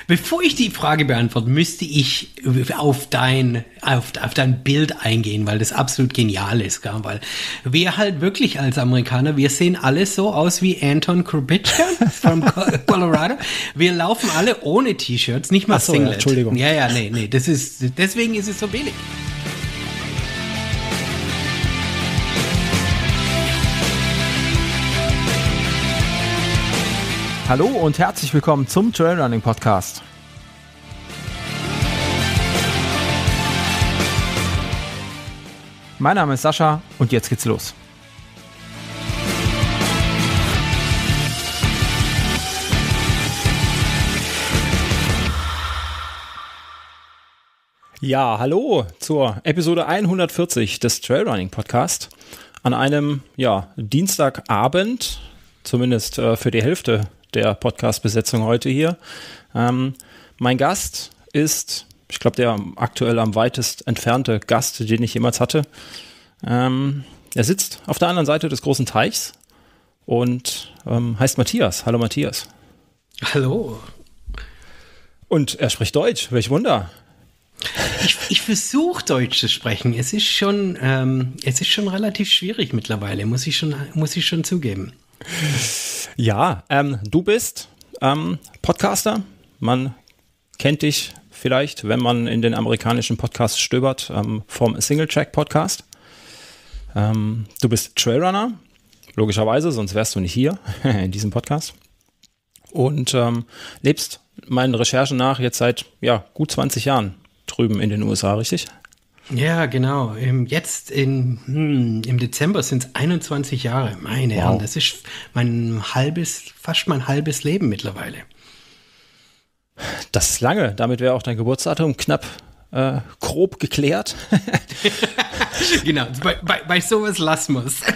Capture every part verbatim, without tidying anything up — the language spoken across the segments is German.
Bevor ich die Frage beantworte, müsste ich auf dein, auf, auf dein Bild eingehen, weil das absolut genial ist, gell? Weil wir halt wirklich als Amerikaner, wir sehen alle so aus wie Anton Krupitschka von Colorado. Wir laufen alle ohne T-Shirts, nicht mal Ach so, Singlet. Ja, Entschuldigung. Ja, ja, nee, nee, das ist, deswegen ist es so billig. Hallo und herzlich willkommen zum Trailrunning Podcast. Mein Name ist Sascha und jetzt geht's los. Ja, hallo zur Episode hundertvierzig des Trailrunning Podcast an einem ja, Dienstagabend, zumindest äh, für die Hälfte der Podcast-Besetzung heute hier. Ähm, mein Gast ist, ich glaube, der aktuell am weitest entfernte Gast, den ich jemals hatte. Ähm, er sitzt auf der anderen Seite des großen Teichs und ähm, heißt Matthias. Hallo Matthias. Hallo. Und er spricht Deutsch, welch Wunder. Ich, ich versuche Deutsch zu sprechen. Es ist schon, ähm, es ist schon relativ schwierig mittlerweile, muss ich schon, muss ich schon zugeben. Ja, ähm, du bist ähm, Podcaster. Man kennt dich vielleicht, wenn man in den amerikanischen Podcasts stöbert, ähm, vom Single-Track-Podcast. Ähm, du bist Trailrunner, logischerweise, sonst wärst du nicht hier in diesem Podcast. Und ähm, lebst meinen Recherchen nach jetzt seit ja, gut zwanzig Jahren drüben in den U S A, richtig? Ja, genau. Jetzt in, hm, im Dezember sind es einundzwanzig Jahre. Meine Wow. Herren, das ist mein halbes, fast mein halbes Leben mittlerweile. Das ist lange. Damit wäre auch dein Geburtsdatum knapp äh, grob geklärt. Genau, bei, bei, bei sowas lassen wir es.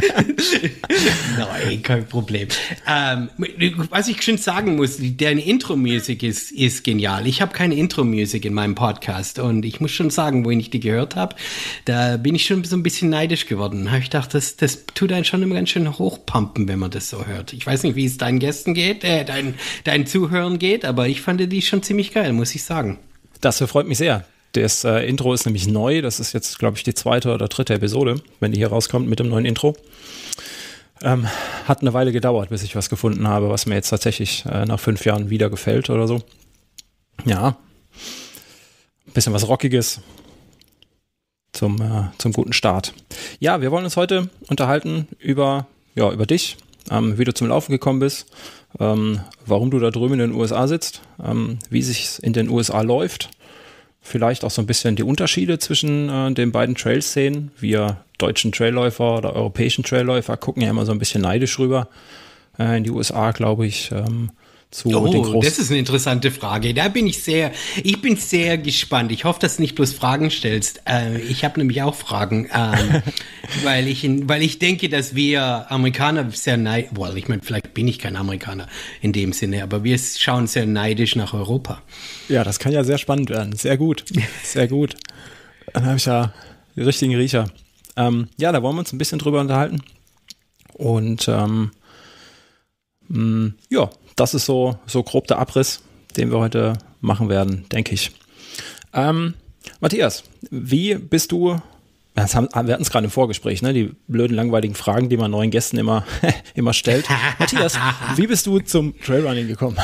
Nein, kein Problem. Ähm, was ich schon sagen muss, deine Intro-Musik ist, ist genial. Ich habe keine Intro-Musik in meinem Podcast und ich muss schon sagen, wo ich die gehört habe, da bin ich schon so ein bisschen neidisch geworden. Da habe ich gedacht, das, das tut einen schon immer ganz schön hochpumpen, wenn man das so hört. Ich weiß nicht, wie es deinen Gästen geht, äh, deinen, deinen Zuhörern geht, aber ich fand die schon ziemlich geil, muss ich sagen. Das freut mich sehr. Das äh, Intro ist nämlich neu. Das ist jetzt, glaube ich, die zweite oder dritte Episode, wenn die hier rauskommt mit dem neuen Intro. Ähm, hat eine Weile gedauert, bis ich was gefunden habe, was mir jetzt tatsächlich äh, nach fünf Jahren wieder gefällt oder so. Ja, ein bisschen was Rockiges zum, äh, zum guten Start. Ja, wir wollen uns heute unterhalten über, ja, über dich, ähm, wie du zum Laufen gekommen bist, ähm, warum du da drüben in den U S A sitzt, ähm, wie sich in den U S A läuft. Vielleicht auch so ein bisschen die Unterschiede zwischen äh, den beiden Trail-Szenen. Wir deutschen Trailläufer oder europäischen Trailläufer gucken ja immer so ein bisschen neidisch rüber äh, in die U S A, glaube ich, ähm, zu oh, den großen. Das ist eine interessante Frage. Da bin ich sehr, ich bin sehr gespannt. Ich hoffe, dass du nicht bloß Fragen stellst. Äh, ich habe nämlich auch Fragen, ähm, weil ich, in, weil ich denke, dass wir Amerikaner sehr neidisch, well, ich meine, vielleicht bin ich kein Amerikaner in dem Sinne, aber wir schauen sehr neidisch nach Europa. Ja, das kann ja sehr spannend werden. Sehr gut, sehr gut. Dann habe ich ja die richtigen Riecher. Ähm, ja, da wollen wir uns ein bisschen drüber unterhalten. Und ähm, mh, ja, das ist so, so grob der Abriss, den wir heute machen werden, denke ich. Ähm, Matthias, wie bist du, das haben, wir hatten es gerade im Vorgespräch, ne, die blöden, langweiligen Fragen, die man neuen Gästen immer, immer stellt. Matthias, wie bist du zum Trailrunning gekommen?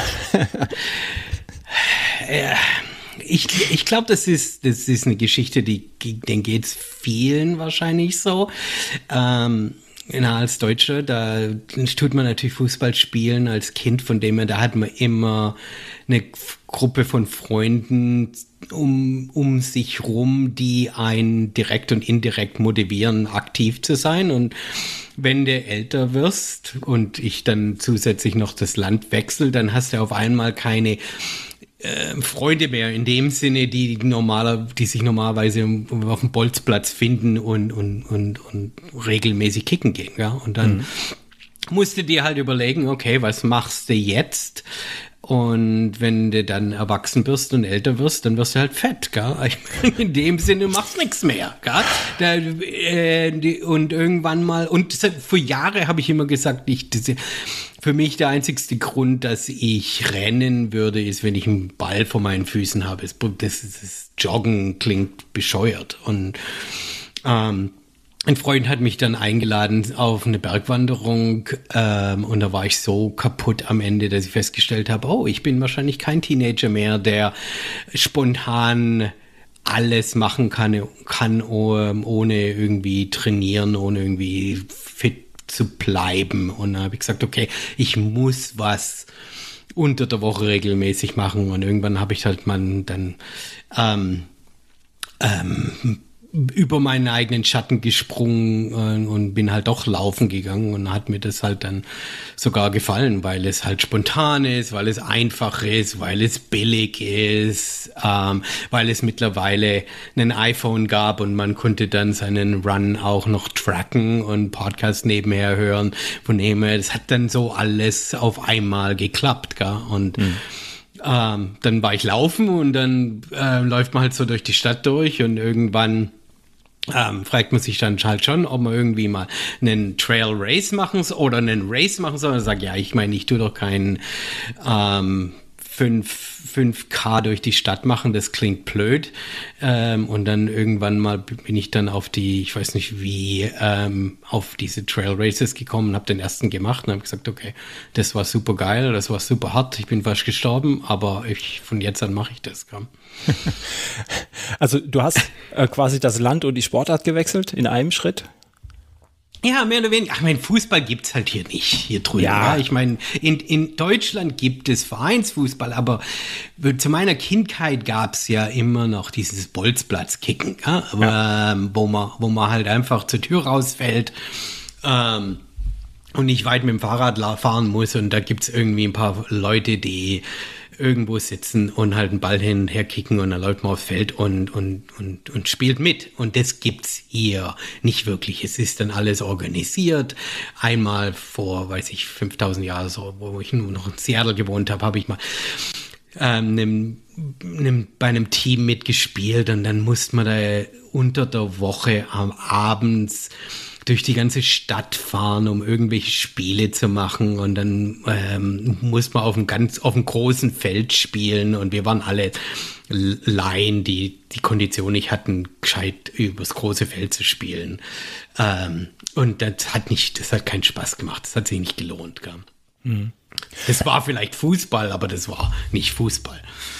Ja, ich ich glaube, das ist, das ist eine Geschichte, die, den geht's vielen wahrscheinlich so. Ähm, Na, als Deutscher, da tut man natürlich Fußball spielen als Kind, von dem her, da hat man immer eine Gruppe von Freunden um, um sich rum, die einen direkt und indirekt motivieren, aktiv zu sein. Und wenn du älter wirst und ich dann zusätzlich noch das Land wechsle, dann hast du auf einmal keine äh, Freunde mehr in dem Sinne, die normaler, die sich normalerweise auf dem Bolzplatz finden und, und, und, und regelmäßig kicken gehen. Ja? Und dann, mhm. musst du dir halt überlegen, okay, was machst du jetzt? Und wenn du dann erwachsen wirst und älter wirst, dann wirst du halt fett, gell? In dem Sinne machst du nichts mehr, gell? Da, äh, die, und irgendwann mal, und für Jahre habe ich immer gesagt, ich, das, für mich der einzigste Grund, dass ich rennen würde, ist, wenn ich einen Ball vor meinen Füßen habe. Das, das, das Joggen klingt bescheuert. Und ähm, ein Freund hat mich dann eingeladen auf eine Bergwanderung ähm, und da war ich so kaputt am Ende, dass ich festgestellt habe, oh, ich bin wahrscheinlich kein Teenager mehr, der spontan alles machen kann, kann ohne irgendwie trainieren, ohne irgendwie fit zu bleiben. Und da habe ich gesagt, okay, ich muss was unter der Woche regelmäßig machen. Und irgendwann habe ich halt mal dann ähm, ähm, über meinen eigenen Schatten gesprungen äh, und bin halt doch laufen gegangen und hat mir das halt dann sogar gefallen, weil es halt spontan ist, weil es einfach ist, weil es billig ist, ähm, weil es mittlerweile ein iPhone gab und man konnte dann seinen Run auch noch tracken und Podcast nebenher hören. Von dem her, das hat dann so alles auf einmal geklappt, gell? Und mhm. ähm, dann war ich laufen und dann äh, läuft man halt so durch die Stadt durch und irgendwann Ähm, fragt man sich dann halt schon, ob man irgendwie mal einen Trail Race machen soll oder einen Race machen soll. Und sagt, ja, ich meine, ich tue doch keinen ähm, fünf K durch die Stadt machen, das klingt blöd. Ähm, und dann irgendwann mal bin ich dann auf die, ich weiß nicht wie, ähm, auf diese Trail Races gekommen, habe den ersten gemacht und habe gesagt, okay, das war super geil, das war super hart, ich bin fast gestorben, aber ich, von jetzt an mache ich das. Komm. Also du hast äh, quasi das Land und die Sportart gewechselt in einem Schritt? Ja, mehr oder weniger. Ach, mein Fußball gibt's halt hier nicht, hier drüben. Ja. Ja. Ich meine, in, in Deutschland gibt es Vereinsfußball, aber zu meiner Kindheit gab's ja immer noch dieses Bolzplatzkicken, ja? Aber, ja. Ähm, wo man, wo man halt einfach zur Tür rausfällt, ähm, und nicht weit mit dem Fahrrad fahren muss und da gibt's irgendwie ein paar Leute, die irgendwo sitzen und halt einen Ball hin und her kicken und dann läuft man aufs Feld und, und, und, und spielt mit. Und das gibt's hier nicht wirklich. Es ist dann alles organisiert. Einmal vor, weiß ich, fünftausend Jahren, so, wo ich nur noch in Seattle gewohnt habe, habe ich mal ähm, nem, nem, bei einem Team mitgespielt und dann musste man da unter der Woche am Abends durch die ganze Stadt fahren, um irgendwelche Spiele zu machen und dann ähm, muss man auf einem ganz, auf einem großen Feld spielen und wir waren alle Laien, die die Kondition nicht hatten, gescheit übers große Feld zu spielen. Ähm, und das hat nicht, das hat keinen Spaß gemacht, das hat sich nicht gelohnt. Gell? Mhm. Es war vielleicht Fußball, aber das war nicht Fußball.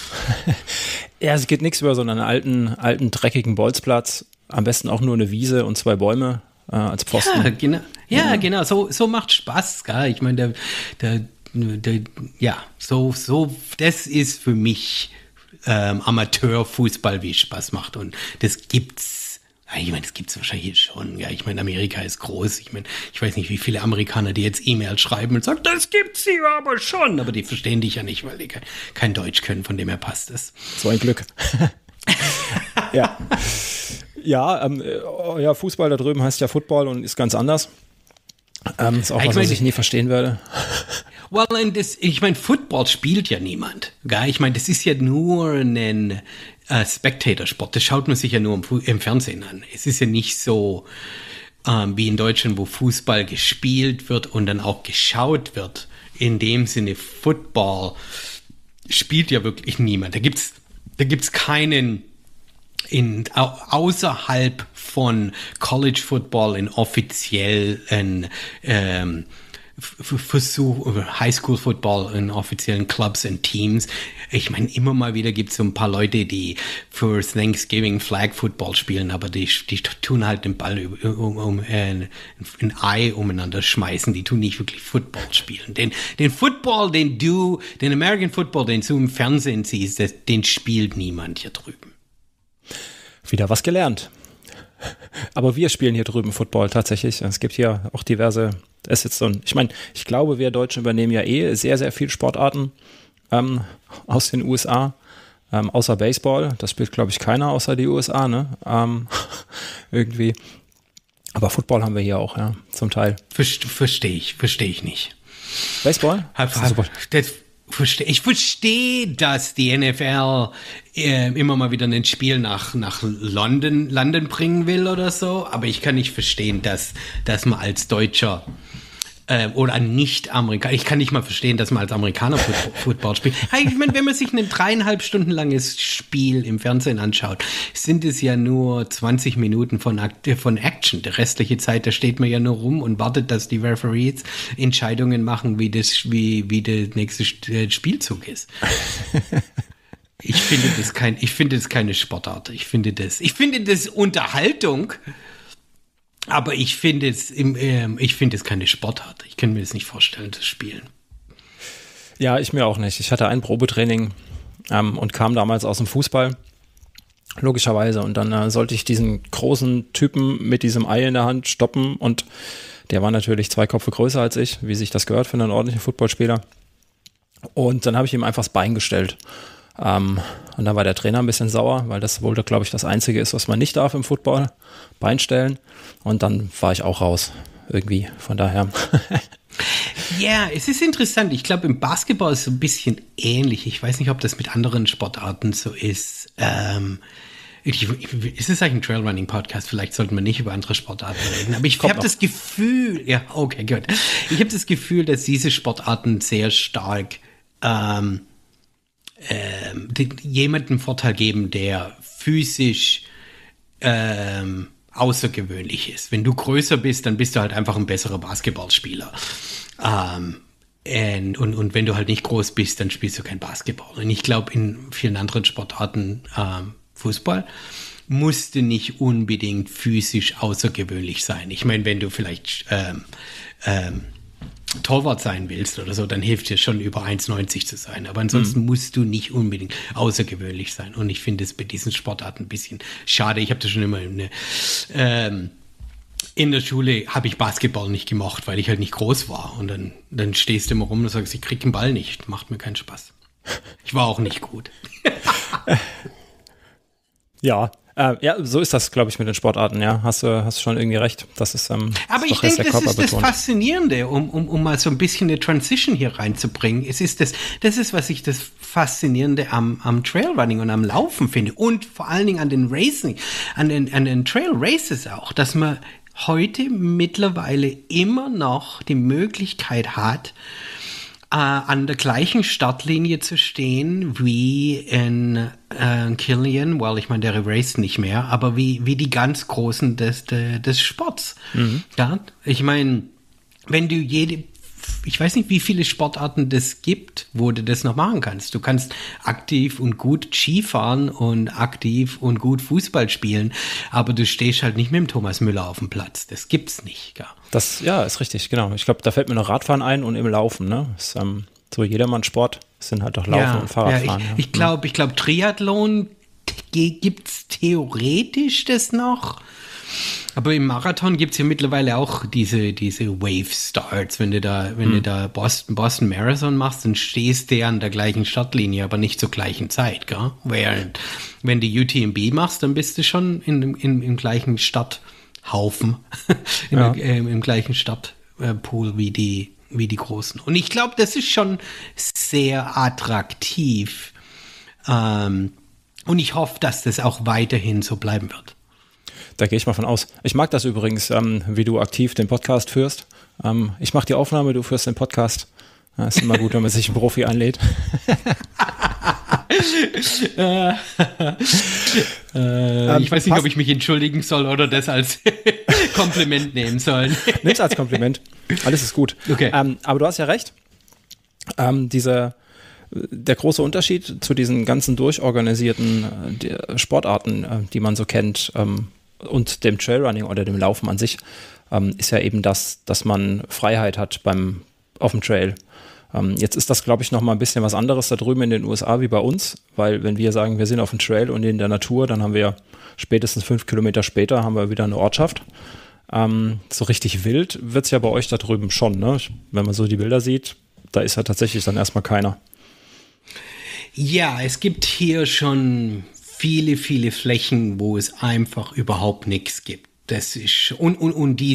Ja, es geht nichts über so einen alten, alten, dreckigen Bolzplatz, am besten auch nur eine Wiese und zwei Bäume. Äh, als Pfosten. Ja, genau, ja, ja. genau. So, so macht Spaß, gell? Ich meine, der, der, der, ja, so, so, das ist für mich ähm, Amateurfußball, wie es Spaß macht. Und das gibt's, ich meine, das gibt's wahrscheinlich schon. Ja, ich meine, Amerika ist groß. Ich meine, ich weiß nicht, wie viele Amerikaner, die jetzt E-Mails schreiben und sagen, das gibt's hier aber schon. Aber die verstehen dich ja nicht, weil die kein, kein Deutsch können, von dem her passt es. So ein Glück. Ja. Ja, ähm, ja, Fußball da drüben heißt ja Football und ist ganz anders. Ähm, ist auch was, was ich nie verstehen werde. Well, and this, ich meine, Football spielt ja niemand. Gell? Ich meine, das ist ja nur ein äh, Spectator-Sport. Das schaut man sich ja nur im, im Fernsehen an. Es ist ja nicht so ähm, wie in Deutschland, wo Fußball gespielt wird und dann auch geschaut wird. In dem Sinne, Football spielt ja wirklich niemand. Da gibt's, da gibt's keinen in außerhalb von College Football in offiziellen ähm, Versuch, Highschool Football in offiziellen Clubs und Teams. Ich meine, immer mal wieder gibt es so ein paar Leute, die für Thanksgiving Flag Football spielen, aber die, die tun halt den Ball um, um äh, ein Ei umeinander schmeißen. Die tun nicht wirklich Football spielen. Den, den Football, den du, den American Football, den du im Fernsehen siehst, das, den spielt niemand hier drüben. Wieder was gelernt. Aber wir spielen hier drüben Football tatsächlich. Es gibt hier auch diverse, es ist jetzt so ein, ich meine, ich glaube, wir Deutschen übernehmen ja eh sehr, sehr viele Sportarten ähm, aus den U S A, ähm, außer Baseball. Das spielt, glaube ich, keiner außer die U S A, ne? Ähm, irgendwie. Aber Football haben wir hier auch, ja. zum Teil. Verstehe ich, verstehe ich nicht. Baseball? Hab, hab, das versteh, ich verstehe, dass die N F L äh, immer mal wieder ein Spiel nach, nach London, London bringen will oder so, aber ich kann nicht verstehen, dass, dass man als Deutscher äh, oder ein Nicht-Amerikaner, ich kann nicht mal verstehen, dass man als Amerikaner Football, Football spielt. Hey, ich meine, wenn man sich ein dreieinhalb Stunden langes Spiel im Fernsehen anschaut, sind es ja nur zwanzig Minuten von, von Action. Die restliche Zeit, da steht man ja nur rum und wartet, dass die Referees Entscheidungen machen, wie das, wie, wie der nächste Spielzug ist. Ich finde das kein, ich finde das keine Sportart. Ich finde das, ich finde das Unterhaltung. Aber ich finde es, im, ähm, ich finde es keine Sportart. Ich kann mir das nicht vorstellen, das Spielen. Ja, ich mir auch nicht. Ich hatte ein Probetraining ähm, und kam damals aus dem Fußball, logischerweise. Und dann äh, sollte ich diesen großen Typen mit diesem Ei in der Hand stoppen. Und der war natürlich zwei Köpfe größer als ich, wie sich das gehört für einen ordentlichen Footballspieler. Und dann habe ich ihm einfach das Bein gestellt. Um, und dann war der Trainer ein bisschen sauer, weil das wohl, glaube ich, das Einzige ist, was man nicht darf im Football, Bein stellen. Und dann war ich auch raus, irgendwie, von daher. Ja, es ist interessant. Ich glaube, im Basketball ist es so ein bisschen ähnlich. Ich weiß nicht, ob das mit anderen Sportarten so ist. Ähm, ich, ist es eigentlich ein Trailrunning-Podcast? Vielleicht sollten wir nicht über andere Sportarten reden. Aber ich habe das Gefühl, ja, okay, gut. Ich habe das Gefühl, dass diese Sportarten sehr stark ähm, Ähm, jemandem Vorteil geben, der physisch ähm, außergewöhnlich ist. Wenn du größer bist, dann bist du halt einfach ein besserer Basketballspieler. Ähm, und, und, und wenn du halt nicht groß bist, dann spielst du kein Basketball. Und ich glaube, in vielen anderen Sportarten, ähm, Fußball, musste nicht unbedingt physisch außergewöhnlich sein. Ich meine, wenn du vielleicht ähm, ähm, Torwart sein willst oder so, dann hilft dir schon über eins neunzig zu sein. Aber ansonsten mhm. musst du nicht unbedingt außergewöhnlich sein. Und ich finde es bei diesen Sportarten ein bisschen schade. Ich habe das schon immer eine, ähm, in der Schule habe ich Basketball nicht gemocht, weil ich halt nicht groß war. Und dann, dann stehst du immer rum und sagst, ich krieg den Ball nicht. Macht mir keinen Spaß. Ich war auch nicht gut. Ja. Äh, ja, so ist das, glaube ich, mit den Sportarten, ja. Hast du hast schon irgendwie recht. Das ist, ähm, aber ich denke, das ist das Faszinierende, um, um, um mal so ein bisschen eine Transition hier reinzubringen. Es ist das, das ist, was ich das Faszinierende am, am Trailrunning und am Laufen finde. Und vor allen Dingen an den Racing, an den, an den Trail Races auch, dass man heute mittlerweile immer noch die Möglichkeit hat, Uh, an der gleichen Startlinie zu stehen wie in uh, Killian, well, ich meine, der raced nicht mehr, aber wie, wie die ganz Großen des, des, des Sports. Mhm. Ja? Ich meine, wenn du jede, ich weiß nicht, wie viele Sportarten das gibt, wo du das noch machen kannst. Du kannst aktiv und gut Skifahren und aktiv und gut Fußball spielen, aber du stehst halt nicht mit dem Thomas Müller auf dem Platz. Das gibt's nicht, ja. Das, ja, ist richtig, genau. Ich glaube, da fällt mir noch Radfahren ein und im Laufen, ne? Das ist ähm, so jedermann-Sport, sind halt doch Laufen ja, und Fahrradfahren. Ja, ich glaube, ja. ich glaube, Triathlon gibt's theoretisch das noch. Aber im Marathon gibt es ja mittlerweile auch diese, diese Wave-Starts. Wenn du da, wenn hm. du da Boston, Boston Marathon machst, dann stehst du ja an der gleichen Startlinie, aber nicht zur gleichen Zeit, gell? Während, wenn du U T M B machst, dann bist du schon in, in, im gleichen Starthaufen, in ja. der, äh, im gleichen Startpool wie die, wie die Großen. Und ich glaube, das ist schon sehr attraktiv. Ähm, und ich hoffe, dass das auch weiterhin so bleiben wird. Da gehe ich mal von aus. Ich mag das übrigens, ähm, wie du aktiv den Podcast führst. Ähm, ich mache die Aufnahme, du führst den Podcast. Ja, ist immer gut, wenn man sich einen Profi einlädt. äh, äh, ich weiß nicht, ob ich mich entschuldigen soll oder das als Kompliment nehmen soll. Nimm's als Kompliment. Alles ist gut. Okay. Ähm, aber du hast ja recht. Ähm, diese Der große Unterschied zu diesen ganzen durchorganisierten äh, Sportarten, äh, die man so kennt, ähm, und dem Trailrunning oder dem Laufen an sich, ähm, ist ja eben das, dass man Freiheit hat beim auf dem Trail. Ähm, jetzt ist das, glaube ich, noch mal ein bisschen was anderes da drüben in den U S A wie bei uns, weil wenn wir sagen, wir sind auf dem Trail und in der Natur, dann haben wir spätestens fünf Kilometer später haben wir wieder eine Ortschaft. Ähm, so richtig wild wird es ja bei euch da drüben schon, ne? Wenn man so die Bilder sieht, da ist ja tatsächlich dann erstmal keiner. Ja, es gibt hier schon viele, viele Flächen, wo es einfach überhaupt nichts gibt. Das ist und, und, und diese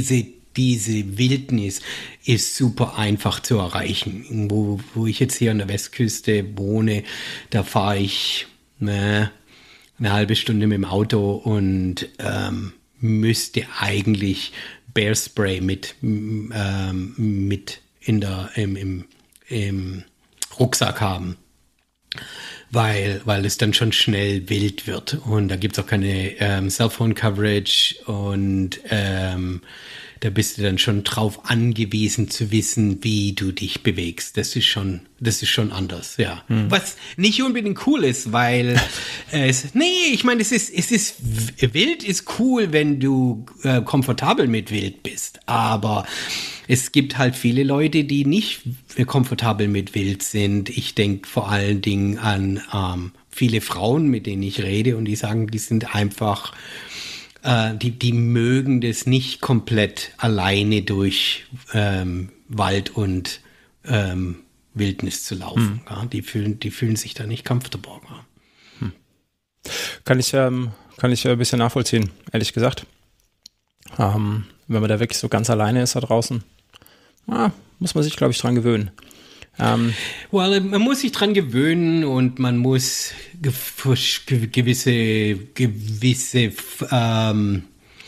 diese Wildnis ist super einfach zu erreichen. Wo, wo ich jetzt hier an der Westküste wohne, da fahre ich ne, eine halbe Stunde mit dem Auto und ähm, müsste eigentlich Bear Spray mit, ähm, mit in der, im, im, im Rucksack haben. Weil, weil es dann schon schnell wild wird und da gibt es auch keine ähm, Cellphone-Coverage und ähm, da bist du dann schon drauf angewiesen zu wissen, wie du dich bewegst. Das ist schon, das ist schon anders, ja. Hm. Was nicht unbedingt cool ist, weil äh, es, nee, ich meine, es ist, es ist, wild ist cool, wenn du äh, komfortabel mit wild bist, aber es gibt halt viele Leute, die nicht komfortabel mit wild sind. Ich denke vor allen Dingen an ähm, viele Frauen, mit denen ich rede und die sagen, die sind einfach, äh, die, die mögen das nicht komplett alleine durch ähm, Wald und ähm, Wildnis zu laufen. Hm. Ja? Die fühlen, die fühlen sich da nicht comfortable. Ja? Hm. Kann ich, ähm, kann ich ein bisschen nachvollziehen, ehrlich gesagt. Ähm, wenn man da wirklich so ganz alleine ist da draußen. Ah, muss man sich, glaube ich, dran gewöhnen. Ähm, well, man muss sich dran gewöhnen und man muss ge- ge- gewisse, gewisse ähm,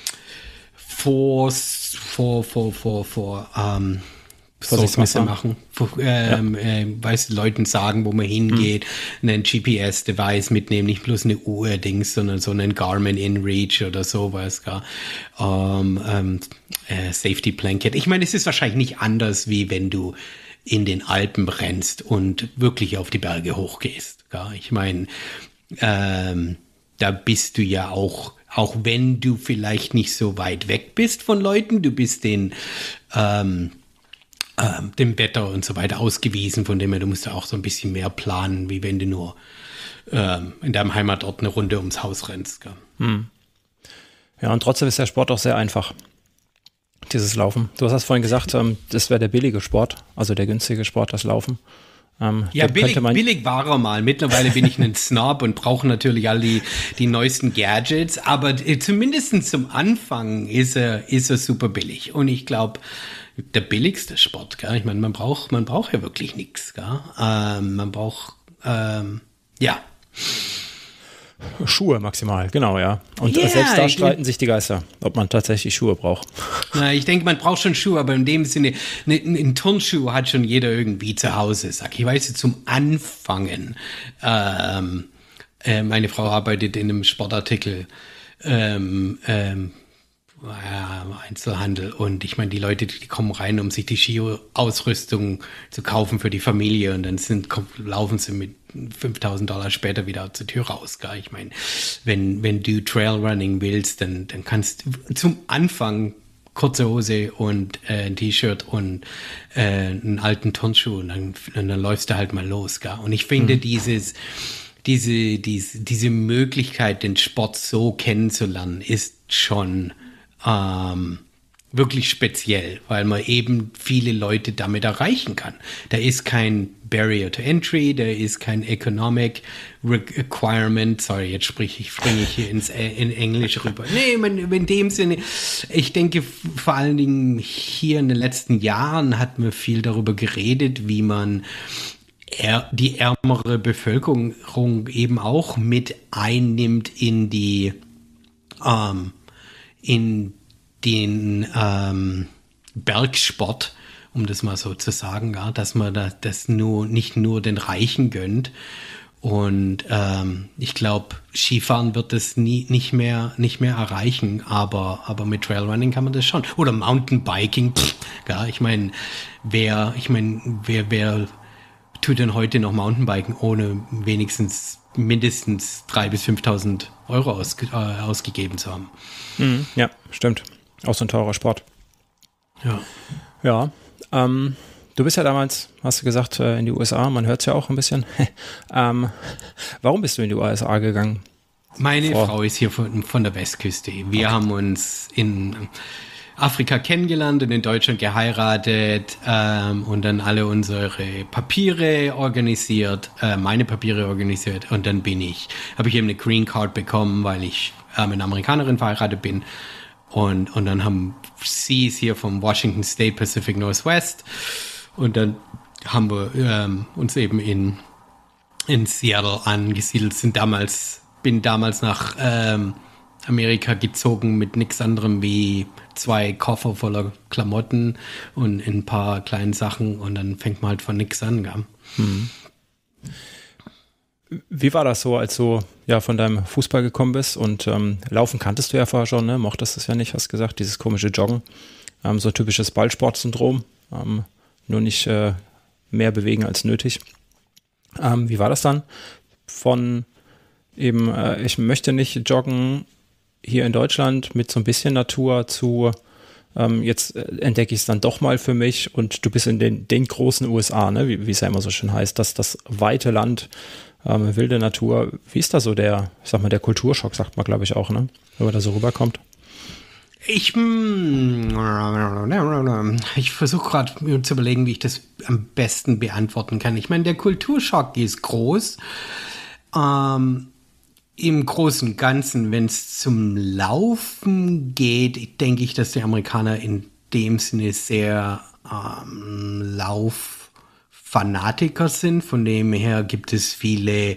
Force, vor, vor, vor, vor, ähm, Sorgmisse machen. Vor, ähm, ja. äh, weiß, Leuten sagen, wo man hingeht, hm. einen G P S-Device mitnehmen, nicht bloß eine Uhr-Dings, sondern so einen Garmin InReach oder sowas, gar. Ähm, ähm, äh, Safety Blanket. Ich meine, es ist wahrscheinlich nicht anders, wie wenn du in den Alpen rennst und wirklich auf die Berge hochgehst. Gar. Ich meine, ähm, da bist du ja auch, auch wenn du vielleicht nicht so weit weg bist von Leuten, du bist den, ähm, ähm, dem Wetter und so weiter ausgewiesen, von dem her, du musst ja auch so ein bisschen mehr planen, wie wenn du nur ähm, in deinem Heimatort eine Runde ums Haus rennst. Hm. Ja, und trotzdem ist der Sport auch sehr einfach. Dieses Laufen. Du hast vorhin gesagt, ähm, das wäre der billige Sport, also der günstige Sport, das Laufen. Ähm, ja, billig, billig war er mal. Mittlerweile bin ich ein Snob und brauche natürlich all die, die neuesten Gadgets, aber äh, zumindest zum Anfang ist er, ist er super billig. Und ich glaube, der billigste Sport, gell? Ich meine, man braucht, man braucht ja wirklich nichts. Ähm, man braucht, ähm, ja. Schuhe maximal, genau, ja. Und yeah, selbst da streiten sich die Geister, ob man tatsächlich Schuhe braucht. Na, ich denke, man braucht schon Schuhe, aber in dem Sinne, ne, ein Turnschuh hat schon jeder irgendwie zu Hause, sag ich. Weiß, zum Anfangen. Ähm, äh, meine Frau arbeitet in einem Sportartikel, ähm, ähm, ja, Einzelhandel und ich meine, die Leute, die kommen rein, um sich die Ski-Ausrüstung zu kaufen für die Familie und dann sind, laufen sie mit fünftausend Dollar später wieder zur Tür raus. Gell? Ich meine, wenn, wenn du Trailrunning willst, dann, dann kannst du zum Anfang kurze Hose und äh, ein T-Shirt und äh, einen alten Turnschuh und dann, und dann läufst du halt mal los. Gell? Und ich finde mhm. dieses diese, diese, diese Möglichkeit, den Sport so kennenzulernen, ist schon ähm, wirklich speziell, weil man eben viele Leute damit erreichen kann. Da ist kein Barrier to Entry, da ist kein Economic Requirement. Sorry, jetzt sprich ich, springe ich hier ins in Englisch rüber. Nee, in dem Sinne, ich denke vor allen Dingen hier in den letzten Jahren hat man viel darüber geredet, wie man die ärmere Bevölkerung eben auch mit einnimmt in die ähm, in den ähm, Bergsport, um das mal so zu sagen, ja, dass man da, das nur nicht nur den Reichen gönnt. Und ähm, ich glaube, Skifahren wird das nie nicht mehr nicht mehr erreichen, aber aber mit Trailrunning kann man das schon. Oder Mountainbiking, pff, ja, ich meine, wer ich meine, wer wer tut denn heute noch Mountainbiken, ohne wenigstens mindestens dreitausend bis fünftausend Euro aus, äh, ausgegeben zu haben? Mhm, ja, stimmt. Auch so ein teurer Sport. Ja. Ja. Ähm, du bist ja damals, hast du gesagt, äh, in die U S A. Man hört es ja auch ein bisschen. ähm, warum bist du in die U S A gegangen? Meine Vor- Frau ist hier von, von der Westküste. Wir okay. haben uns in Afrika kennengelernt und in Deutschland geheiratet ähm, und dann alle unsere Papiere organisiert, äh, meine Papiere organisiert und dann bin ich, habe ich eben eine Green Card bekommen, weil ich äh, mit einer Amerikanerin verheiratet bin Und, und dann haben sie es hier vom Washington State Pacific Northwest. Und dann haben wir ähm, uns eben in, in Seattle angesiedelt. Sind damals, bin damals nach ähm, Amerika gezogen mit nichts anderem wie zwei Koffer voller Klamotten und ein paar kleinen Sachen. Und dann fängt man halt von nichts an. Gell? Hm. Wie war das so, als du ja von deinem Fußball gekommen bist und ähm, Laufen kanntest du ja vorher schon, ne? Mochtest es ja nicht, hast gesagt, dieses komische Joggen, ähm, so typisches Ballsportsyndrom, ähm, nur nicht äh, mehr bewegen als nötig. Ähm, wie war das dann von eben, äh, ich möchte nicht joggen hier in Deutschland mit so ein bisschen Natur zu, ähm, jetzt äh, entdecke ich es dann doch mal für mich und du bist in den, den großen U S A, ne? wie, wie es ja immer so schön heißt, dass das weite Land, Ähm, wilde Natur. Wie ist da so der, ich sag mal, der Kulturschock, sagt man, glaube ich, auch, ne? Wenn man da so rüberkommt? Ich, ich versuche gerade mir zu überlegen, wie ich das am besten beantworten kann. Ich meine, der Kulturschock ist groß. Ähm, Im Großen und Ganzen, wenn es zum Laufen geht, denke ich, dass die Amerikaner in dem Sinne sehr ähm, Lauf Fanatiker sind. Von dem her gibt es viele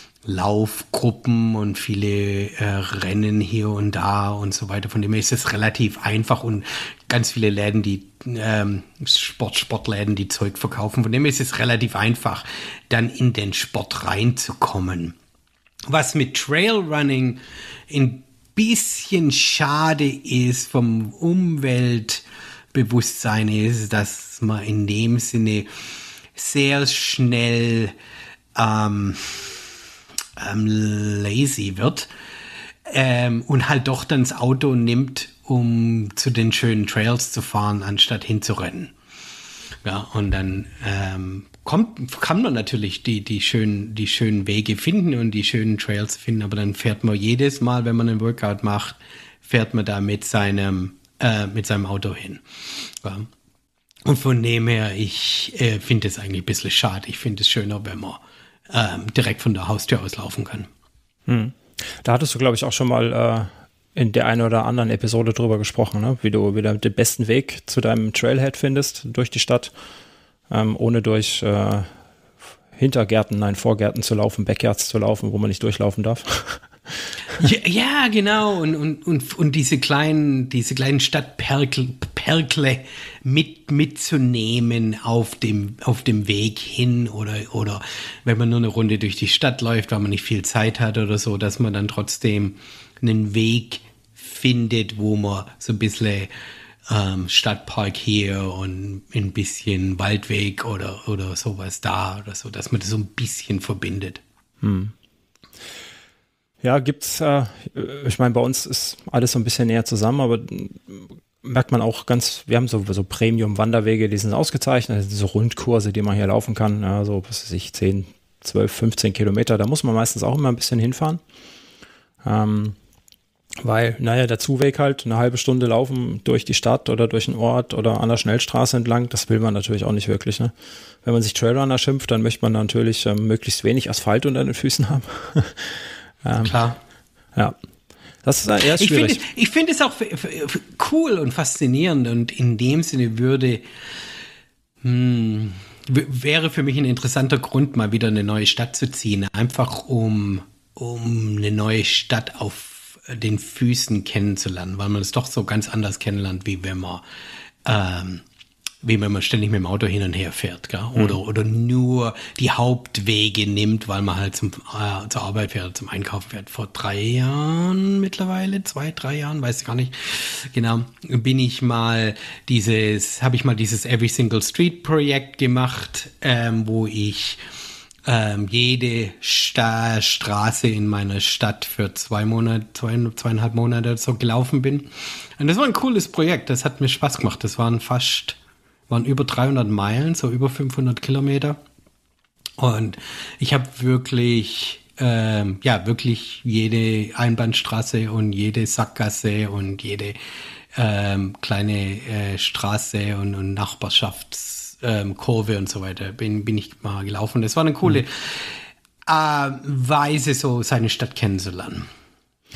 Laufgruppen und viele äh, Rennen hier und da und so weiter. Von dem her ist es relativ einfach und ganz viele Läden, die ähm, Sport, Sportläden, die Zeug verkaufen. Von dem her ist es relativ einfach, dann in den Sport reinzukommen. Was mit Trailrunning ein bisschen schade ist vom Umweltbewusstsein ist, dass man in dem Sinne sehr schnell ähm, ähm, lazy wird ähm, und halt doch dann das Auto nimmt, um zu den schönen Trails zu fahren, anstatt hinzurennen. Ja, und dann ähm, kommt, kann man natürlich die, die, schönen, die schönen Wege finden und die schönen Trails finden, aber dann fährt man jedes Mal, wenn man einen Workout macht, fährt man da mit seinem, äh, mit seinem Auto hin. Ja. Und von dem her, ich äh, finde es eigentlich ein bisschen schade. Ich finde es schöner, wenn man ähm, direkt von der Haustür aus laufen kann. Hm. Da hattest du, glaube ich, auch schon mal äh, in der einen oder anderen Episode drüber gesprochen, ne? Wie du wieder den besten Weg zu deinem Trailhead findest durch die Stadt, ähm, ohne durch äh, Hintergärten, nein, Vorgärten zu laufen, Backyards zu laufen, wo man nicht durchlaufen darf. Ja, ja, genau. Und, und, und, und diese kleinen, diese kleinen Stadtperkle Perkle mit, mitzunehmen auf dem, auf dem Weg hin oder, oder wenn man nur eine Runde durch die Stadt läuft, weil man nicht viel Zeit hat oder so, dass man dann trotzdem einen Weg findet, wo man so ein bisschen ähm, Stadtpark hier und ein bisschen Waldweg oder, oder sowas da oder so, dass man das so ein bisschen verbindet. Hm. Ja, gibt's, äh, ich meine, bei uns ist alles so ein bisschen näher zusammen, aber merkt man auch ganz, wir haben so, so Premium-Wanderwege, die sind ausgezeichnet, so Rundkurse, die man hier laufen kann, ja, so, was weiß ich, zehn, zwölf, fünfzehn Kilometer, da muss man meistens auch immer ein bisschen hinfahren, ähm, weil, naja, der Zuweg halt, eine halbe Stunde laufen durch die Stadt oder durch einen Ort oder an der Schnellstraße entlang, das will man natürlich auch nicht wirklich, ne? Wenn man sich Trailrunner schimpft, dann möchte man natürlich ähm, möglichst wenig Asphalt unter den Füßen haben. Ähm, Klar. Ja. Das ist eher schwierig. Ich finde es auch cool und faszinierend und in dem Sinne würde, hm, wäre für mich ein interessanter Grund, mal wieder eine neue Stadt zu ziehen. Einfach um, um eine neue Stadt auf den Füßen kennenzulernen, weil man es doch so ganz anders kennenlernt, wie wenn man ähm, wie wenn man ständig mit dem Auto hin und her fährt, gell? Oder, mhm. oder nur die Hauptwege nimmt, weil man halt zum, äh, zur Arbeit fährt, zum Einkaufen fährt. Vor drei Jahren mittlerweile, zwei, drei Jahren, weiß ich gar nicht, genau, bin ich mal dieses, habe ich mal dieses Every Single Street Projekt gemacht, ähm, wo ich ähm, jede Sta- Straße in meiner Stadt für zwei Monate, zwei, zweieinhalb Monate so gelaufen bin. Und das war ein cooles Projekt, das hat mir Spaß gemacht. Das waren fast waren über dreihundert Meilen, so über fünfhundert Kilometer. Und ich habe wirklich, ähm, ja, wirklich jede Einbahnstraße und jede Sackgasse und jede ähm, kleine äh, Straße und, und Nachbarschaftskurve ähm, und so weiter bin, bin ich mal gelaufen. Das war eine coole mhm. äh, Weise, so seine Stadt kennenzulernen.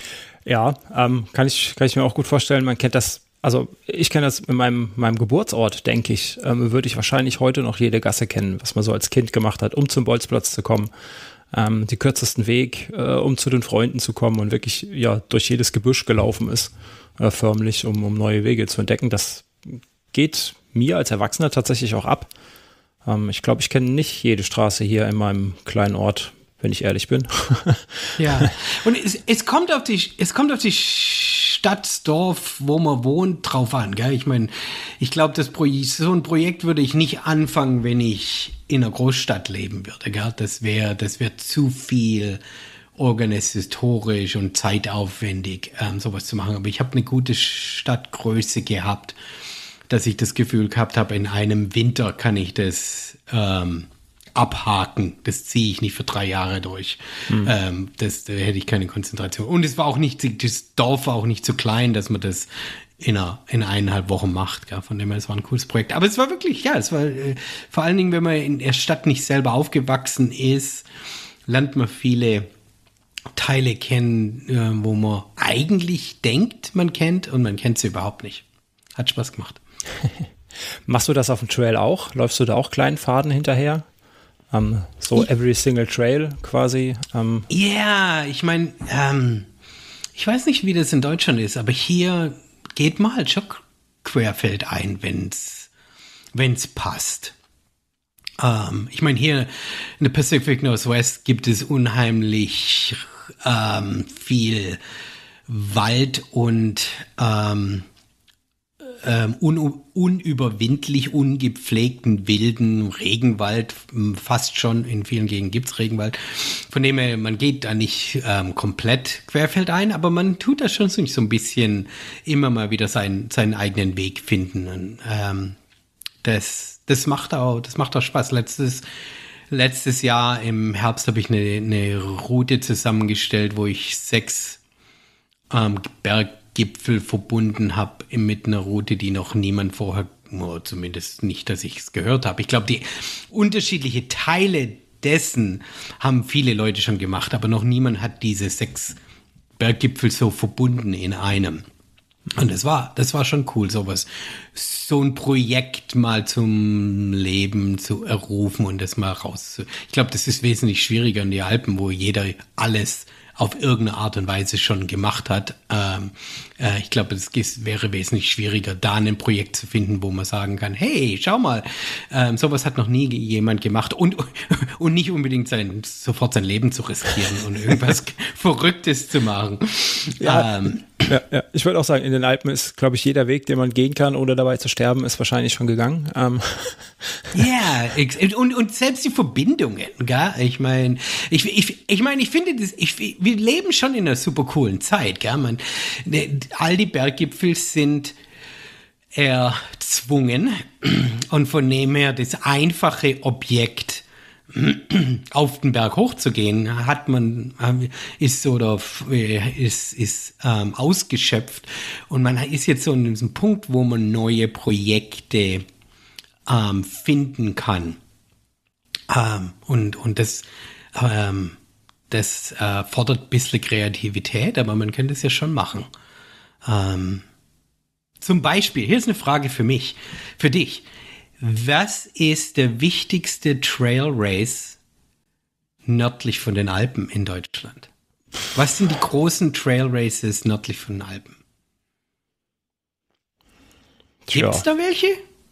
Ja, ähm, kann ich, kann ich mir auch gut vorstellen. Man kennt das, also ich kenne das in meinem, meinem Geburtsort, denke ich, ähm, würde ich wahrscheinlich heute noch jede Gasse kennen, was man so als Kind gemacht hat, um zum Bolzplatz zu kommen. Ähm, die kürzesten Weg, äh, um zu den Freunden zu kommen und wirklich ja durch jedes Gebüsch gelaufen ist, äh, förmlich, um, um neue Wege zu entdecken. Das geht mir als Erwachsener tatsächlich auch ab. Ähm, ich glaube, ich kenne nicht jede Straße hier in meinem kleinen Ort, wenn ich ehrlich bin. Ja, und es, es kommt auf die, es kommt auf die Stadt, das Dorf, wo man wohnt, drauf an, gell? Ich meine, ich glaube, das Projekt, so ein Projekt würde ich nicht anfangen, wenn ich in einer Großstadt leben würde, gell? Das wäre, das wäre zu viel organisatorisch und zeitaufwendig, ähm, sowas zu machen. Aber ich habe eine gute Stadtgröße gehabt, dass ich das Gefühl gehabt habe, in einem Winter kann ich das ähm, abhaken. Das ziehe ich nicht für drei Jahre durch. Hm. Ähm, das, da hätte ich keine Konzentration. Und es war auch nicht, das Dorf war auch nicht so klein, dass man das in, einer, in eineinhalb Wochen macht. Gell? Von dem her, es war ein cooles Projekt. Aber es war wirklich, ja, es war äh, vor allen Dingen, wenn man in der Stadt nicht selber aufgewachsen ist, lernt man viele Teile kennen, äh, wo man eigentlich denkt, man kennt und man kennt sie überhaupt nicht. Hat Spaß gemacht. Machst du das auf dem Trail auch? Läufst du da auch kleinen Faden hinterher? Um, so every single trail quasi. Um. Ja, ich meine, ähm, ich weiß nicht, wie das in Deutschland ist, aber hier geht man halt schon querfeldein, wenn's, wenn's passt. Ähm, ich meine, hier in der Pacific Northwest gibt es unheimlich ähm, viel Wald und ähm, Ähm, un- unüberwindlich, ungepflegten, wilden Regenwald, fast schon, in vielen Gegenden gibt es Regenwald, von dem her, man geht da nicht ähm, komplett querfeldein, aber man tut da schon so ein bisschen immer mal wieder seinen, seinen eigenen Weg finden. Und, ähm, das, das macht auch, das macht auch Spaß. Letztes, letztes Jahr im Herbst habe ich eine, eine Route zusammengestellt, wo ich sechs ähm, Berg Gipfel verbunden habe mit einer Route, die noch niemand vorher, oder zumindest nicht, dass ich es gehört habe. Ich glaube, die unterschiedlichen Teile dessen haben viele Leute schon gemacht, aber noch niemand hat diese sechs Berggipfel so verbunden in einem. Und das war, das war schon cool, sowas, so ein Projekt mal zum Leben zu errufen und das mal raus. Ich glaube, das ist wesentlich schwieriger in die Alpen, wo jeder alles auf irgendeine Art und Weise schon gemacht hat. Ähm, äh, ich glaube, es wäre wesentlich schwieriger, da ein Projekt zu finden, wo man sagen kann, hey, schau mal, ähm, sowas hat noch nie jemand gemacht und, und nicht unbedingt sein, sofort sein Leben zu riskieren und irgendwas Verrücktes zu machen. Ja, ähm, ja, ja. Ich würde auch sagen, in den Alpen ist, glaube ich, jeder Weg, den man gehen kann, ohne dabei zu sterben, ist wahrscheinlich schon gegangen. Ähm. Ja, und, und selbst die Verbindungen, gell? Ich meine, ich, ich, ich meine, ich finde das, ich, wir leben schon in einer super coolen Zeit, gell? Man, all die Berggipfel sind erzwungen und von dem her das einfache Objekt auf den Berg hochzugehen, hat man, ist so oder ist, ist ähm, ausgeschöpft und man ist jetzt so an diesem Punkt, wo man neue Projekte ähm, finden kann. Ähm, und, und das, ähm, das äh, fordert ein bisschen Kreativität, aber man könnte es ja schon machen. Ähm, zum Beispiel, hier ist eine Frage für mich, für dich. Was ist der wichtigste Trail Race nördlich von den Alpen in Deutschland? Was sind die großen Trail Races nördlich von den Alpen? Gibt es da welche?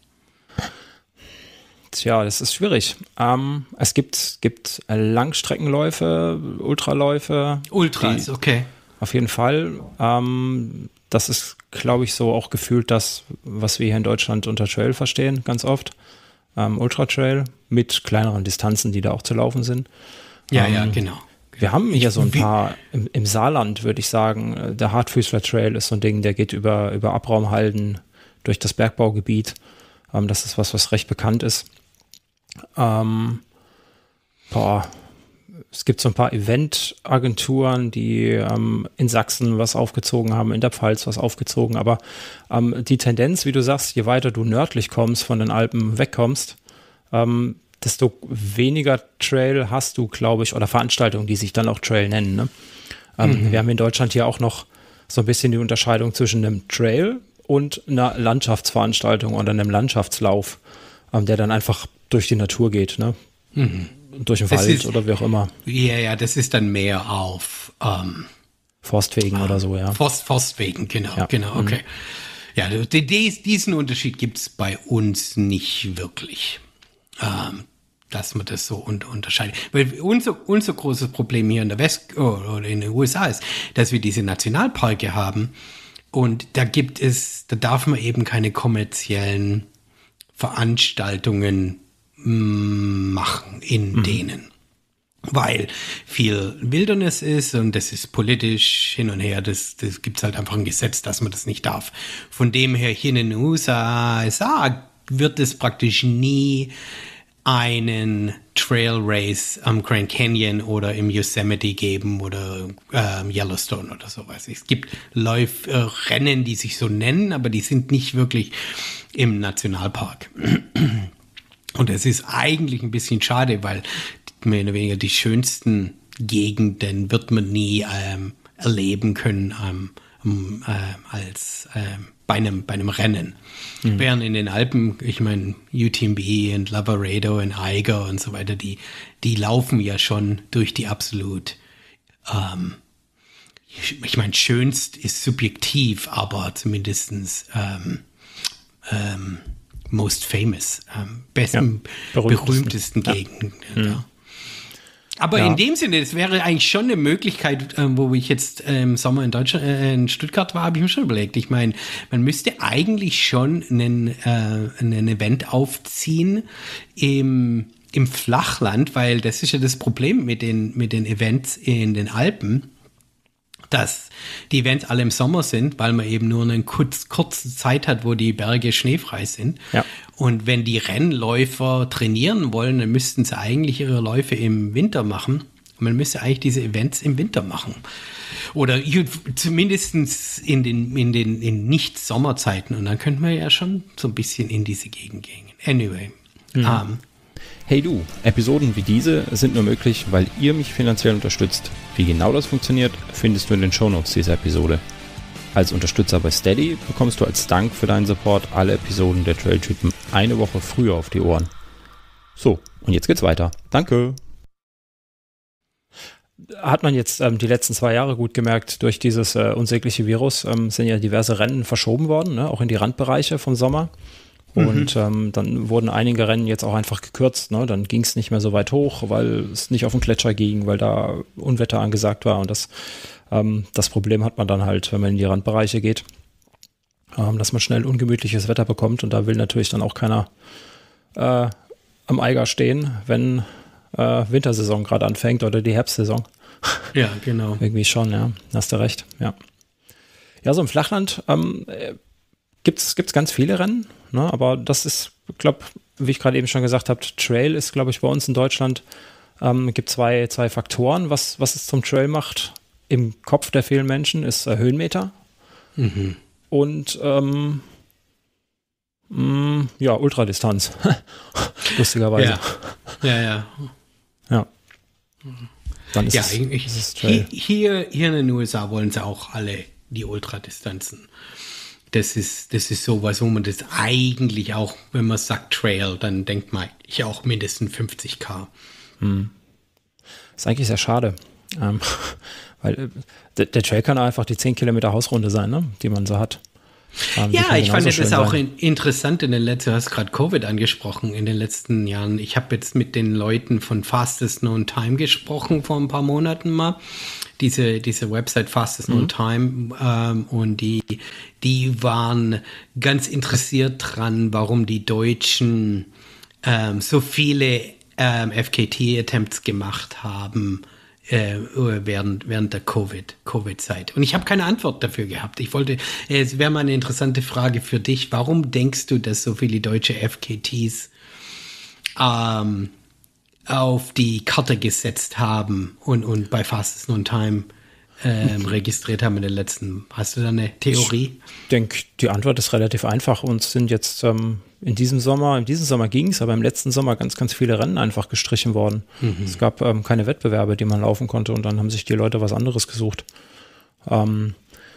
Tja, das ist schwierig. Ähm, es gibt, gibt Langstreckenläufe, Ultraläufe. Ultras, okay. Auf jeden Fall. Ähm, das ist, glaube ich, so auch gefühlt das, was wir hier in Deutschland unter Trail verstehen, ganz oft. Ähm, Ultra-Trail mit kleineren Distanzen, die da auch zu laufen sind. Ja, ähm, ja, genau. Wir haben hier so ein paar, im, im Saarland würde ich sagen, der Hartfüßler Trail ist so ein Ding, der geht über, über Abraumhalden durch das Bergbaugebiet. Ähm, das ist was, was recht bekannt ist. Ähm, boah, es gibt so ein paar Eventagenturen, die ähm, in Sachsen was aufgezogen haben, in der Pfalz was aufgezogen, aber ähm, die Tendenz, wie du sagst, je weiter du nördlich kommst, von den Alpen wegkommst, ähm, desto weniger Trail hast du, glaube ich, oder Veranstaltungen, die sich dann auch Trail nennen. Ne? Ähm, mhm. Wir haben in Deutschland hier auch noch so ein bisschen die Unterscheidung zwischen einem Trail und einer Landschaftsveranstaltung oder einem Landschaftslauf, ähm, der dann einfach durch die Natur geht, ne? Mhm. Durch den Wald ist, oder wie auch immer. Ja, ja, das ist dann mehr auf ähm, Forstwegen äh, oder so, ja. Forst, Forstwegen, genau, ja. genau, okay. Mhm. Ja, diesen Unterschied gibt es bei uns nicht wirklich, ähm, dass man das so un- unterscheidet. Weil unser, unser großes Problem hier in der West- oder in den U S A ist, dass wir diese Nationalparke haben und da gibt es, da darf man eben keine kommerziellen Veranstaltungen machen in mhm. denen, weil viel Wildnis ist und das ist politisch hin und her, das, das gibt es halt einfach ein Gesetz, dass man das nicht darf. Von dem her hier in den U S A wird es praktisch nie einen Trail Race am Grand Canyon oder im Yosemite geben oder ähm, Yellowstone oder sowas. Es gibt Läuf, äh, Rennen, die sich so nennen, aber die sind nicht wirklich im Nationalpark. Und es ist eigentlich ein bisschen schade, weil mehr oder weniger die schönsten Gegenden wird man nie ähm, erleben können ähm, ähm, äh, als ähm, bei einem, bei einem Rennen. Mhm. Während in den Alpen, ich meine, U T M B und Lavaredo und Eiger und so weiter, die, die laufen ja schon durch die absolut, ähm, ich, ich meine, schönst ist subjektiv, aber zumindestens ähm, ähm, most famous, ähm, besten, ja, berühmtesten ja. Gegenden. Ja. Mhm. Aber ja. in dem Sinne, es wäre eigentlich schon eine Möglichkeit, äh, wo ich jetzt äh, im Sommer in Deutschland, äh, in Stuttgart war, habe ich mir schon überlegt. Ich meine, man müsste eigentlich schon einen, äh, einen Event aufziehen im, im Flachland, weil das ist ja das Problem mit den, mit den Events in den Alpen, dass die Events alle im Sommer sind, weil man eben nur eine kurz, kurze Zeit hat, wo die Berge schneefrei sind. Ja. Und wenn die Rennläufer trainieren wollen, dann müssten sie eigentlich ihre Läufe im Winter machen. Man müsste eigentlich diese Events im Winter machen. Oder zumindest in den, in den in Nicht-Sommerzeiten. Und dann könnte man ja schon so ein bisschen in diese Gegend gehen. Anyway. Mhm. Um, Hey du, Episoden wie diese sind nur möglich, weil ihr mich finanziell unterstützt. Wie genau das funktioniert, findest du in den Shownotes dieser Episode. Als Unterstützer bei Steady bekommst du als Dank für deinen Support alle Episoden der Trailtypen eine Woche früher auf die Ohren. So, und jetzt geht's weiter. Danke! Hat man jetzt ähm, die letzten zwei Jahre gut gemerkt, durch dieses äh, unsägliche Virus ähm, sind ja diverse Rennen verschoben worden, ne? Auch in die Randbereiche vom Sommer. Und mhm. ähm, dann wurden einige Rennen jetzt auch einfach gekürzt. Ne? Dann ging es nicht mehr so weit hoch, weil es nicht auf den Gletscher ging, weil da Unwetter angesagt war. Und das, ähm, das Problem hat man dann halt, wenn man in die Randbereiche geht, ähm, dass man schnell ungemütliches Wetter bekommt. Und da will natürlich dann auch keiner äh, am Eiger stehen, wenn äh, Wintersaison gerade anfängt oder die Herbstsaison. Ja, genau. Irgendwie schon, ja. Hast du recht, ja. Ja, so im Flachland ähm, gibt es ganz viele Rennen. Ne, aber das ist, ich glaube, wie ich gerade eben schon gesagt habe, Trail ist, glaube ich, bei uns in Deutschland, ähm, gibt zwei, zwei Faktoren, was, was es zum Trail macht. Im Kopf der vielen Menschen ist äh, Höhenmeter mhm. und ähm, mh, ja, Ultradistanz. Lustigerweise. Ja, ja. Ja. ja. Dann ist ja, es, ich, ist es Trail. Hier, hier in den U S A wollen sie auch alle die Ultradistanzen. Das ist, das ist sowas, wo man das eigentlich auch, wenn man sagt Trail, dann denkt man ich auch mindestens fünfzig Kilometer. Hm. Das ist eigentlich sehr schade. Ähm, weil äh, der, der Trail kann einfach die zehn Kilometer Hausrunde sein, ne, die man so hat. Ähm, ja, ich fand das auch in, interessant in den letzten, du hast gerade Covid angesprochen, in den letzten Jahren. Ich habe jetzt mit den Leuten von Fastest Known Time gesprochen vor ein paar Monaten mal. Diese, diese Website Fastest Known mhm. Time ähm, und die, die waren ganz interessiert dran, warum die Deutschen ähm, so viele ähm, F K T-Attempts gemacht haben äh, während, während der Covid, Covid-Zeit. Und ich habe keine Antwort dafür gehabt. Ich wollte, es wäre mal eine interessante Frage für dich. Warum denkst du, dass so viele deutsche F K Ts ähm, auf die Karte gesetzt haben und, und bei Fastest Known Time ähm, registriert haben in den letzten. Hast du da eine Theorie? Ich denke, die Antwort ist relativ einfach. Uns sind jetzt ähm, in diesem Sommer, in diesem Sommer ging es, aber im letzten Sommer ganz, ganz viele Rennen einfach gestrichen worden. Mhm. Es gab ähm, keine Wettbewerbe, die man laufen konnte und dann haben sich die Leute was anderes gesucht. Ähm,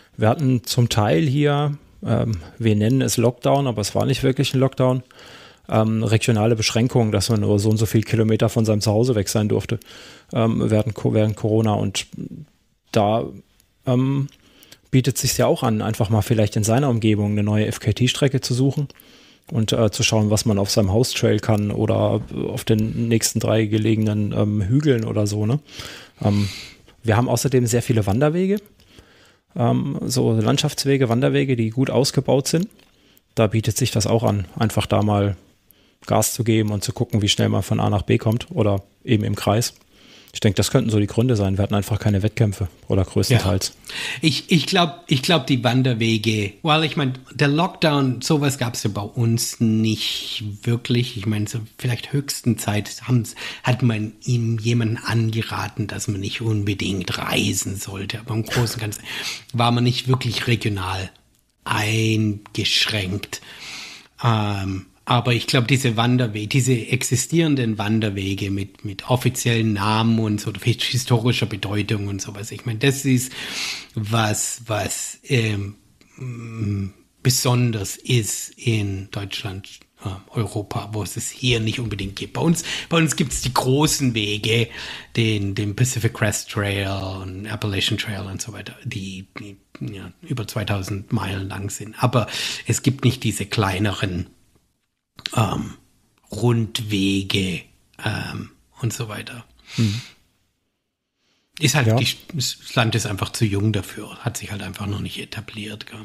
Wir hatten zum Teil hier, ähm, wir nennen es Lockdown, aber es war nicht wirklich ein Lockdown, ähm, regionale Beschränkungen, dass man nur so und so viele Kilometer von seinem Zuhause weg sein durfte ähm, während, während Corona. Und da ähm, bietet es sich ja auch an, einfach mal vielleicht in seiner Umgebung eine neue F K T-Strecke zu suchen und äh, zu schauen, was man auf seinem Haustrail kann oder auf den nächsten drei gelegenen ähm, Hügeln oder so. Ne? Ähm, wir haben außerdem sehr viele Wanderwege, ähm, so Landschaftswege, Wanderwege, die gut ausgebaut sind. Da bietet sich das auch an, einfach da mal Gas zu geben und zu gucken, wie schnell man von A nach B kommt oder eben im Kreis. Ich denke, das könnten so die Gründe sein. Wir hatten einfach keine Wettkämpfe oder größtenteils. Ja. Ich, ich glaube, ich glaub, die Wanderwege, well, ich meine, der Lockdown, sowas gab es ja bei uns nicht wirklich. Ich meine, so vielleicht höchsten Zeit hat man ihm jemanden angeraten, dass man nicht unbedingt reisen sollte. Aber im Großen und Ganzen war man nicht wirklich regional eingeschränkt. Ähm, Aber ich glaube, diese Wanderwege, diese existierenden Wanderwege mit, mit offiziellen Namen und so historischer Bedeutung und sowas, ich meine, das ist was, was ähm, besonders ist in Deutschland, äh, Europa, wo es es hier nicht unbedingt gibt. Bei uns, bei uns gibt es die großen Wege, den, den Pacific Crest Trail und Appalachian Trail und so weiter, die, die ja, über zweitausend Meilen lang sind. Aber es gibt nicht diese kleineren Ähm, Rundwege ähm, und so weiter. Hm. Ist halt, ja. die, das Land ist einfach zu jung dafür, hat sich halt einfach noch nicht etabliert. Gell?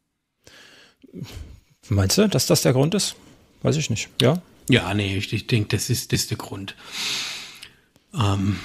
Meinst du, dass das der Grund ist? Weiß ich nicht, ja? Ja, nee, ich, ich denke, das ist, das ist der Grund. Ähm,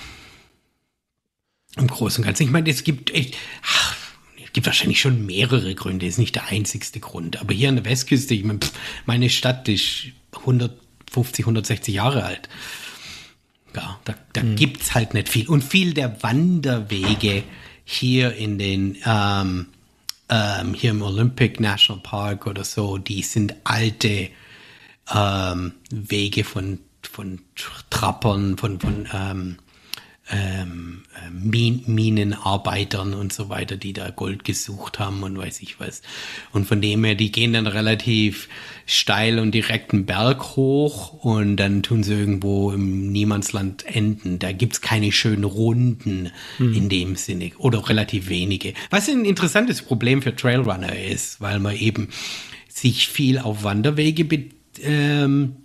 Im Großen und Ganzen. Ich meine, es gibt echt, ach, es gibt wahrscheinlich schon mehrere Gründe, ist nicht der einzigste Grund. Aber hier an der Westküste, ich meine, pff, meine Stadt ist hundertfünfzig, hundertsechzig Jahre alt. Ja, da, da mhm. gibt es halt nicht viel. Und viel der Wanderwege hier in den, ähm, ähm, hier im Olympic National Park oder so, die sind alte ähm, Wege von, von Trappern, von, von ähm, Ähm, Min- Minenarbeitern und so weiter, die da Gold gesucht haben und weiß ich was. Und von dem her, die gehen dann relativ steil und direkt einen Berg hoch und dann tun sie irgendwo im Niemandsland enden. Da gibt's keine schönen Runden hm. in dem Sinne oder relativ wenige. Was ein interessantes Problem für Trailrunner ist, weil man eben sich viel auf Wanderwege be- ähm,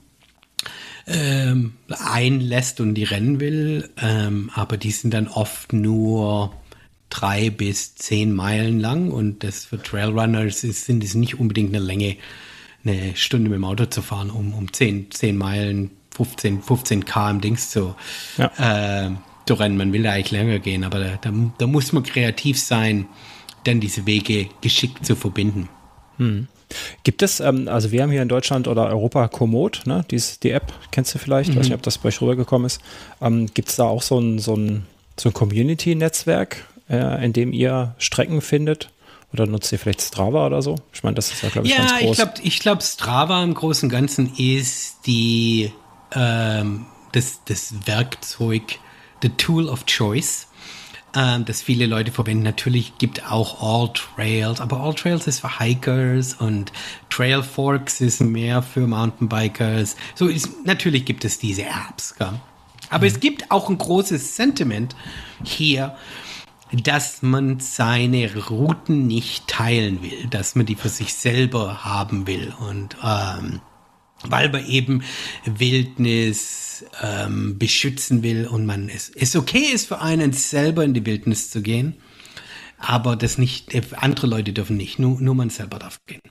Ähm, einlässt und die rennen will, ähm, aber die sind dann oft nur drei bis zehn Meilen lang und das für Trailrunners ist, sind es nicht unbedingt eine Länge, eine Stunde mit dem Auto zu fahren, um, um zehn, zehn Meilen, fünfzehn, fünfzehn Kilometer im Dings zu, ja. äh, zu rennen. Man will da eigentlich länger gehen, aber da, da, da muss man kreativ sein, dann diese Wege geschickt zu verbinden. Hm. Gibt es, ähm, also wir haben hier in Deutschland oder Europa Komoot, ne, die, die App, kennst du vielleicht, mhm. weiß nicht, ob das bei euch rübergekommen ist. Ähm, gibt es da auch so ein, so ein, so ein Community-Netzwerk, äh, in dem ihr Strecken findet? Oder nutzt ihr vielleicht Strava oder so? Ich meine, das ist ja, glaube ich, ja, ganz groß. Ja, ich glaube, ich glaub, Strava im Großen und Ganzen ist die, ähm, das, das Werkzeug, the tool of choice, Ähm, das viele Leute verwenden. Natürlich gibt auch All-Trails, aber All-Trails ist für Hikers und Trail Forks ist mehr für Mountainbikers. So ist, natürlich gibt es diese Apps. Gell? Aber mhm. es gibt auch ein großes Sentiment hier, dass man seine Routen nicht teilen will, dass man die für sich selber haben will und ähm, weil man eben Wildnis ähm, beschützen will und man es, es okay ist für einen selber in die Wildnis zu gehen, aber das nicht, andere Leute dürfen nicht, nur, nur man selber darf gehen.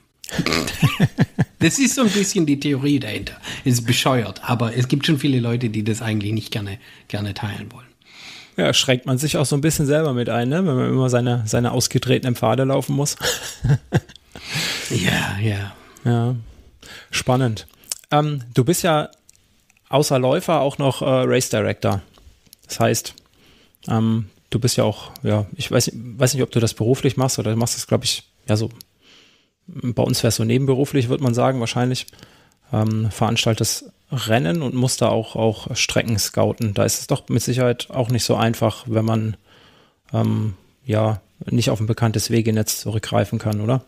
Das ist so ein bisschen die Theorie dahinter. Ist bescheuert, aber es gibt schon viele Leute, die das eigentlich nicht gerne, gerne teilen wollen. Ja, schränkt man sich auch so ein bisschen selber mit ein, ne? Wenn man immer seine, seine ausgetretenen Pfade laufen muss. Ja, ja. Ja, spannend. Ähm, du bist ja außer Läufer auch noch äh, Race Director. Das heißt, ähm, du bist ja auch, ja, ich weiß, weiß nicht, ob du das beruflich machst oder du machst das, glaube ich, ja so, bei uns wäre es so nebenberuflich, würde man sagen, wahrscheinlich. Ähm, veranstaltest Rennen und musst da auch, auch Strecken scouten. Da ist es doch mit Sicherheit auch nicht so einfach, wenn man ähm, ja nicht auf ein bekanntes Wegenetz zurückgreifen kann, oder?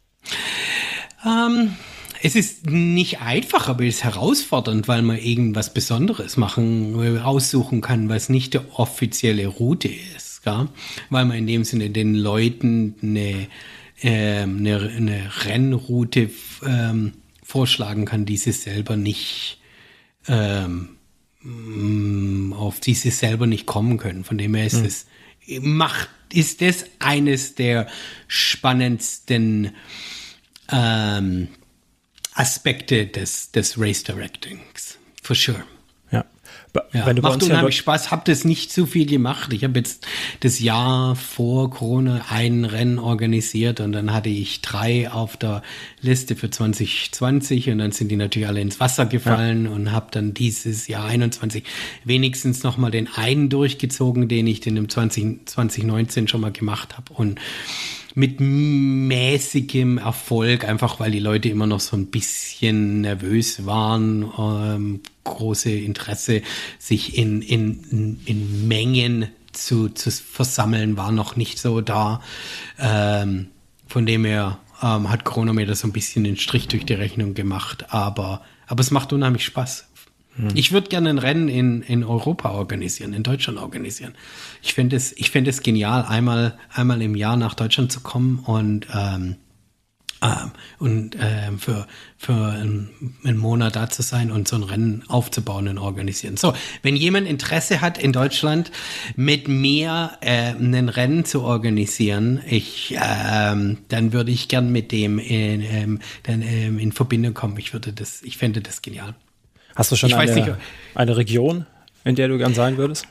Ähm, es ist nicht einfach, aber es ist herausfordernd, weil man irgendwas Besonderes machen, aussuchen kann, was nicht die offizielle Route ist, gell? Weil man in dem Sinne den Leuten eine, äh, eine, eine Rennroute ähm, vorschlagen kann, die sie selber nicht ähm, auf die sie selber nicht kommen können. Von dem her ist hm. es macht ist das eines der spannendsten ähm, Aspekte des, des Race Directings, for sure. Ja. Ja, wenn du macht unheimlich Spaß, hab das nicht zu viel gemacht. Ich habe jetzt das Jahr vor Corona ein Rennen organisiert und dann hatte ich drei auf der Liste für zwanzig zwanzig und dann sind die natürlich alle ins Wasser gefallen ja. und habe dann dieses Jahr einundzwanzig wenigstens nochmal den einen durchgezogen, den ich den im zwanzig, zwanzig neunzehn schon mal gemacht habe und mit mäßigem Erfolg, einfach weil die Leute immer noch so ein bisschen nervös waren, ähm, große Interesse, sich in, in, in Mengen zu, zu versammeln, war noch nicht so da. Ähm, von dem her ähm, hat Chronometer so ein bisschen den Strich durch die Rechnung gemacht, aber, aber es macht unheimlich Spaß. Hm. Ich würde gerne ein Rennen in, in Europa organisieren, in Deutschland organisieren. Ich finde es, ich finde es genial, einmal, einmal im Jahr nach Deutschland zu kommen und, ähm, ähm, und ähm, für, für einen, einen Monat da zu sein und so ein Rennen aufzubauen und organisieren. So, wenn jemand Interesse hat in Deutschland mit mir äh, ein Rennen zu organisieren, ich, ähm, dann würde ich gern mit dem in, ähm, dann, ähm, in Verbindung kommen. Ich würde das, ich fände das genial. Hast du schon ich eine, weiß nicht, eine Region, in der du gern sein würdest?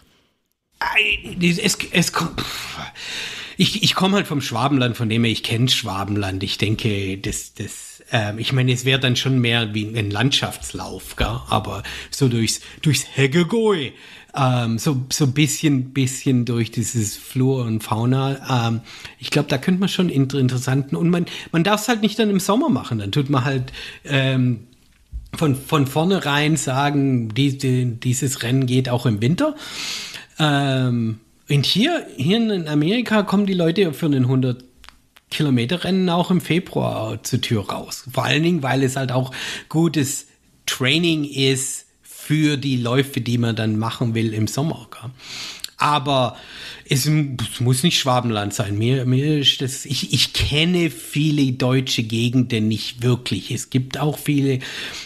Es, es kommt, ich, ich komme halt vom Schwabenland, von dem her, ich kenne Schwabenland. Ich denke, das, das, ähm, ich meine, es wäre dann schon mehr wie ein Landschaftslauf, gell? Aber so durchs, durchs Heggegäu, ähm, so, so ein bisschen, bisschen durch dieses Flora und Fauna. Ähm, ich glaube, da könnte man schon inter- interessanten, und man, man darf es halt nicht dann im Sommer machen. Dann tut man halt, ähm, von, von vornherein sagen, die, die, dieses Rennen geht auch im Winter. Ähm, und hier, hier in Amerika kommen die Leute für einen hundert Kilometer Rennen auch im Februar zur Tür raus. Vor allen Dingen, weil es halt auch gutes Training ist für die Läufe, die man dann machen will im Sommer. Gell? Aber es muss nicht Schwabenland sein. Mir, mir ist das, ich, ich kenne viele deutsche Gegenden nicht wirklich. Es gibt auch viele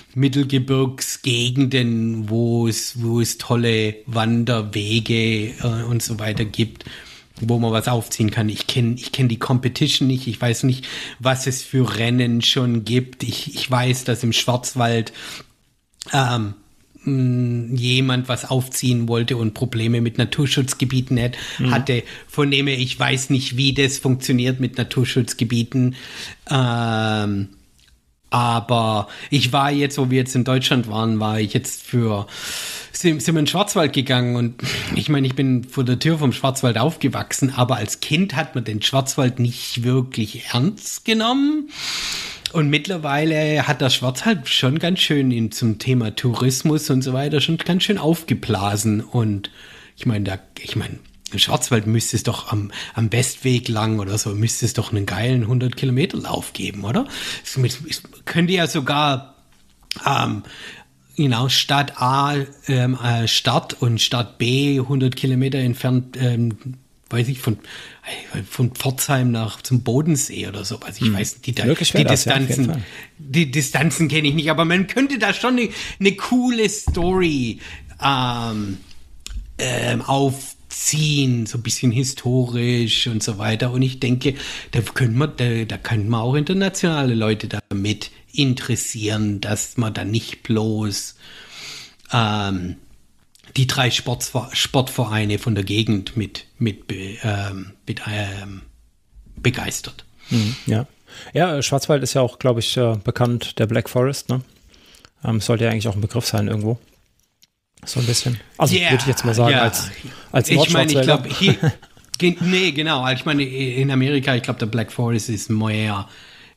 Mittelgebirgsgegenden, wo es, wo es tolle Wanderwege äh, und so weiter gibt, wo man was aufziehen kann. Ich kenne ich kenn die Competition nicht. Ich weiß nicht, was es für Rennen schon gibt. Ich, ich weiß, dass im Schwarzwald ähm, jemand was aufziehen wollte und Probleme mit Naturschutzgebieten hat, mhm. hatte, von dem her, ich weiß nicht, wie das funktioniert mit Naturschutzgebieten. Ähm, aber ich war jetzt, wo wir jetzt in Deutschland waren, war ich jetzt für, sind, sind wir in den Schwarzwald gegangen und ich meine, ich bin vor der Tür vom Schwarzwald aufgewachsen, aber als Kind hat man den Schwarzwald nicht wirklich ernst genommen. Und mittlerweile hat der Schwarzwald schon ganz schön in, zum Thema Tourismus und so weiter schon ganz schön aufgeblasen. Und ich meine, da, ich meine, im Schwarzwald müsste es doch am, am Westweg lang oder so, müsste es doch einen geilen hundert Kilometer Lauf geben, oder? Es, es könnte ja sogar, ähm, genau, Stadt A, ähm, äh, Start und Stadt B hundert Kilometer entfernt, ähm, weiß ich, von, von Pforzheim nach zum Bodensee oder so. Also ich hm. weiß, die, die Distanzen, ja, die Distanzen kenne ich nicht, aber man könnte da schon eine, eine coole Story ähm, ähm, aufziehen, so ein bisschen historisch und so weiter. Und ich denke, da könnte man, da, da könnten wir auch internationale Leute damit interessieren, dass man da nicht bloß ähm, die drei Sport, Sportvereine von der Gegend mit, mit, ähm, mit ähm, begeistert. Mhm, ja. ja, Schwarzwald ist ja auch, glaube ich, äh, bekannt, der Black Forest, ne? Ähm, sollte ja eigentlich auch ein Begriff sein irgendwo. So ein bisschen. Also yeah, würde ich jetzt mal sagen, yeah. als, als Ich meine, ich glaube, hier, nee, genau, ich meine, in Amerika, ich glaube, der Black Forest ist mehr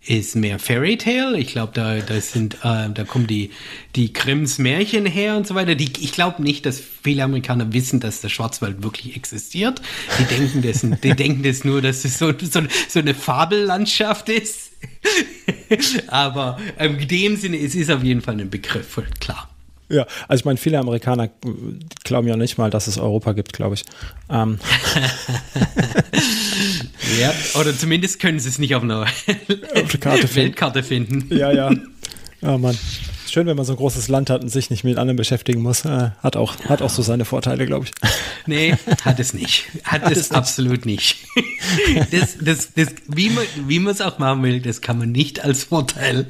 ist mehr Fairy Tale. Ich glaube, da, da sind, äh, da kommen die, die Grimms Märchen her und so weiter. Die, ich glaube nicht, dass viele Amerikaner wissen, dass der Schwarzwald wirklich existiert. Die denken das, die denken das nur, dass es so, so, so eine Fabellandschaft ist. Aber ähm, in dem Sinne, es ist auf jeden Fall ein Begriff, klar. Ja, also ich meine, viele Amerikaner glauben ja nicht mal, dass es Europa gibt, glaube ich. Ähm. Ja, oder zumindest können sie es nicht auf einer Karte Weltkarte finden. Ja, ja. Ja, Mann. Schön, wenn man so ein großes Land hat und sich nicht mit anderen beschäftigen muss. Äh, hat auch, hat auch so seine Vorteile, glaube ich. Nee, hat es nicht. Hat, hat es nicht. Absolut nicht. Das, das, das, wie man, wie man es auch machen will, das kann man nicht als Vorteil.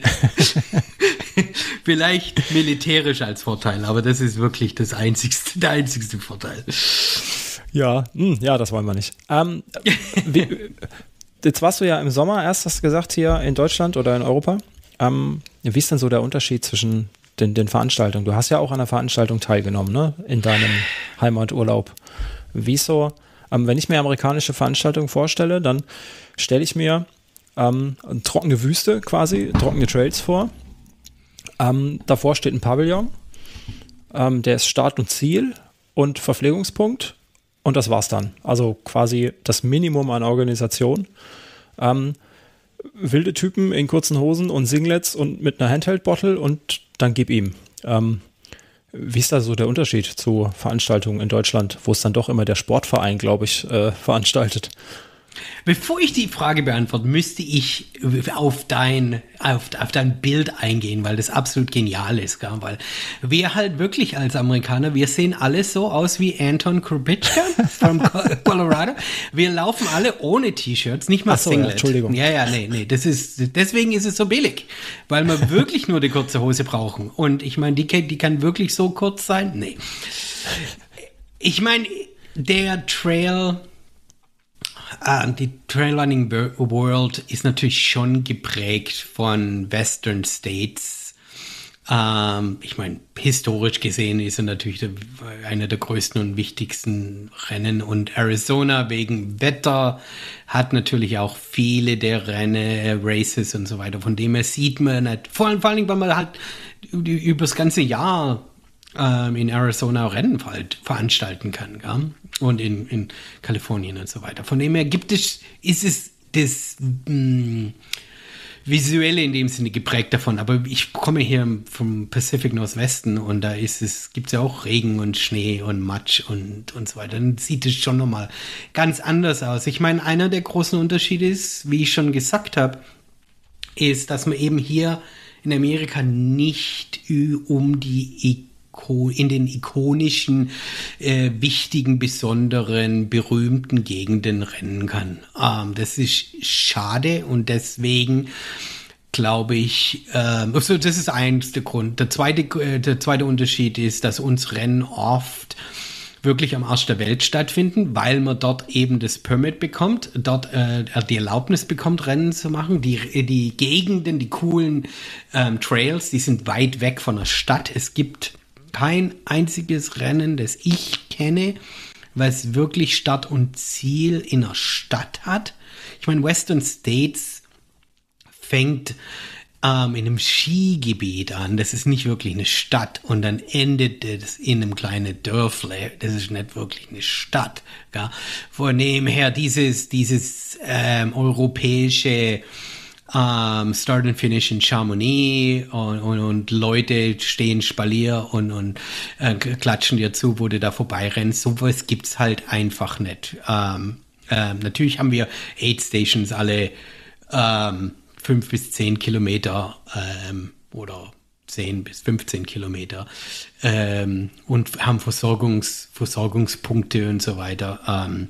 Vielleicht militärisch als Vorteil, aber das ist wirklich das einzigste, der einzigste Vorteil. Ja, mh, ja, das wollen wir nicht. Ähm, wie, jetzt warst du ja im Sommer erst, hast du gesagt, hier in Deutschland oder in Europa. Ähm, wie ist denn so der Unterschied zwischen den, den Veranstaltungen? Du hast ja auch an der Veranstaltung teilgenommen, ne? In deinem Heimaturlaub. Wie so, ähm, wenn ich mir amerikanische Veranstaltungen vorstelle, dann stelle ich mir ähm, eine trockene Wüste quasi, trockene Trails vor. Ähm, davor steht ein Pavillon, ähm, der ist Start und Ziel und Verpflegungspunkt und das war's dann. Also quasi das Minimum an Organisation. Ähm, wilde Typen in kurzen Hosen und Singlets und mit einer Handheld-Bottle und dann gib ihm. Ähm, wie ist da so der Unterschied zu Veranstaltungen in Deutschland, wo es dann doch immer der Sportverein, glaube ich, äh, veranstaltet? Bevor ich die Frage beantworte, müsste ich auf dein, auf, auf dein Bild eingehen, weil das absolut genial ist. Gell? Weil wir halt wirklich als Amerikaner, wir sehen alle so aus wie Anton Krupitschka von Colorado. Wir laufen alle ohne T-Shirts, nicht mal Ach so, Singlet. Ja, Entschuldigung. Ja, ja, nee, nee. Das ist, deswegen ist es so billig, weil wir wirklich nur die kurze Hose brauchen. Und ich meine, die, die kann wirklich so kurz sein? Nee. Ich meine, der Trail... Uh, die Trailrunning World ist natürlich schon geprägt von Western States. Um, ich meine, historisch gesehen ist er natürlich der, einer der größten und wichtigsten Rennen und Arizona wegen Wetter hat natürlich auch viele der Rennen, Races und so weiter. Von dem her sieht man nicht, vor allem, vor allem weil man halt über das ganze Jahr ähm, in Arizona Rennen halt veranstalten kann, gell? Und in, in Kalifornien und so weiter. Von dem her gibt es, ist es das mh, Visuelle in dem Sinne geprägt davon. Aber ich komme hier vom Pacific Northwesten und da ist es, gibt es ja auch Regen und Schnee und Matsch und, und so weiter. Dann sieht es schon nochmal ganz anders aus. Ich meine, einer der großen Unterschiede ist, wie ich schon gesagt habe, ist, dass man eben hier in Amerika nicht um die in den ikonischen, äh, wichtigen, besonderen, berühmten Gegenden rennen kann. Ähm, das ist schade und deswegen glaube ich, ähm, also das ist eins der Grund. Der zweite, äh, der zweite Unterschied ist, dass uns Rennen oft wirklich am Arsch der Welt stattfinden, weil man dort eben das Permit bekommt, dort äh, die Erlaubnis bekommt, Rennen zu machen. Die, die Gegenden, die coolen ähm, Trails, die sind weit weg von der Stadt. Es gibt kein einziges Rennen, das ich kenne, was wirklich Start und Ziel in der Stadt hat. Ich meine, Western States fängt ähm, in einem Skigebiet an. Das ist nicht wirklich eine Stadt. Und dann endet es in einem kleinen Dörfle. Das ist nicht wirklich eine Stadt. Gell? Von dem her dieses, dieses ähm, europäische Um, Start and Finish in Chamonix und, und, und Leute stehen Spalier und, und äh, klatschen dir zu, wo du da vorbeirennst. Sowas gibt's halt einfach nicht. Um, ähm, natürlich haben wir Aid Stations alle ähm, fünf bis zehn Kilometer ähm, oder zehn bis fünfzehn Kilometer ähm, und haben Versorgungs, Versorgungspunkte und so weiter. Ähm,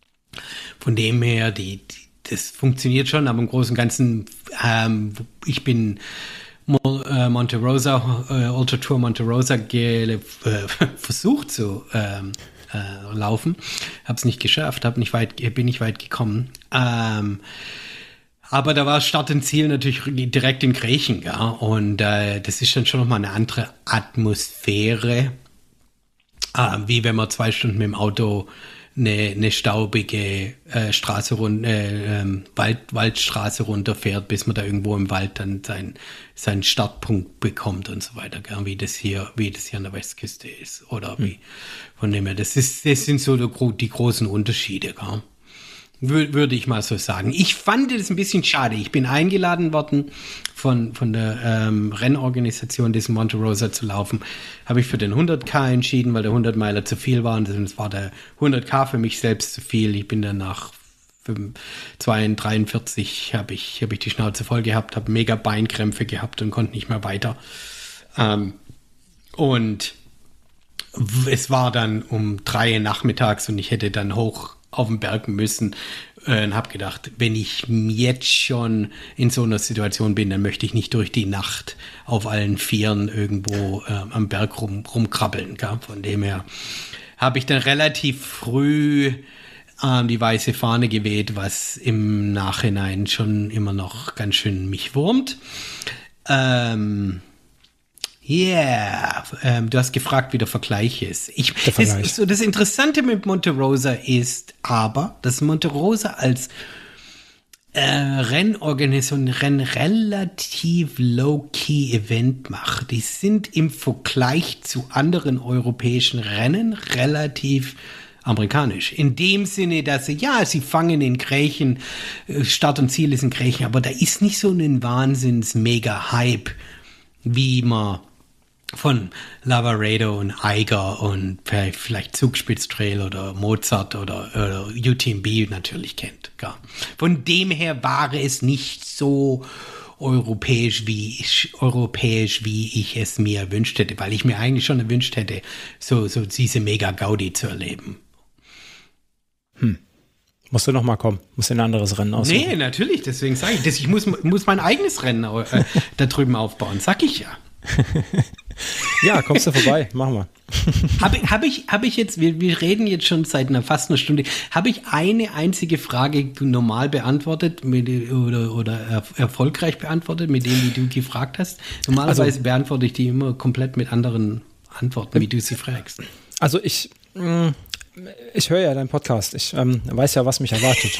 von dem her, die, die das funktioniert schon, aber im Großen und Ganzen, ähm, ich bin Mo- äh, Monte Rosa, äh, Ultra Tour Monte Rosa ge- äh, versucht zu ähm, äh, laufen, habe es nicht geschafft, hab nicht weit, bin nicht weit gekommen. Ähm, aber da war Start und Ziel natürlich direkt in Griechen, ja, und äh, das ist dann schon nochmal eine andere Atmosphäre, äh, wie wenn man zwei Stunden mit dem Auto eine, eine staubige äh, Straße run äh, ähm, Wald, Waldstraße runterfährt, bis man da irgendwo im Wald dann sein, seinen Startpunkt bekommt und so weiter, gell? Wie das hier, wie das hier an der Westküste ist. Oder wie, von dem her, das ist, das sind so die, die großen Unterschiede, gell? Würde ich mal so sagen. Ich fand es ein bisschen schade. Ich bin eingeladen worden von, von der ähm, Rennorganisation, diesen Monte Rosa zu laufen. Habe ich für den hundert K entschieden, weil der hundert Meiler zu viel war. Und es war der hundert K für mich selbst zu viel. Ich bin dann nach zwei Komma dreiundvierzig habe ich, hab ich die Schnauze voll gehabt, habe mega Beinkrämpfe gehabt und konnte nicht mehr weiter. Ähm, und es war dann um drei nachmittags und ich hätte dann hoch auf den Berg müssen äh, und habe gedacht, wenn ich jetzt schon in so einer Situation bin, dann möchte ich nicht durch die Nacht auf allen Vieren irgendwo äh, am Berg rum, rumkrabbeln. Gell? Von dem her habe ich dann relativ früh ähm, die weiße Fahne geweht, was im Nachhinein schon immer noch ganz schön mich wurmt. Ähm, Yeah, ähm, du hast gefragt, wie der Vergleich ist. Ich, der Vergleich. Das, so das Interessante mit Monte Rosa ist aber, dass Monte Rosa als äh, Rennorganisation ein relativ low-key-Event macht. Die sind im Vergleich zu anderen europäischen Rennen relativ amerikanisch. In dem Sinne, dass sie, ja, sie fangen in Grächen, Start und Ziel ist in Grächen, aber da ist nicht so ein Wahnsinns-Mega-Hype, wie man von Lavaredo und Eiger und vielleicht Zugspitztrail oder Mozart oder, oder U T M B natürlich kennt. Ja. Von dem her war es nicht so europäisch wie, ich, europäisch, wie ich es mir erwünscht hätte, weil ich mir eigentlich schon erwünscht hätte, so, so diese Mega-Gaudi zu erleben. Hm. Musst du noch mal kommen? Musst du ein anderes Rennen aussuchen? Nee, natürlich, deswegen sage ich das. Ich muss, muss mein eigenes Rennen äh, da drüben aufbauen, sag ich ja. Ja, kommst du vorbei, machen wir. Habe hab ich, hab ich jetzt, wir, wir reden jetzt schon seit einer fast einer Stunde, habe ich eine einzige Frage normal beantwortet mit, oder, oder er, erfolgreich beantwortet, mit dem, wie du gefragt hast? Normalerweise also, beantworte ich die immer komplett mit anderen Antworten, wie du sie fragst. Also ich, ich höre ja deinen Podcast, ich ähm, weiß ja, was mich erwartet.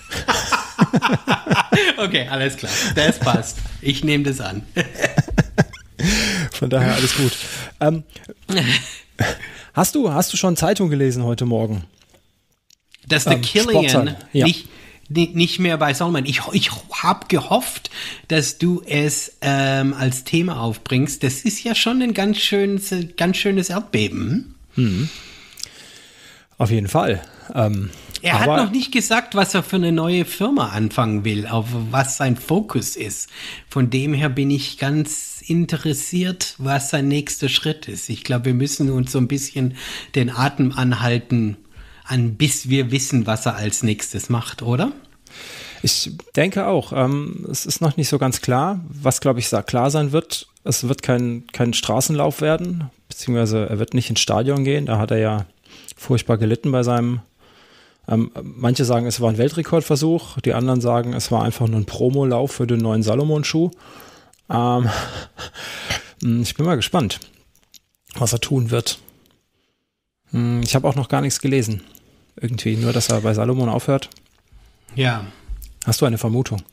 Okay, alles klar, das passt. Ich nehme das an. Von daher alles gut. Ähm, hast du, hast du schon Zeitung gelesen heute Morgen? Dass der ähm, Kilian ja. nicht, nicht mehr bei Salomon. Ich, ich habe gehofft, dass du es ähm, als Thema aufbringst. Das ist ja schon ein ganz schönes, ganz schönes Erdbeben. Hm. Auf jeden Fall. Ähm, er hat noch nicht gesagt, was er für eine neue Firma anfangen will, auf was sein Fokus ist. Von dem her bin ich ganz interessiert, was sein nächster Schritt ist. Ich glaube, wir müssen uns so ein bisschen den Atem anhalten, an, bis wir wissen, was er als nächstes macht, oder? Ich denke auch. Ähm, es ist noch nicht so ganz klar. Was, glaube ich, klar sein wird, es wird kein, kein Straßenlauf werden, beziehungsweise er wird nicht ins Stadion gehen. Da hat er ja furchtbar gelitten bei seinem Ähm, manche sagen, es war ein Weltrekordversuch, die anderen sagen, es war einfach nur ein Promolauf für den neuen Salomon-Schuh. Ähm, ich bin mal gespannt, was er tun wird. Ich habe auch noch gar nichts gelesen. Irgendwie, nur dass er bei Salomon aufhört. Ja. Hast du eine Vermutung?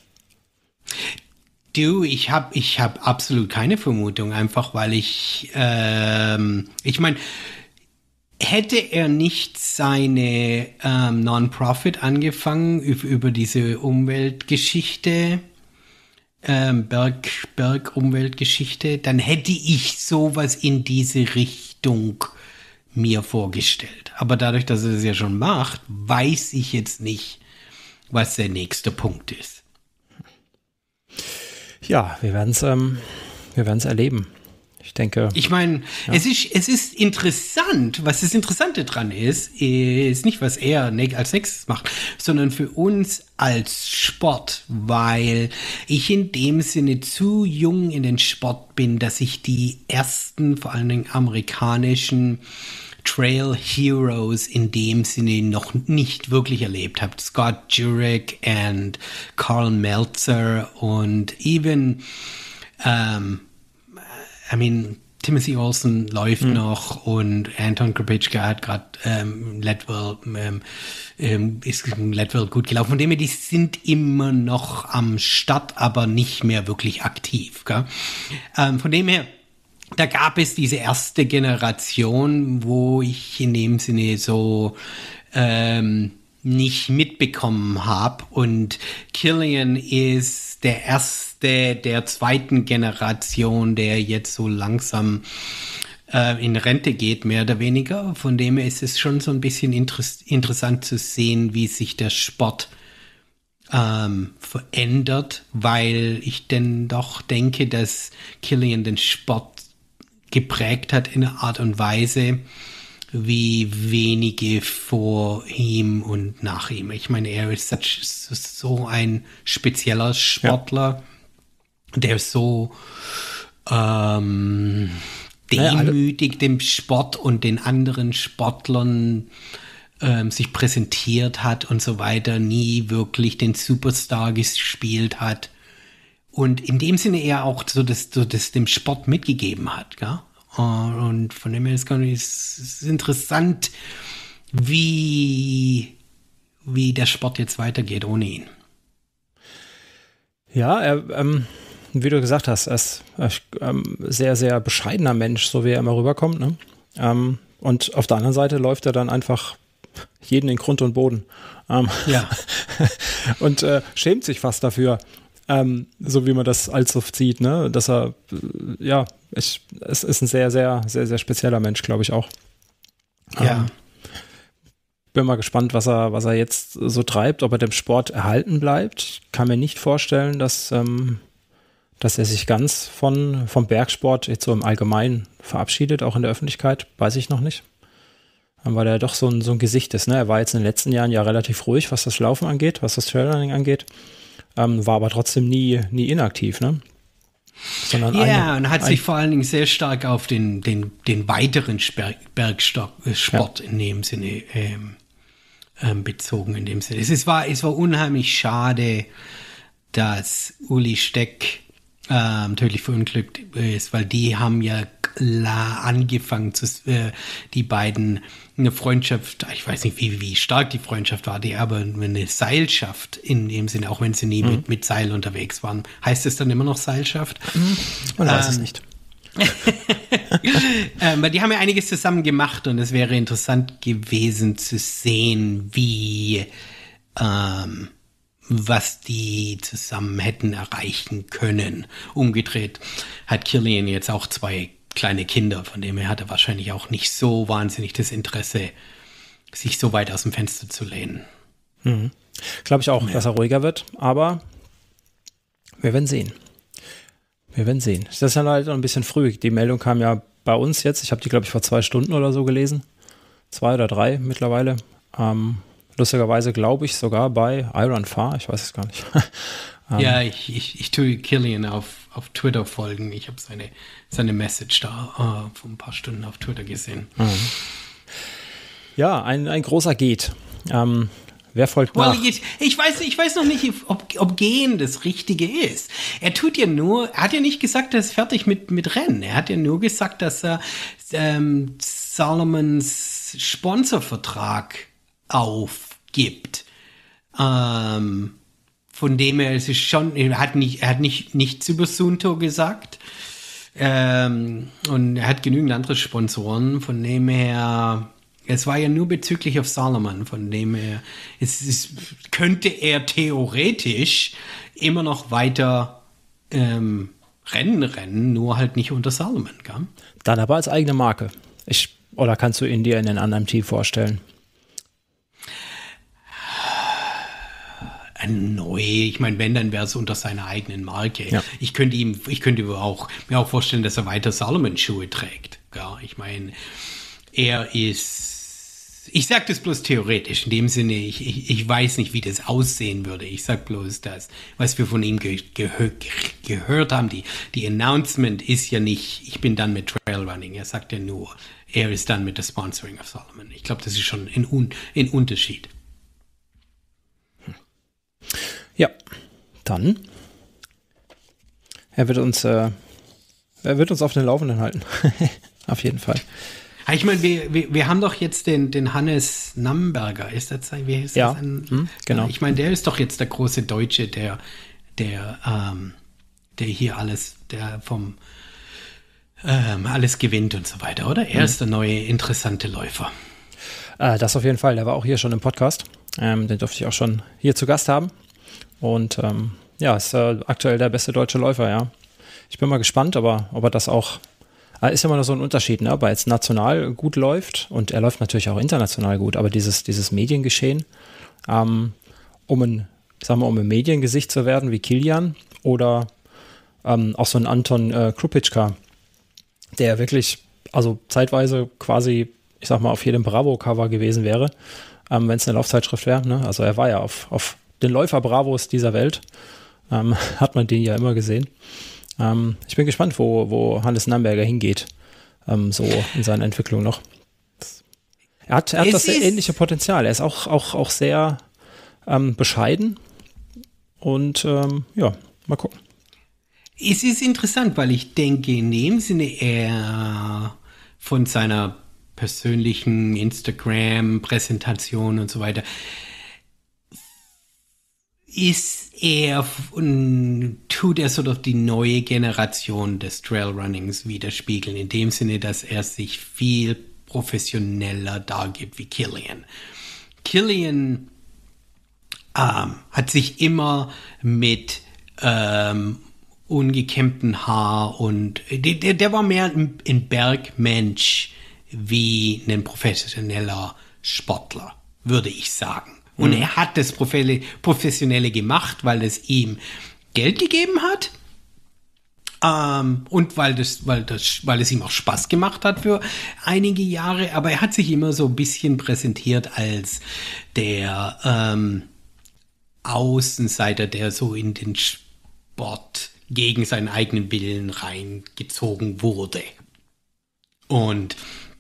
Du, ich habe ich hab absolut keine Vermutung, einfach weil ich, ähm, ich meine, hätte er nicht seine ähm, Non-Profit angefangen über, über diese Umweltgeschichte, ähm, Berg, Berg-Umweltgeschichte, dann hätte ich sowas in diese Richtung mir vorgestellt. Aber dadurch, dass er es ja schon macht, weiß ich jetzt nicht, was der nächste Punkt ist. Ja, wir werden es ähm, wir werden es erleben. Ich denke. Ich meine, ja. es ist, es ist interessant, was das Interessante dran ist, ist nicht, was er als nächstes macht, sondern für uns als Sport, weil ich in dem Sinne zu jung in den Sport bin, dass ich die ersten, vor allen Dingen amerikanischen Trail Heroes in dem Sinne noch nicht wirklich erlebt habe. Scott Jurek und Karl Meltzer und even, ähm, I mean, Timothy Olsen läuft Mhm. noch und Anton Krupicka hat gerade ähm, Leadville, ähm, ähm, ist in Leadville gut gelaufen. Von dem her, die sind immer noch am Start, aber nicht mehr wirklich aktiv. Gell? Ähm, von dem her, da gab es diese erste Generation, wo ich in dem Sinne so ähm, nicht mitbekommen habe. Und Killian ist der erste der zweiten Generation, der jetzt so langsam äh, in Rente geht, mehr oder weniger. Von dem her ist es schon so ein bisschen interess- interessant zu sehen, wie sich der Sport ähm, verändert, weil ich denn doch denke, dass Killian den Sport geprägt hat in einer Art und Weise, wie wenige vor ihm und nach ihm. Ich meine, er ist such, so ein spezieller Sportler, ja. der so ähm, demütig ja, dem Sport und den anderen Sportlern ähm, sich präsentiert hat und so weiter, nie wirklich den Superstar gespielt hat. Und in dem Sinne er auch so das, so das dem Sport mitgegeben hat, gell? Und von dem her ist es interessant, wie, wie der Sport jetzt weitergeht ohne ihn. Ja, er, ähm, wie du gesagt hast, er ist ein ähm, sehr, sehr bescheidener Mensch, so wie er immer rüberkommt. Ne? Ähm, und auf der anderen Seite läuft er dann einfach jeden in Grund und Boden. Ähm, ja. und äh, schämt sich fast dafür. Ähm, so wie man das allzu oft sieht, ne, dass er, äh, ja, ich, es ist ein sehr, sehr, sehr, sehr spezieller Mensch, glaube ich auch. Ja. Ähm, bin mal gespannt, was er, was er jetzt so treibt, ob er dem Sport erhalten bleibt. Ich kann mir nicht vorstellen, dass, ähm, dass er sich ganz von, vom Bergsport jetzt so im Allgemeinen verabschiedet, auch in der Öffentlichkeit, weiß ich noch nicht. Weil er doch so ein, so ein Gesicht ist, ne? Er war jetzt in den letzten Jahren ja relativ ruhig, was das Laufen angeht, was das Trailrunning angeht. Ähm, war aber trotzdem nie, nie inaktiv, ne? Sondern ja, eine, und hat sich vor allen Dingen sehr stark auf den, den, den weiteren Bergsport ja. in dem Sinne ähm, ähm, bezogen. In dem Sinne. Es, ist, war, es war unheimlich schade, dass Uli Steck ähm, tödlich verunglückt ist, weil die haben ja klar angefangen, zu, äh, die beiden eine Freundschaft, ich weiß nicht, wie, wie stark die Freundschaft war, die aber eine Seilschaft in dem Sinne, auch wenn sie nie mhm. mit, mit Seil unterwegs waren. Heißt es dann immer noch Seilschaft? Mhm. Man ähm, weiß es nicht. ähm, weil die haben ja einiges zusammen gemacht und es wäre interessant gewesen zu sehen, wie ähm, was die zusammen hätten erreichen können. Umgedreht hat Killian jetzt auch zwei kleine Kinder, von dem her hat er wahrscheinlich auch nicht so wahnsinnig das Interesse, sich so weit aus dem Fenster zu lehnen. Mhm. Glaube ich auch, ja. dass er ruhiger wird, aber wir werden sehen. Wir werden sehen. Das ist dann halt noch ein bisschen früh. Die Meldung kam ja bei uns jetzt, ich habe die, glaube ich, vor zwei Stunden oder so gelesen. Zwei oder drei mittlerweile. Ähm, lustigerweise glaube ich sogar bei Iron Far, ich weiß es gar nicht. ähm, ja, ich, ich, ich tue Killian auf, auf Twitter folgen. Ich habe seine, seine Message da uh, vor ein paar Stunden auf Twitter gesehen. Mhm. Ja, ein, ein großer geht. Ähm, wer folgt nach? Well, ich, ich, weiß, ich weiß noch nicht, ob, ob gehen das Richtige ist. Er tut ja nur, er hat ja nicht gesagt, er ist fertig mit, mit Rennen. Er hat ja nur gesagt, dass er ähm, Salomons Sponsorvertrag aufgibt. Ähm, von dem her ist es schon, er hat nicht, er hat nicht, nichts über Suunto gesagt. Ähm, und er hat genügend andere Sponsoren, von dem her, es war ja nur bezüglich auf Salomon, von dem her, es, es könnte er theoretisch immer noch weiter ähm, Rennen rennen, nur halt nicht unter Salomon, gell? Dann aber als eigene Marke. Ich, oder kannst du ihn dir in einem anderen Team vorstellen? Neu, ich meine, wenn, dann wäre es unter seiner eigenen Marke. Ja. Ich könnte ihm, ich könnte auch, mir auch vorstellen, dass er weiter Salomon-Schuhe trägt. Ja, ich meine, er ist, ich sage das bloß theoretisch, in dem Sinne, ich, ich, ich weiß nicht, wie das aussehen würde. Ich sage bloß das, was wir von ihm ge gehör gehört haben. Die, die Announcement ist ja nicht, ich bin dann mit Trailrunning. Er sagt ja nur, er ist dann mit der Sponsoring of Salomon. Ich glaube, das ist schon ein, Un ein Unterschied. Ja, dann. Er wird uns, äh, er wird uns auf den Laufenden halten. Auf jeden Fall. Ich meine, wir, wir, wir haben doch jetzt den, den Hannes Namberger, ist das, wie ist ja, das ein, hm, genau. Ich meine, der ist doch jetzt der große Deutsche, der, der, ähm, der hier alles, der vom ähm, alles gewinnt und so weiter, oder? Er hm. ist der neue interessante Läufer. Äh, das auf jeden Fall, der war auch hier schon im Podcast. Ähm, den durfte ich auch schon hier zu Gast haben. Und ähm, ja, ist äh, aktuell der beste deutsche Läufer, ja. Ich bin mal gespannt, aber ob er das auch ist immer noch so ein Unterschied, ne? Ob er jetzt national gut läuft und er läuft natürlich auch international gut, aber dieses, dieses Mediengeschehen, ähm, um ein, sagen wir, um ein Mediengesicht zu werden wie Kilian oder ähm, auch so ein Anton äh, Krupitschka, der wirklich, also zeitweise quasi, ich sag mal, auf jedem Bravo-Cover gewesen wäre, ähm, wenn es eine Laufzeitschrift wäre, ne? Also er war ja auf, auf den Läufer-Bravos dieser Welt, ähm, hat man den ja immer gesehen. Ähm, ich bin gespannt, wo, wo Hannes Namberger hingeht, ähm, so in seiner Entwicklung noch. Er hat, er hat das sehr ähnliche Potenzial. Er ist auch, auch, auch sehr ähm, bescheiden und ähm, ja, mal gucken. Es ist interessant, weil ich denke, in dem Sinne er von seiner persönlichen Instagram-Präsentation und so weiter ist er und tut er so doch die neue Generation des Trailrunnings widerspiegeln, in dem Sinne, dass er sich viel professioneller dargibt wie Kilian. Kilian ähm, hat sich immer mit ähm, ungekämmtem Haar und der, der war mehr ein, ein Bergmensch wie ein professioneller Sportler, würde ich sagen. Und er hat das Professionelle gemacht, weil es ihm Geld gegeben hat. Ähm, und weil, das, weil, das, weil es ihm auch Spaß gemacht hat für einige Jahre. Aber er hat sich immer so ein bisschen präsentiert als der ähm, Außenseiter, der so in den Sport gegen seinen eigenen Willen reingezogen wurde. Und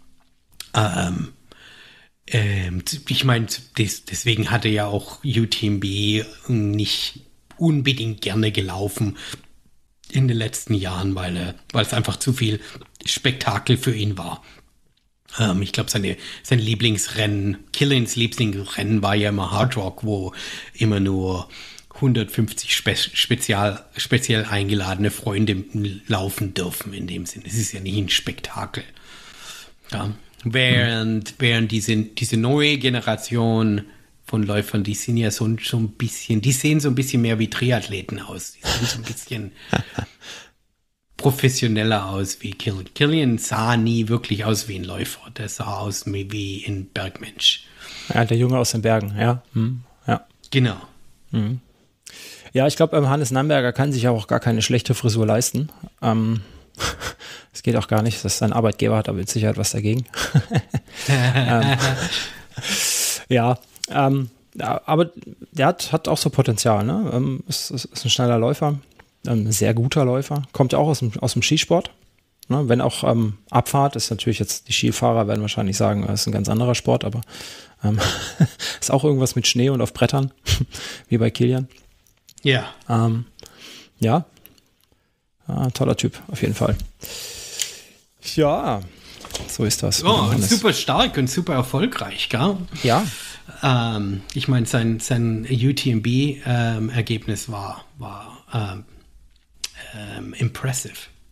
ähm, Ähm, ich meine, des, deswegen hatte ja auch U T M B nicht unbedingt gerne gelaufen in den letzten Jahren, weil, er, weil es einfach zu viel Spektakel für ihn war. Ähm, ich glaube, seine, sein Lieblingsrennen, Kilians Lieblingsrennen war ja immer Hard Rock, wo immer nur hundertfünfzig spe spezial, speziell eingeladene Freunde laufen dürfen in dem Sinne. Es ist ja nicht ein Spektakel. Ja. Während, während diese, diese neue Generation von Läufern, die sind ja so, so ein bisschen, die sehen so ein bisschen mehr wie Triathleten aus. Die sehen so ein bisschen professioneller aus wie Kilian. Kilian sah nie wirklich aus wie ein Läufer. Der sah aus wie ein Bergmensch. Ja, der Junge aus den Bergen, ja. Hm, ja. Genau. Hm. Ja, ich glaube, ähm, Hannes Namberger kann sich auch gar keine schlechte Frisur leisten. Ähm, Es geht auch gar nicht, dass sein Arbeitgeber hat, aber mit Sicherheit was dagegen. ähm, ja, ähm, ja, aber der hat, hat auch so Potenzial, ne? Ähm, ist, ist, ist ein schneller Läufer, ein sehr guter Läufer, kommt ja auch aus dem, aus dem Skisport. Ne? Wenn auch ähm, Abfahrt ist natürlich jetzt, die Skifahrer werden wahrscheinlich sagen, das ist ein ganz anderer Sport, aber ähm, ist auch irgendwas mit Schnee und auf Brettern, wie bei Kilian. Ja. Ähm, ja. Ah, toller Typ, auf jeden Fall. Ja, so ist das. Oh, und super stark und super erfolgreich, gell? Ja. Ähm, ich meine, sein, sein U T M B-Ergebnis ähm, war, war ähm, ähm, impressive.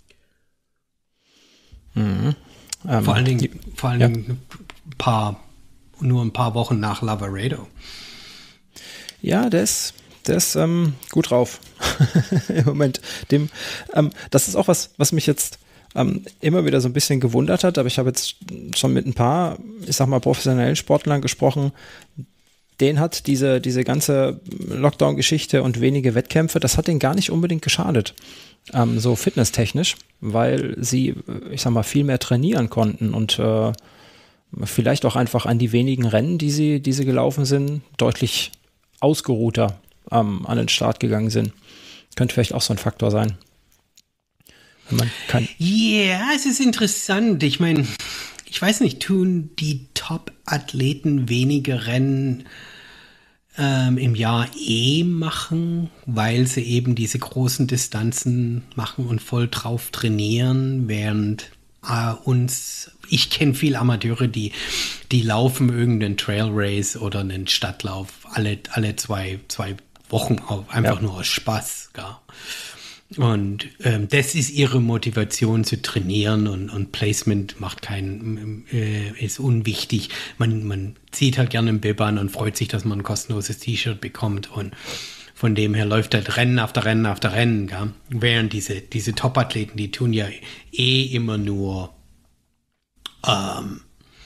Mhm. Ähm, vor allen Dingen, die, vor allen ja. Dingen ein paar, nur ein paar Wochen nach Lavaredo. Ja, der ist, der ist ähm, gut drauf. Im Moment. Dem, ähm, das ist auch was, was mich jetzt ähm, immer wieder so ein bisschen gewundert hat, aber ich habe jetzt schon mit ein paar, ich sag mal, professionellen Sportlern gesprochen. Den hat diese, diese ganze Lockdown-Geschichte und wenige Wettkämpfe, das hat denen gar nicht unbedingt geschadet. Ähm, so fitnesstechnisch, weil sie, ich sag mal, viel mehr trainieren konnten und äh, vielleicht auch einfach an die wenigen Rennen, die sie, die sie gelaufen sind, deutlich ausgeruhter ähm, an den Start gegangen sind. Könnte vielleicht auch so ein Faktor sein. Wenn man kann. Ja, es ist interessant. Ich meine, ich weiß nicht, tun die Top-Athleten weniger Rennen ähm, im Jahr eh machen, weil sie eben diese großen Distanzen machen und voll drauf trainieren, während äh, uns, ich kenne viele Amateure, die, die laufen irgendeinen Trail Race oder einen Stadtlauf alle, alle zwei, zwei Wochen auf, einfach ja. nur aus Spaß, gar. Und ähm, das ist ihre Motivation zu trainieren und, und Placement macht keinen, äh, ist unwichtig. Man, man zieht halt gerne einen Bib an und freut sich, dass man ein kostenloses T-Shirt bekommt und von dem her läuft halt Rennen after Rennen after Rennen, gell? Während diese, diese Top-Athleten, die tun ja eh immer nur ähm,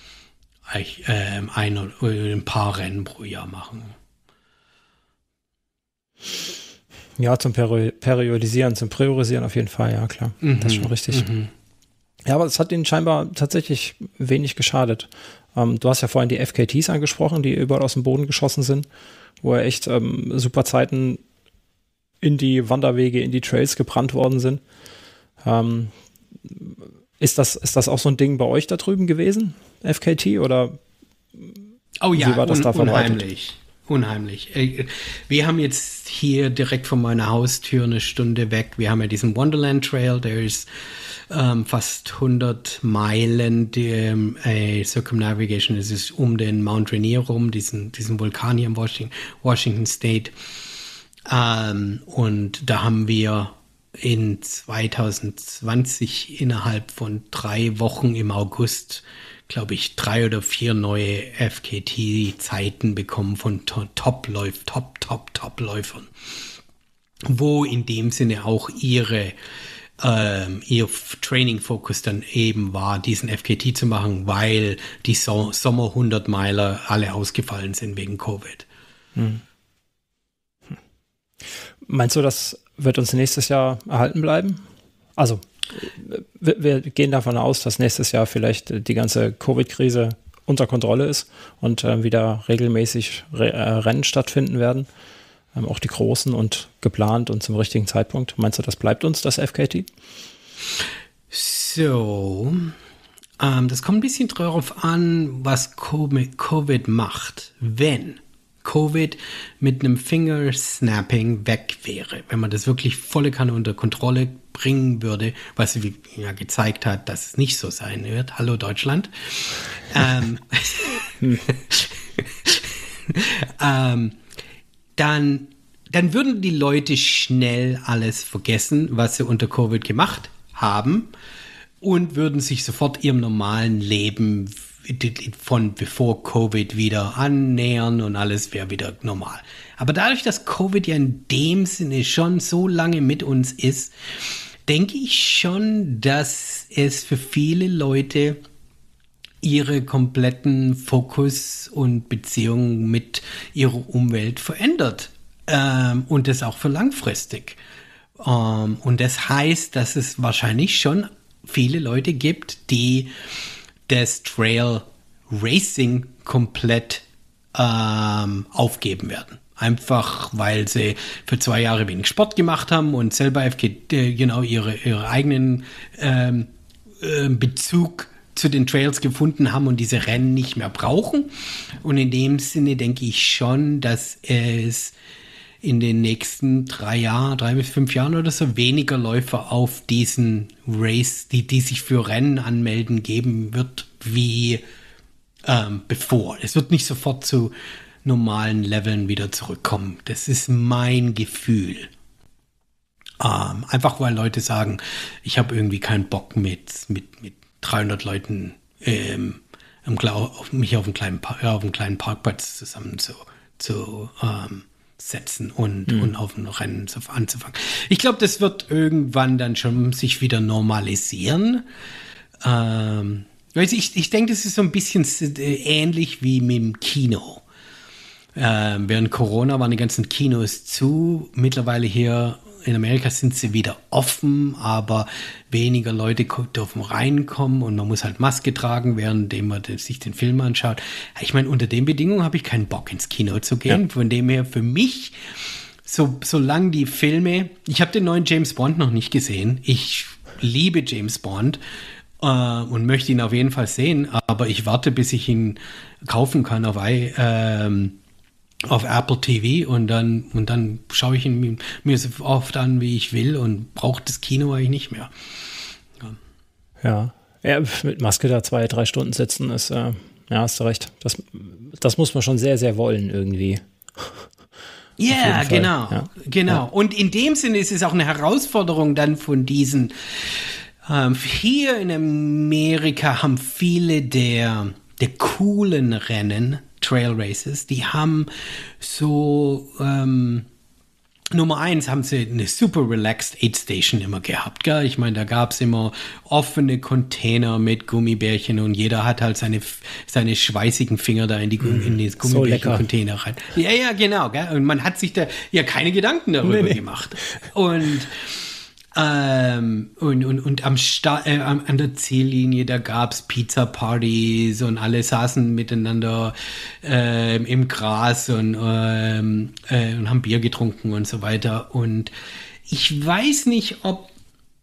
ein oder ein paar Rennen pro Jahr machen. Ja, zum Peri- Periodisieren, zum Priorisieren auf jeden Fall, ja klar. Mhm, das ist schon richtig. Mhm. Ja, aber es hat ihnen scheinbar tatsächlich wenig geschadet. Ähm, du hast ja vorhin die F K Ts angesprochen, die überall aus dem Boden geschossen sind, wo ja echt ähm, super Zeiten in die Wanderwege, in die Trails gebrannt worden sind. Ähm, ist das, ist das auch so ein Ding bei euch da drüben gewesen, F K T, oder oh ja, wie war das un- da verbreitet? Unheimlich. Unheimlich. Wir haben jetzt hier direkt von meiner Haustür eine Stunde weg. Wir haben ja diesen Wonderland Trail, der ist ähm, fast hundert Meilen die ähm, äh, Circumnavigation. Es ist um den Mount Rainier rum, diesen, diesen Vulkan hier im Washington, Washington State. Ähm, und da haben wir in zwanzig zwanzig innerhalb von drei Wochen im August, glaube ich, drei oder vier neue F K T-Zeiten bekommen von Top-Läuf, Top, Top, Top-Läufern, wo in dem Sinne auch ihre ähm, ihr Training-Fokus dann eben war, diesen F K T zu machen, weil die so- Sommer hundert-Meiler alle ausgefallen sind wegen Covid. Hm. Hm. Meinst du, das wird uns nächstes Jahr erhalten bleiben? Also Wir, wir gehen davon aus, dass nächstes Jahr vielleicht die ganze Covid-Krise unter Kontrolle ist und äh, wieder regelmäßig Re- äh, Rennen stattfinden werden. Ähm, auch die großen und geplant und zum richtigen Zeitpunkt. Meinst du, das bleibt uns, das F K T? So, ähm, das kommt ein bisschen darauf an, was Covid macht. Wenn Covid mit einem Fingersnapping weg wäre, wenn man das wirklich volle Kanne unter Kontrolle bringen würde, was sie ja gezeigt hat, dass es nicht so sein wird. Hallo Deutschland. ähm, ähm, dann, dann würden die Leute schnell alles vergessen, was sie unter Covid gemacht haben und würden sich sofort ihrem normalen Leben von bevor Covid wieder annähern und alles wäre wieder normal. Aber dadurch, dass Covid ja in dem Sinne schon so lange mit uns ist, denke ich schon, dass es für viele Leute ihre kompletten Fokus und Beziehungen mit ihrer Umwelt verändert. Ähm, und das auch für langfristig. Ähm, und das heißt, dass es wahrscheinlich schon viele Leute gibt, die das Trail Racing komplett ähm, aufgeben werden. Einfach, weil sie für zwei Jahre wenig Sport gemacht haben und selber F K, äh, genau ihre, ihre eigenen ähm, äh, Bezug zu den Trails gefunden haben und diese Rennen nicht mehr brauchen. Und in dem Sinne denke ich schon, dass es in den nächsten drei Jahren, drei bis fünf Jahren oder so weniger Läufer auf diesen Race, die, die sich für Rennen anmelden, geben wird, wie ähm, bevor. Es wird nicht sofort zu normalen Leveln wieder zurückkommen. Das ist mein Gefühl. Ähm, einfach weil Leute sagen, ich habe irgendwie keinen Bock mit, mit, mit dreihundert Leuten ähm, im, auf, mich auf einen kleinen, auf einen kleinen Parkplatz zusammen zu, zu ähm, setzen und, mhm. und auf ein Rennen zu, anzufangen. Ich glaube, das wird irgendwann dann schon sich wieder normalisieren. Ähm, ich ich denke, das ist so ein bisschen ähnlich wie mit dem Kino. Ähm, während Corona waren die ganzen Kinos zu. Mittlerweile hier in Amerika sind sie wieder offen, aber weniger Leute dürfen reinkommen und man muss halt Maske tragen, währenddem man sich den Film anschaut. Ich meine, unter den Bedingungen habe ich keinen Bock, ins Kino zu gehen. Ja. Von dem her für mich, so, solange die Filme, ich habe den neuen James Bond noch nicht gesehen. Ich liebe James Bond äh, und möchte ihn auf jeden Fall sehen, aber ich warte, bis ich ihn kaufen kann auf, I, ähm, auf Apple T V und dann, und dann schaue ich ihn mir so oft an, wie ich will und brauche das Kino eigentlich nicht mehr. Ja. ja, ja mit Maske da zwei, drei Stunden sitzen ist, äh, ja, hast du recht. Das, das muss man schon sehr, sehr wollen irgendwie. Yeah, genau, ja, genau. Ja. Und in dem Sinne ist es auch eine Herausforderung dann von diesen, ähm, hier in Amerika haben viele der, der coolen Rennen, Trail Races, die haben so, ähm, Nummer eins haben sie eine super relaxed Aid Station immer gehabt, gell? Ich meine, da gab es immer offene Container mit Gummibärchen und jeder hat halt seine, seine schweißigen Finger da in die mm, in den Gummibärchen-Container rein. Ja, ja, genau, gell? Und man hat sich da ja keine Gedanken darüber nee, nee. gemacht. Und Ähm, und, und, und am Sta- äh, an der Ziellinie, da gab's Pizza-Partys und alle saßen miteinander äh, im Gras und, ähm, äh, und haben Bier getrunken und so weiter. Und ich weiß nicht, ob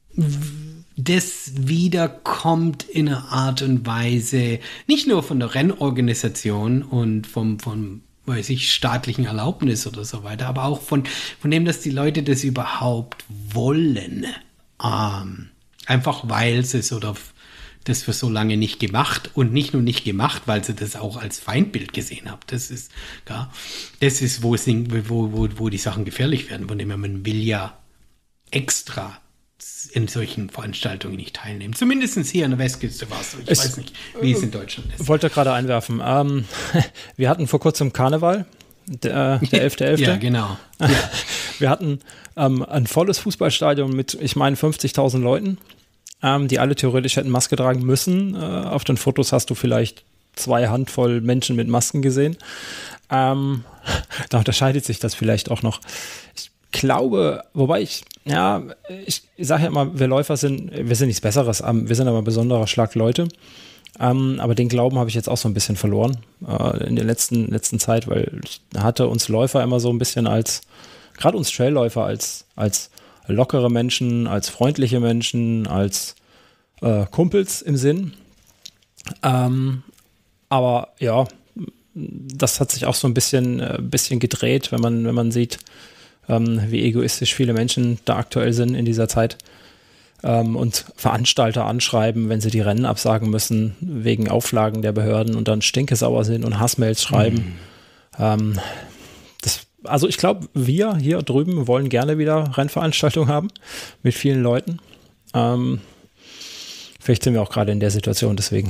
das wiederkommt in einer Art und Weise, nicht nur von der Rennorganisation und vom, vom weiß ich, staatlichen Erlaubnis oder so weiter, aber auch von, von dem, dass die Leute das überhaupt wollen. Ähm, einfach weil sie es oder das für so lange nicht gemacht und nicht nur nicht gemacht, weil sie das auch als Feindbild gesehen haben. Das ist, ja, das ist, wo, es, wo, wo, wo die Sachen gefährlich werden, von dem man will ja extra in solchen Veranstaltungen nicht teilnehmen. Zumindest hier an der Westküste war es so. Ich es, weiß nicht, wie es in Deutschland ist. Wollte gerade einwerfen. Ähm, wir hatten vor kurzem Karneval, der, der elfter elfter Ja, genau. Ja. Wir hatten ähm, ein volles Fußballstadion mit, ich meine, fünfzigtausend Leuten, ähm, die alle theoretisch hätten Maske tragen müssen. Äh, auf den Fotos hast du vielleicht zwei Handvoll Menschen mit Masken gesehen. Ähm, da unterscheidet sich das vielleicht auch noch. Ich glaube, wobei ich, ja, ich sage ja immer, wir Läufer sind, wir sind nichts Besseres, wir sind aber ein besonderer Schlag Leute. Ähm, aber den Glauben habe ich jetzt auch so ein bisschen verloren äh, in der letzten, letzten Zeit, weil ich hatte uns Läufer immer so ein bisschen als, gerade uns Trailläufer als, als lockere Menschen, als freundliche Menschen, als äh, Kumpels im Sinn. Ähm, aber ja, das hat sich auch so ein bisschen, äh, bisschen gedreht, wenn man, wenn man sieht, ähm, wie egoistisch viele Menschen da aktuell sind in dieser Zeit. Ähm, und Veranstalter anschreiben, wenn sie die Rennen absagen müssen, wegen Auflagen der Behörden und dann stinkesauer sind und Hassmails schreiben. Mhm. Ähm, das, also ich glaube, wir hier drüben wollen gerne wieder Rennveranstaltungen haben mit vielen Leuten. Ähm, vielleicht sind wir auch gerade in der Situation, deswegen.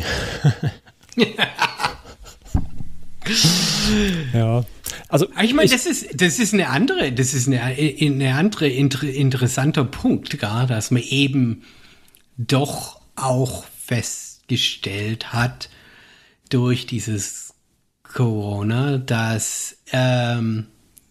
Ja. Also ich meine, das ist, das ist eine andere, das ist eine, eine andere inter, interessanter Punkt, gar, dass man eben doch auch festgestellt hat durch dieses Corona, dass ähm,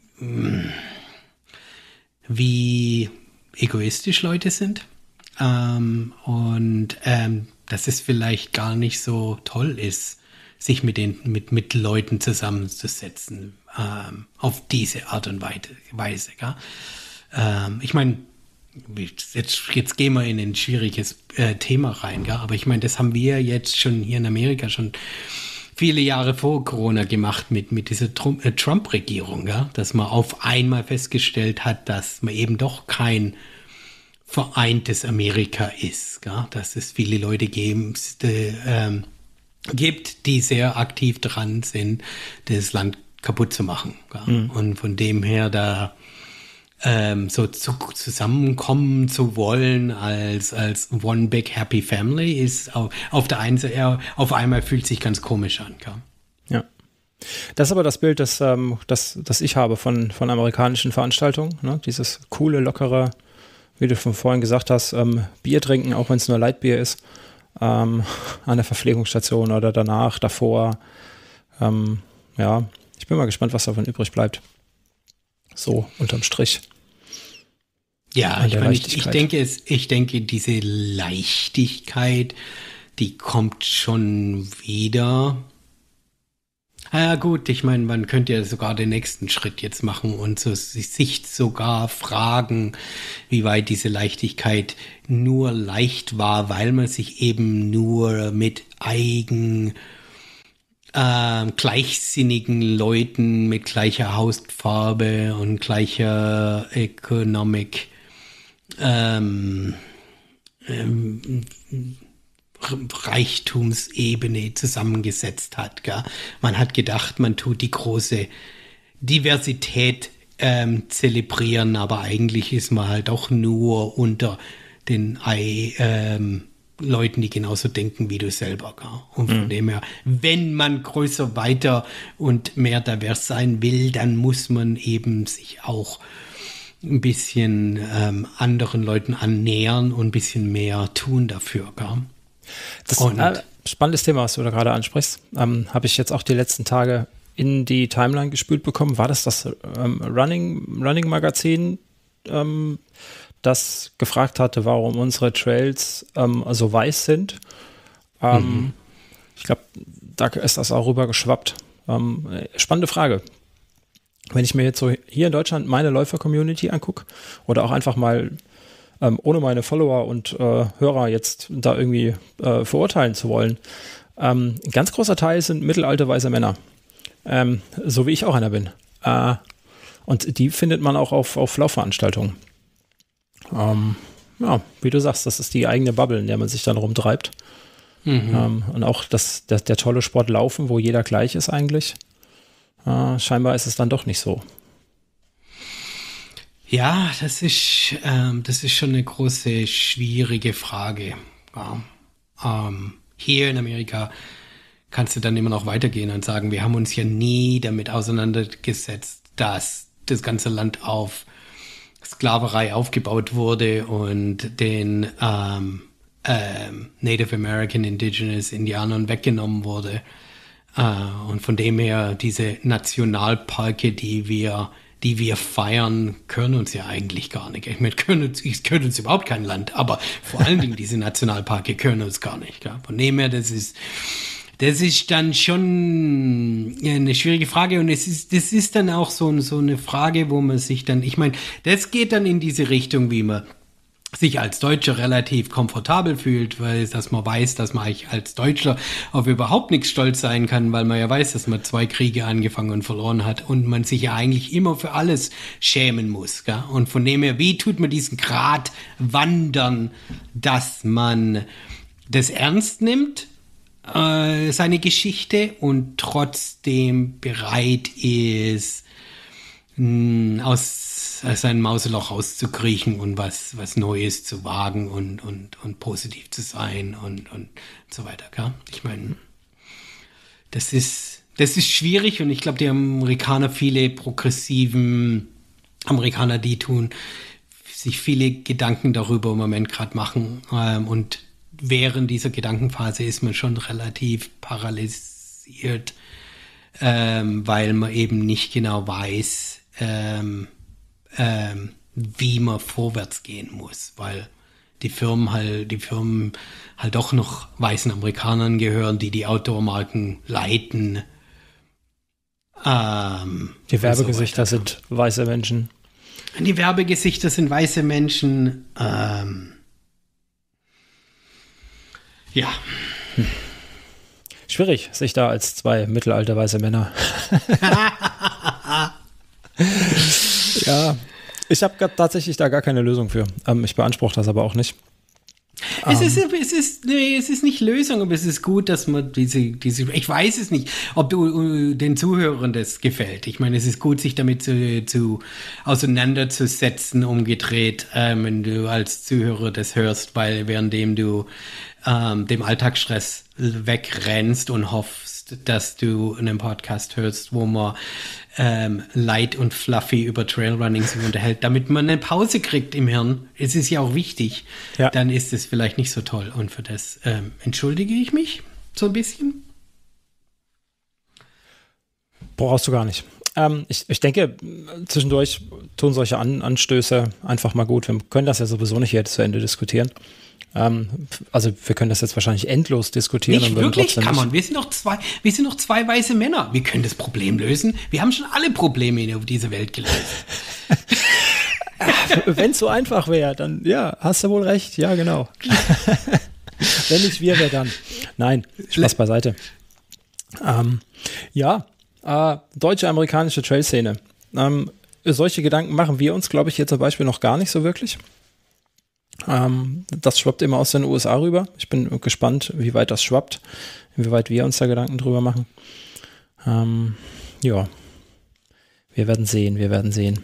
wie egoistisch Leute sind ähm, und ähm, dass es vielleicht gar nicht so toll ist, sich mit den mit, mit Leuten zusammenzusetzen ähm, auf diese Art und Weise. Ja? Ähm, ich meine, jetzt, jetzt gehen wir in ein schwieriges äh, Thema rein, ja? Aber ich meine, das haben wir jetzt schon hier in Amerika schon viele Jahre vor Corona gemacht mit, mit dieser Trump, äh, Trump-Regierung, ja? Dass man auf einmal festgestellt hat, dass man eben doch kein vereintes Amerika ist, ja? Dass es viele Leute geben, die, ähm, gibt, die sehr aktiv dran sind, das Land kaputt zu machen. Ja. Mhm. Und von dem her da ähm, so zu, zusammenkommen zu wollen als, als One Big Happy Family ist auf, auf der einen Seite, auf einmal fühlt sich ganz komisch an. Ja. Ja. Das ist aber das Bild, das, ähm, das, das ich habe von, von amerikanischen Veranstaltungen. Ne? Dieses coole, lockere, wie du von vorhin gesagt hast, ähm, Bier trinken, auch wenn es nur Lightbier ist. Ähm, an der Verpflegungsstation oder danach, davor. Ähm, ja, ich bin mal gespannt, was davon übrig bleibt. So, unterm Strich. Ja, ich, meine, ich, ich denke, es, ich denke, diese Leichtigkeit, die kommt schon wieder. Ja gut, ich meine, man könnte ja sogar den nächsten Schritt jetzt machen und so, sich sogar fragen, wie weit diese Leichtigkeit nur leicht war, weil man sich eben nur mit eigen äh, gleichsinnigen Leuten mit gleicher Hautfarbe und gleicher Economic ähm, ähm, Reichtumsebene zusammengesetzt hat. Gell? Man hat gedacht, man tut die große Diversität ähm, zelebrieren, aber eigentlich ist man halt auch nur unter den ähm, Leuten, die genauso denken wie du selber. Gell? Und von mhm. dem her, wenn man größer, weiter und mehr divers sein will, dann muss man eben sich auch ein bisschen ähm, anderen Leuten annähern und ein bisschen mehr tun dafür. Gell? Das ist ein spannendes Thema, was du da gerade ansprichst. Ähm, habe ich jetzt auch die letzten Tage in die Timeline gespült bekommen. War das das ähm, Running, Running Magazin, ähm, das gefragt hatte, warum unsere Trails ähm, so weiß sind? Ähm, mhm. Ich glaube, da ist das auch rüber geschwappt. Ähm, spannende Frage. Wenn ich mir jetzt so hier in Deutschland meine Läufer-Community angucke oder auch einfach mal Ähm, ohne meine Follower und äh, Hörer jetzt da irgendwie äh, verurteilen zu wollen. Ähm, ein ganz großer Teil sind mittelalte weiße Männer. Ähm, so wie ich auch einer bin. Äh, und die findet man auch auf, auf Laufveranstaltungen. Ähm, ja, wie du sagst, das ist die eigene Bubble, in der man sich dann rumtreibt. Mhm. Ähm, und auch das, das, der tolle Sport Laufen, wo jeder gleich ist eigentlich. Äh, scheinbar ist es dann doch nicht so. Ja, das ist, ähm, das ist schon eine große, schwierige Frage. Ja. Ähm, hier in Amerika kannst du dann immer noch weitergehen und sagen, wir haben uns ja nie damit auseinandergesetzt, dass das ganze Land auf Sklaverei aufgebaut wurde und den ähm, ähm, Native American Indigenous Indianern weggenommen wurde. Äh, und von dem her diese Nationalparke, die wir die wir feiern, können uns ja eigentlich gar nicht. Ich meine, können uns, ich können uns überhaupt kein Land, aber vor allen Dingen diese Nationalparke können uns gar nicht. Gell? Von dem her, das ist, das ist dann schon eine schwierige Frage und es ist, das ist dann auch so, so eine Frage, wo man sich dann, ich meine, das geht dann in diese Richtung, wie man sich als Deutscher relativ komfortabel fühlt, weil dass man weiß, dass man als Deutscher auf überhaupt nichts stolz sein kann, weil man ja weiß, dass man zwei Kriege angefangen und verloren hat und man sich ja eigentlich immer für alles schämen muss. Gell? Und von dem her, wie tut man diesen Grad wandern, dass man das ernst nimmt, äh, seine Geschichte, und trotzdem bereit ist, mh, aus sein Mauseloch rauszukriechen und was, was Neues zu wagen und, und, und positiv zu sein und, und so weiter. Gell? Ich meine, das ist, das ist schwierig und ich glaube, die Amerikaner, viele progressiven Amerikaner, die tun sich viele Gedanken darüber im Moment gerade machen ähm, und während dieser Gedankenphase ist man schon relativ paralysiert, ähm, weil man eben nicht genau weiß, ähm, Ähm, wie man vorwärts gehen muss, weil die Firmen halt, die Firmen halt doch noch weißen Amerikanern gehören, die die Outdoor-Marken leiten. Ähm, die Werbegesichter so sind weiße Menschen. Die Werbegesichter sind weiße Menschen. Ähm, ja. Hm. Schwierig, sich da als zwei mittelalte weiße Männer. Ja, ich habe tatsächlich da gar keine Lösung für. Ähm, ich beanspruche das aber auch nicht. Es ist, es ist, nee, es ist nicht Lösung, aber es ist gut, dass man diese, diese, ich weiß es nicht, ob du, uh, den Zuhörern das gefällt. Ich meine, es ist gut, sich damit zu, zu auseinanderzusetzen, umgedreht, ähm, wenn du als Zuhörer das hörst, weil währenddem du ähm, dem Alltagsstress wegrennst und hoffst, dass du einen Podcast hörst, wo man ähm, light und fluffy über Trailrunning sich unterhält, damit man eine Pause kriegt im Hirn. Es ist ja auch wichtig. Ja. Dann ist es vielleicht nicht so toll. Und für das ähm, entschuldige ich mich so ein bisschen. Brauchst du gar nicht. Ähm, ich, ich denke, zwischendurch tun solche An- Anstöße einfach mal gut. Wir können das ja sowieso nicht jetzt zu Ende diskutieren. Ähm, also wir können das jetzt wahrscheinlich endlos diskutieren. Nicht und wirklich, kann man. Wir sind noch zwei, wir sind noch zwei weiße Männer. Wir können das Problem lösen. Wir haben schon alle Probleme auf dieser Welt gelöst. Wenn es so einfach wäre, dann ja, hast du wohl recht. Ja, genau. Wenn nicht wir, wer dann? Nein, Spaß beiseite. Ähm, ja, äh, deutsche-amerikanische Trail-Szene. Ähm, solche Gedanken machen wir uns, glaube ich, hier zum Beispiel noch gar nicht so wirklich. Ähm, das schwappt immer aus den U S A rüber. Ich bin gespannt, wie weit das schwappt, inwieweit wir uns da Gedanken drüber machen. Ähm, ja, wir werden sehen, wir werden sehen.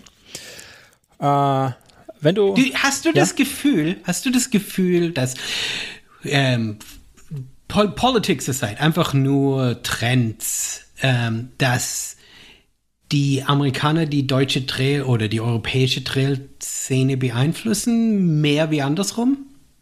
Äh, wenn du, du hast du ja? das Gefühl, hast du das Gefühl, dass ähm, Pol- Politics aside, einfach nur Trends, ähm, dass die Amerikaner die deutsche Trail oder die europäische Trail-Szene beeinflussen, mehr wie andersrum?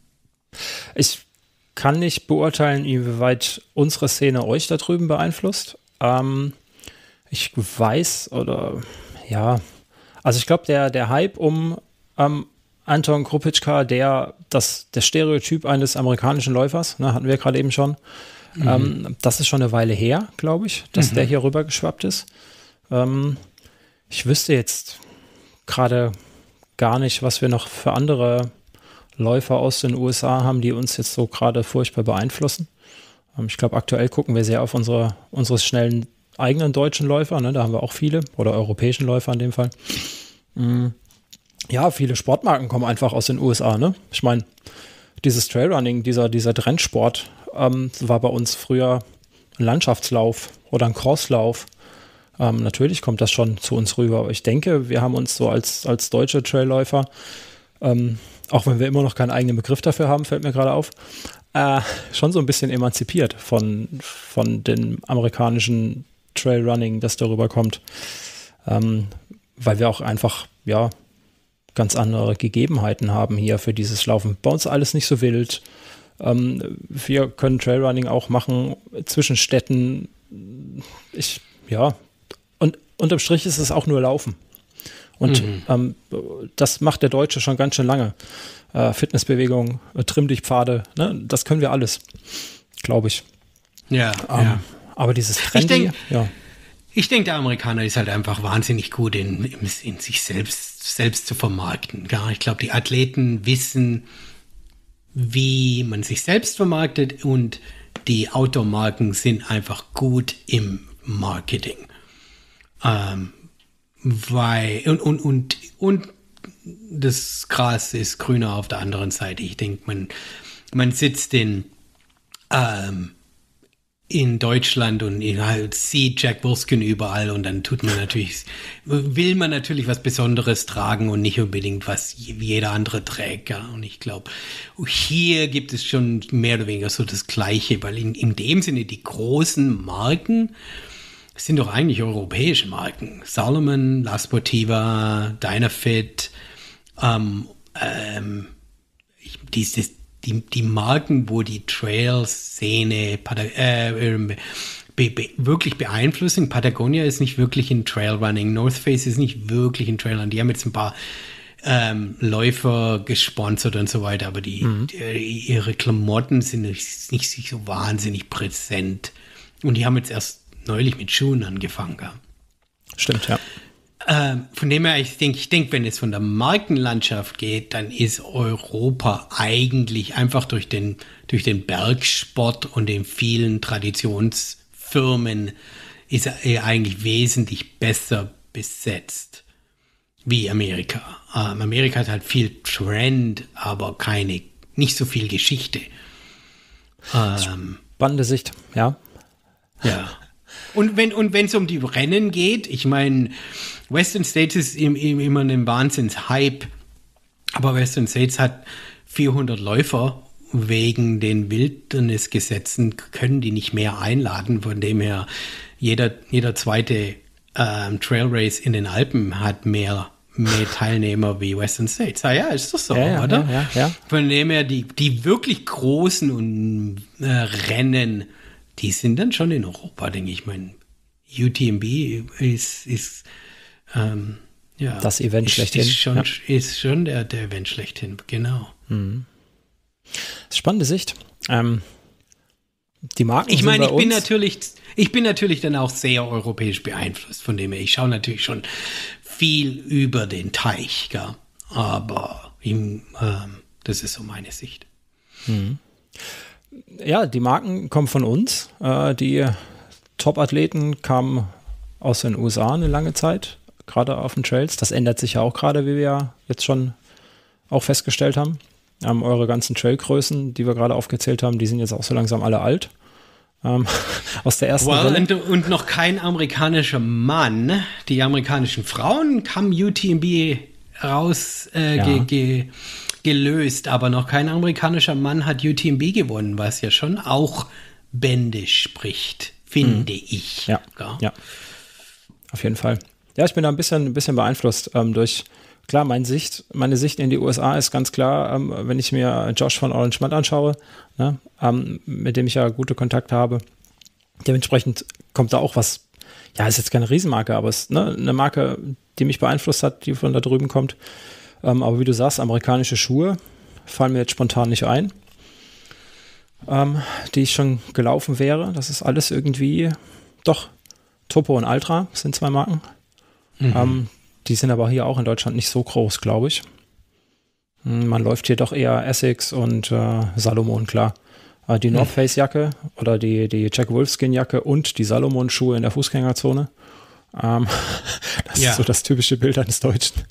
Ich kann nicht beurteilen, inwieweit unsere Szene euch da drüben beeinflusst. Ähm, ich weiß, oder ja, also ich glaube, der, der Hype um ähm, Anton Krupitschka, der, das, der Stereotyp eines amerikanischen Läufers, ne, hatten wir gerade eben schon, mhm. ähm, das ist schon eine Weile her, glaube ich, dass mhm. der hier rüber geschwappt ist. Ähm, ich wüsste jetzt gerade gar nicht, was wir noch für andere Läufer aus den U S A haben, die uns jetzt so gerade furchtbar beeinflussen. Ähm, ich glaube, aktuell gucken wir sehr auf unsere, unsere schnellen eigenen deutschen Läufer, ne? Da haben wir auch viele, oder europäischen Läufer in dem Fall. Mhm. Ja, viele Sportmarken kommen einfach aus den U S A, ne? Ich meine, dieses Trailrunning, dieser, dieser Trendsport ähm, war bei uns früher ein Landschaftslauf oder ein Crosslauf. Ähm, natürlich kommt das schon zu uns rüber, aber ich denke, wir haben uns so als, als deutsche Trailläufer, ähm, auch wenn wir immer noch keinen eigenen Begriff dafür haben, fällt mir gerade auf, äh, schon so ein bisschen emanzipiert von, von dem amerikanischen Trailrunning, das darüber kommt. Ähm, weil wir auch einfach, ja, ganz andere Gegebenheiten haben hier für dieses Laufen. Bei uns alles nicht so wild. Ähm, wir können Trailrunning auch machen zwischen Städten. Ich, ja, und unterm Strich ist es auch nur Laufen. Und mhm. ähm, das macht der Deutsche schon ganz schön lange. Äh, Fitnessbewegung, äh, trimm dich Pfade, ne? Das können wir alles, glaube ich. Ja, ähm, ja. Aber dieses Trendy, ich denk, ja. Ich denke, der Amerikaner ist halt einfach wahnsinnig gut in, in, in sich selbst, selbst zu vermarkten. Ja, ich glaube, die Athleten wissen, wie man sich selbst vermarktet, und die Outdoor-Marken sind einfach gut im Marketing. Ähm, weil, und, und, und, und das Gras ist grüner auf der anderen Seite. Ich denke, man, man sitzt in, ähm, in Deutschland und halt sieht Jack Wolfskin überall, und dann tut man natürlich, will man natürlich was Besonderes tragen und nicht unbedingt was jeder andere trägt. Ja. Und ich glaube, hier gibt es schon mehr oder weniger so das Gleiche, weil in, in dem Sinne die großen Marken sind doch eigentlich europäische Marken. Salomon, La Sportiva, Dynafit, ähm, ähm, dieses Die, die Marken, wo die Trail-Szene äh, be, be, wirklich beeinflussen. Patagonia ist nicht wirklich in Trailrunning. North Face ist nicht wirklich in Trailrunning. Die haben jetzt ein paar ähm, Läufer gesponsert und so weiter, aber die, mhm. die ihre Klamotten sind nicht, nicht so wahnsinnig präsent. Und die haben jetzt erst neulich mit Schuhen angefangen. Ja. Stimmt, ja. Ähm, von dem her, ich denke, ich denke, wenn es von der Markenlandschaft geht, dann ist Europa eigentlich einfach durch den, durch den Bergsport und den vielen Traditionsfirmen ist er eigentlich wesentlich besser besetzt wie Amerika. Ähm, Amerika hat halt viel Trend, aber keine, nicht so viel Geschichte. Ähm, Spannende Sicht, ja. Ja. Und wenn und wenn es um die Rennen geht, ich meine, Western States ist im, im, immer ein Wahnsinns-Hype, aber Western States hat vierhundert Läufer. Wegen den Wildnisgesetzen können die nicht mehr einladen, von dem her jeder, jeder zweite ähm, Trail Race in den Alpen hat mehr, mehr Teilnehmer wie Western States. Ah ja, ist das so, ja, oder? Ja, ja, ja. Von dem her, die, die wirklich großen und, äh, Rennen, die sind dann schon in Europa, denke ich. Ich meine, U T M B ist, ist ähm, ja, das Event ist, schlechthin. Ist schon, ja. ist schon der, der Event schlechthin, genau. Mhm. Spannende Sicht. Ähm, die Marken Ich meine, ich sind bei bin uns natürlich, ich bin natürlich dann auch sehr europäisch beeinflusst, von dem her. Ich schaue natürlich schon viel über den Teich, ja. Aber ihm, ähm, das ist so meine Sicht. Mhm. Ja, die Marken kommen von uns. Äh, die Top-Athleten kamen aus den U S A eine lange Zeit, gerade auf den Trails. Das ändert sich ja auch gerade, wie wir ja jetzt schon auch festgestellt haben. Ähm, eure ganzen Trailgrößen, die wir gerade aufgezählt haben, die sind jetzt auch so langsam alle alt. Ähm, aus der ersten well, Welle. Und, und noch kein amerikanischer Mann. Die amerikanischen Frauen haben U T M B raus äh, Ja. ge, ge, gelöst, aber noch kein amerikanischer Mann hat U T M B gewonnen, was ja schon auch Bände spricht, finde ich. Ja, Ja. ja, auf jeden Fall. Ja, ich bin da ein bisschen, ein bisschen beeinflusst ähm, durch, klar, meine Sicht, meine Sicht in die U S A ist ganz klar, ähm, wenn ich mir Josh von Orange Mud anschaue, ne, ähm, mit dem ich ja gute Kontakte habe, dementsprechend kommt da auch was, ja, ist jetzt keine Riesenmarke, aber es ist ne, eine Marke, die mich beeinflusst hat, die von da drüben kommt. Ähm, aber wie du sagst, amerikanische Schuhe fallen mir jetzt spontan nicht ein, ähm, die ich schon gelaufen wäre. Das ist alles irgendwie, doch, Topo und Altra sind zwei Marken. Mhm. Ähm, die sind aber hier auch in Deutschland nicht so groß, glaube ich. Man läuft hier doch eher Essex und äh, Salomon, klar. Äh, die North Face Jacke oder die, die Jack Wolfskin Jacke und die Salomon Schuhe in der Fußgängerzone. Ähm, das Ja. ist so das typische Bild eines Deutschen.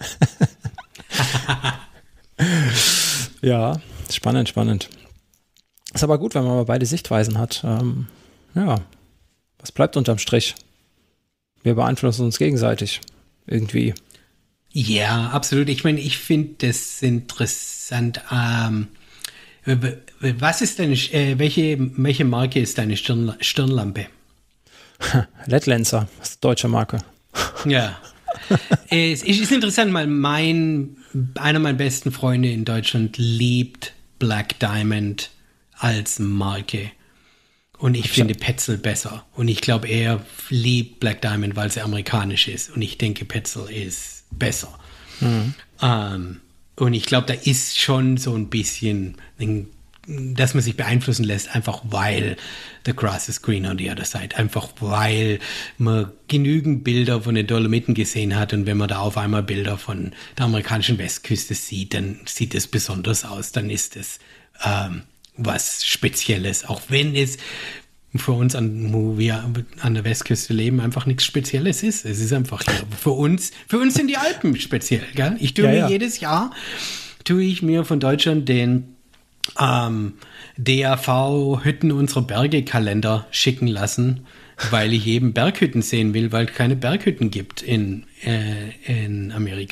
Ja, spannend, spannend. Ist aber gut, wenn man mal beide Sichtweisen hat. Ähm, ja, was bleibt unterm Strich? Wir beeinflussen uns gegenseitig. Irgendwie. Ja, absolut. Ich meine, ich finde das interessant. Ähm, w- w- was ist deine, äh, welche, welche Marke ist deine Stirn, Stirnlampe? Letlancer, das ist eine deutsche Marke. Ja. es, es ist interessant, weil mein, einer meiner besten Freunde in Deutschland liebt Black Diamond als Marke. Und ich finde Petzl besser. Und ich glaube, er liebt Black Diamond, weil sie amerikanisch ist. Und ich denke, Petzl ist besser. Mhm. Ähm, und ich glaube, da ist schon so ein bisschen, dass man sich beeinflussen lässt, einfach weil the grass is green on the other side. Einfach weil man genügend Bilder von den Dolomiten gesehen hat. Und wenn man da auf einmal Bilder von der amerikanischen Westküste sieht, dann sieht es besonders aus. Dann ist es ähm, was Spezielles, auch wenn es für uns, an, wo wir an der Westküste leben, einfach nichts Spezielles ist. Es ist einfach hier. Für uns, für uns sind die Alpen speziell, gell? Ich tue Ja, mir ja. jedes Jahr, tue ich mir von Deutschland den ähm, D A V Hütten unserer Berge Kalender schicken lassen, weil ich eben Berghütten sehen will, weil es keine Berghütten gibt in, äh, in Amerika.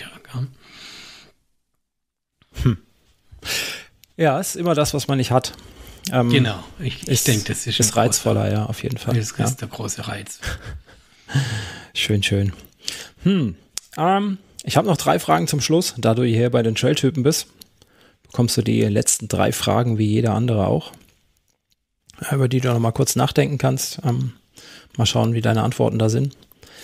Gell? Ja, ist immer das, was man nicht hat. Ähm, Genau, ich, ich ist, denke, das ist, ist ein reizvoller, großer, ja, auf jeden Fall. Das ist Ja. der große Reiz. Schön, schön. Hm. Ähm, ich habe noch drei Fragen zum Schluss. Da du hier bei den Trailtypen bist, bekommst du die letzten drei Fragen, wie jeder andere auch, über die du noch mal kurz nachdenken kannst. Ähm, mal schauen, wie deine Antworten da sind.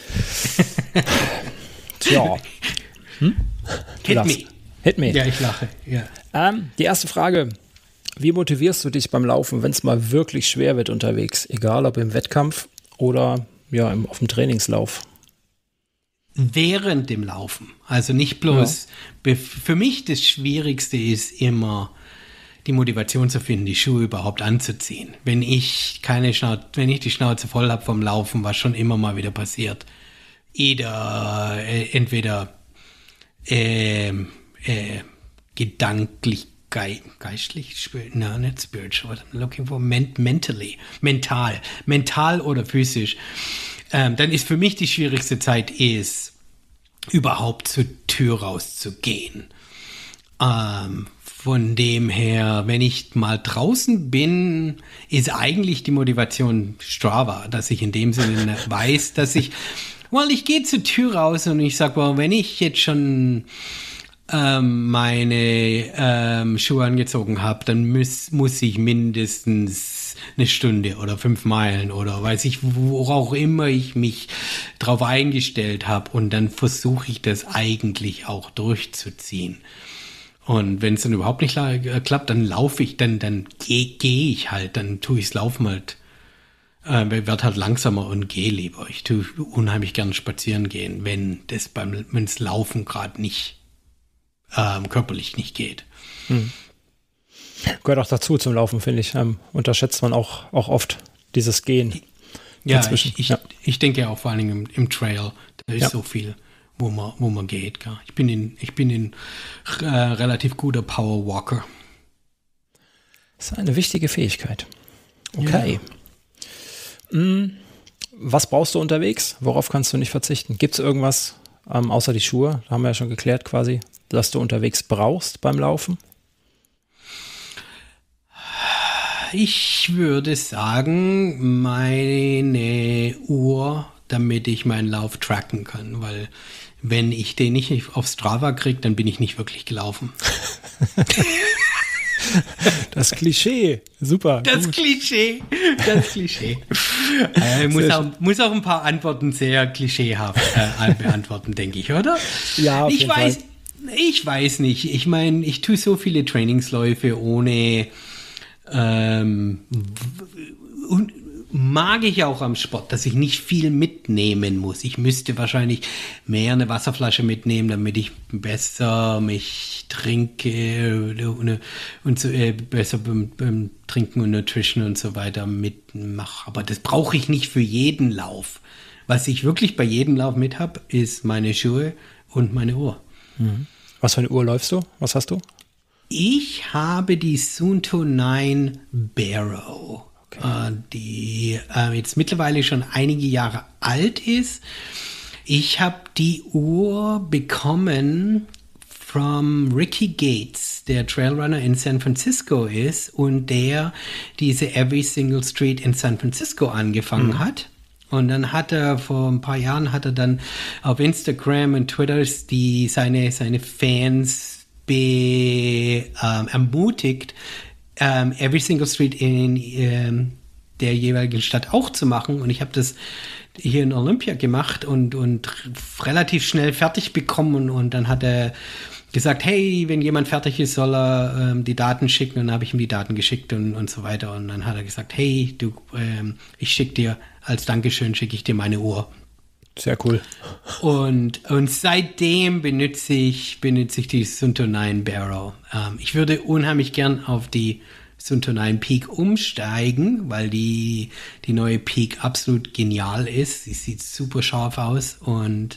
Tja. Hm? Du Hit lachst. me. Hit me. Ja, ich lache. Ja. Ähm, die erste Frage. Wie motivierst du dich beim Laufen, wenn es mal wirklich schwer wird unterwegs? Egal ob im Wettkampf oder ja, im, auf dem Trainingslauf. Während dem Laufen. Also nicht bloß. Ja. Für mich das Schwierigste ist immer, die Motivation zu finden, die Schuhe überhaupt anzuziehen. Wenn ich keine Schnauze, wenn ich die Schnauze voll habe vom Laufen, was schon immer mal wieder passiert. Eder, äh, entweder äh, äh, gedanklich, ge geistlich, spirit, no, not spiritual, what I'm looking for, ment mentally, mental, mental oder physisch. Ähm, dann ist für mich die schwierigste Zeit ist, überhaupt zur Tür rauszugehen. Ähm, von dem her, wenn ich mal draußen bin, ist eigentlich die Motivation Strava, dass ich in dem Sinne weiß, dass ich, well, ich gehe zur Tür raus und ich sage, well, wenn ich jetzt schon ähm, meine ähm, Schuhe angezogen habe, dann muss, muss ich mindestens eine Stunde oder fünf Meilen oder weiß ich, wo auch immer ich mich drauf eingestellt habe, und dann versuche ich das eigentlich auch durchzuziehen. Und wenn es dann überhaupt nicht klappt, dann laufe ich, dann, dann gehe geh ich halt, dann tue ich's Laufen halt, äh, werde halt langsamer und gehe lieber. Ich tue unheimlich gerne spazieren gehen, wenn das beim, wenn's Laufen gerade nicht, ähm, körperlich nicht geht. Hm. Gehört auch dazu zum Laufen, finde ich. Ähm, unterschätzt man auch, auch oft dieses Gehen. Ja, Inzwischen. ich, ich, ja. ich denke auch vor allem im, im Trail, da ist Ja. so viel, wo man, wo man geht. Gell? Ich bin in, ich bin in äh, relativ guter Powerwalker. Das ist eine wichtige Fähigkeit. Okay. Ja. Hm, was brauchst du unterwegs? Worauf kannst du nicht verzichten? Gibt es irgendwas, ähm, außer die Schuhe, da haben wir ja schon geklärt quasi, dass du unterwegs brauchst beim Laufen? Ich würde sagen, meine Uhr, damit ich meinen Lauf tracken kann, weil wenn ich den nicht auf Strava kriege, dann bin ich nicht wirklich gelaufen. Das Klischee, super. Das gut. Klischee, das Klischee. äh, muss, auch, muss auch ein paar Antworten sehr klischeehaft äh, beantworten, denke ich, oder? Ja, auf ich jeden weiß, Fall. ich weiß nicht. Ich meine, ich tue so viele Trainingsläufe ohne ähm, und mag ich auch am Sport, dass ich nicht viel mitnehmen muss. Ich müsste wahrscheinlich mehr eine Wasserflasche mitnehmen, damit ich besser mich trinke und, und so, äh, besser beim, beim Trinken und Nutrition und so weiter mitmache. Aber das brauche ich nicht für jeden Lauf. Was ich wirklich bei jedem Lauf mit habe, ist meine Schuhe und meine Uhr. Mhm. Was für eine Uhr läufst du? Was hast du? Ich habe die Suunto neun Barrow. Okay. Die äh, jetzt mittlerweile schon einige Jahre alt ist. Ich habe die Uhr bekommen von Ricky Gates, der Trailrunner in San Francisco ist und der diese Every Single Street in San Francisco angefangen mhm. hat. Und dann hat er, vor ein paar Jahren hat er dann auf Instagram und Twitter die, seine, seine Fans be, ähm, ermutigt, Um, Every Single Street in ähm, der jeweiligen Stadt auch zu machen. Und ich habe das hier in Olympia gemacht und, und relativ schnell fertig bekommen. Und, und dann hat er gesagt, hey, wenn jemand fertig ist, soll er ähm, die Daten schicken. Und dann habe ich ihm die Daten geschickt und, und so weiter. Und dann hat er gesagt, hey, du, ähm, ich schicke dir, als Dankeschön schicke ich dir meine Uhr. Sehr cool. Und, und seitdem benutze ich, benutze ich die Suunto neun Barrow. Ähm, ich würde unheimlich gern auf die Suunto neun Peak umsteigen, weil die, die neue Peak absolut genial ist. Sie sieht super scharf aus und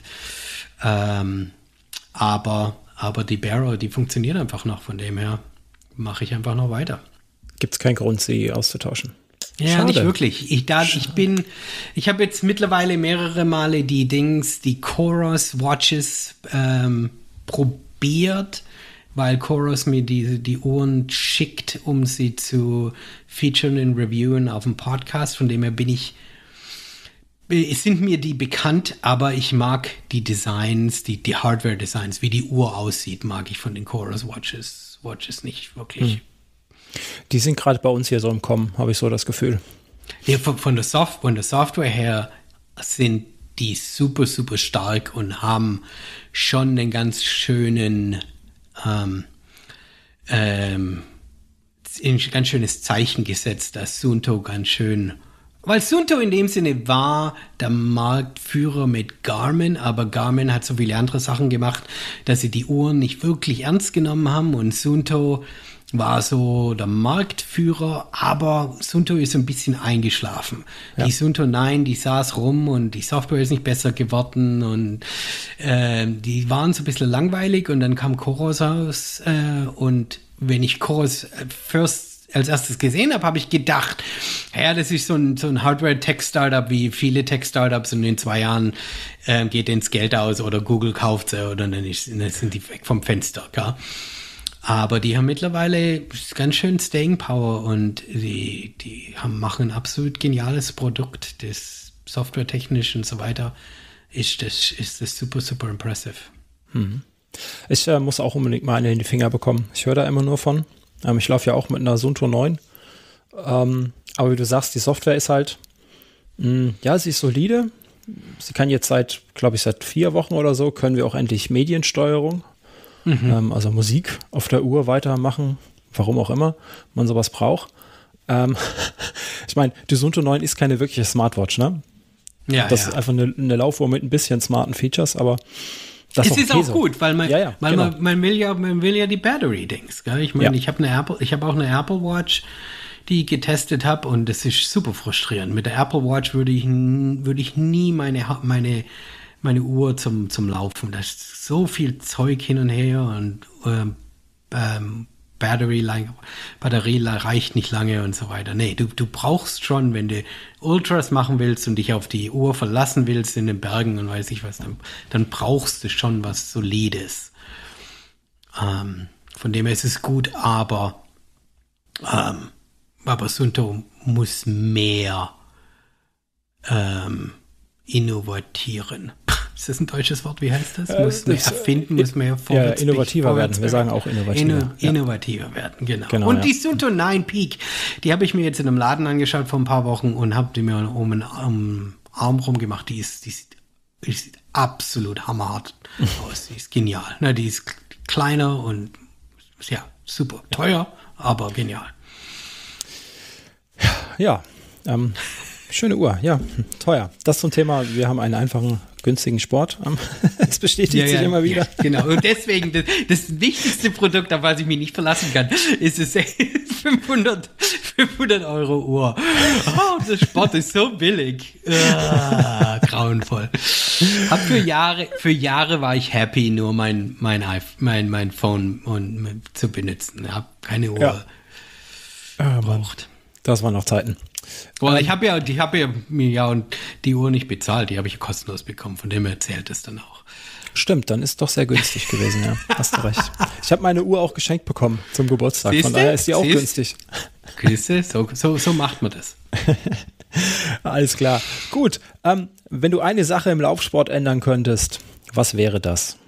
ähm, aber, aber die Barrow, die funktioniert einfach noch. Von dem her mache ich einfach noch weiter. Gibt es keinen Grund, sie auszutauschen? Ja, Schade. Nicht wirklich. Ich, da, ich bin, ich habe jetzt mittlerweile mehrere Male die Dings, die Coros Watches ähm, probiert, weil Coros mir die, die Uhren schickt, um sie zu featuren und reviewen auf dem Podcast. Von dem her bin ich, sind mir die bekannt, aber ich mag die Designs, die, die Hardware-Designs, wie die Uhr aussieht, mag ich von den Coros Watches, Watches nicht wirklich. Hm. Die sind gerade bei uns hier so im Kommen, habe ich so das Gefühl. Ja, von, von, der Soft, von der Software her sind die super, super stark und haben schon einen ganz schönen, ähm, ähm, ein ganz schönes Zeichen gesetzt, dass Suunto ganz schön, weil Suunto in dem Sinne war der Marktführer mit Garmin, aber Garmin hat so viele andere Sachen gemacht, dass sie die Uhren nicht wirklich ernst genommen haben und Suunto war so der Marktführer, aber Suunto ist so ein bisschen eingeschlafen. Ja. Die Suunto neun, die saß rum und die Software ist nicht besser geworden und äh, die waren so ein bisschen langweilig und dann kam Coros raus äh, und wenn ich Coros first als erstes gesehen habe, habe ich gedacht, ja, das ist so ein, so ein Hardware-Tech-Startup wie viele Tech-Startups und in zwei Jahren äh, geht ins Geld aus oder Google kauft sie oder dann, ist, dann sind die weg vom Fenster, gell? Aber die haben mittlerweile ganz schön Staying Power und die, die haben, machen ein absolut geniales Produkt, das softwaretechnisch und so weiter ist das, ist das super, super impressive. Hm. Ich äh, muss auch unbedingt mal eine in die Finger bekommen. Ich höre da immer nur von. Ähm, ich laufe ja auch mit einer Suunto neun. Ähm, aber wie du sagst, die Software ist halt, mh, ja, sie ist solide. Sie kann jetzt seit, glaube ich, seit vier Wochen oder so, können wir auch endlich Mediensteuerung. Mhm. Ähm, also Musik auf der Uhr weitermachen, warum auch immer man sowas braucht. Ähm, ich meine, die Suunto neun ist keine wirkliche Smartwatch, ne? Ja, das ja. ist einfach eine, eine Laufuhr mit ein bisschen smarten Features, aber das es ist, ist okay auch so. gut, weil man, ja, ja, weil genau. man, man will ja, man will ja die Battery-Dings, gell? Ich meine, Ja. ich habe eine Apple, ich habe auch eine Apple Watch, die ich getestet habe und das ist super frustrierend. Mit der Apple Watch würde ich, würde ich nie meine, meine, meine Uhr zum, zum Laufen. Da ist so viel Zeug hin und her und ähm, ähm, Batterie, lang, Batterie reicht nicht lange und so weiter. Nee, du, du brauchst schon, wenn du Ultras machen willst und dich auf die Uhr verlassen willst in den Bergen und weiß ich was, dann, dann brauchst du schon was Solides. Ähm, von dem her ist es gut, aber ähm, aber Suunto muss mehr ähm, innovatieren. Ist das ein deutsches Wort? Wie heißt das? Muss äh, mehr erfinden, muss mehr vorwärts. Ja, innovativer vorwärts werden. Wir sagen auch innovativer. Inno, ja. Innovativer werden, genau. genau und ja. die Suunto neun Peak, die habe ich mir jetzt in einem Laden angeschaut vor ein paar Wochen und habe die mir um den um, Arm rumgemacht. Die ist, die, sieht, die sieht absolut hammerhart aus. Die ist genial. Na, die ist kleiner und ja, super. Teuer, aber genial. Ja, ähm, schöne Uhr, ja, teuer. Das zum Thema, wir haben einen einfachen, günstigen Sport. Es bestätigt ja, sich ja, immer wieder. Ja, genau, und deswegen, das, das wichtigste Produkt, auf was ich mich nicht verlassen kann, ist es fünfhundert Euro Uhr. Oh, der Sport ist so billig. Ah, grauenvoll. Hab für Jahre, für Jahre war ich happy, nur mein, mein, mein, mein Phone und, zu benutzen. Hab keine Uhr ja. gebraucht. Das waren noch Zeiten. Well, ich habe ja, ich habe ja mir ja und die Uhr nicht bezahlt, die habe ich ja kostenlos bekommen, von dem her zählt es dann auch. Stimmt, dann ist doch sehr günstig gewesen, ja. Hast du recht. Ich habe meine Uhr auch geschenkt bekommen zum Geburtstag, Siehste? Von daher ist die auch Siehste? günstig. Siehste? So, so, so macht man das. Alles klar. Gut, ähm, wenn du eine Sache im Laufsport ändern könntest, was wäre das?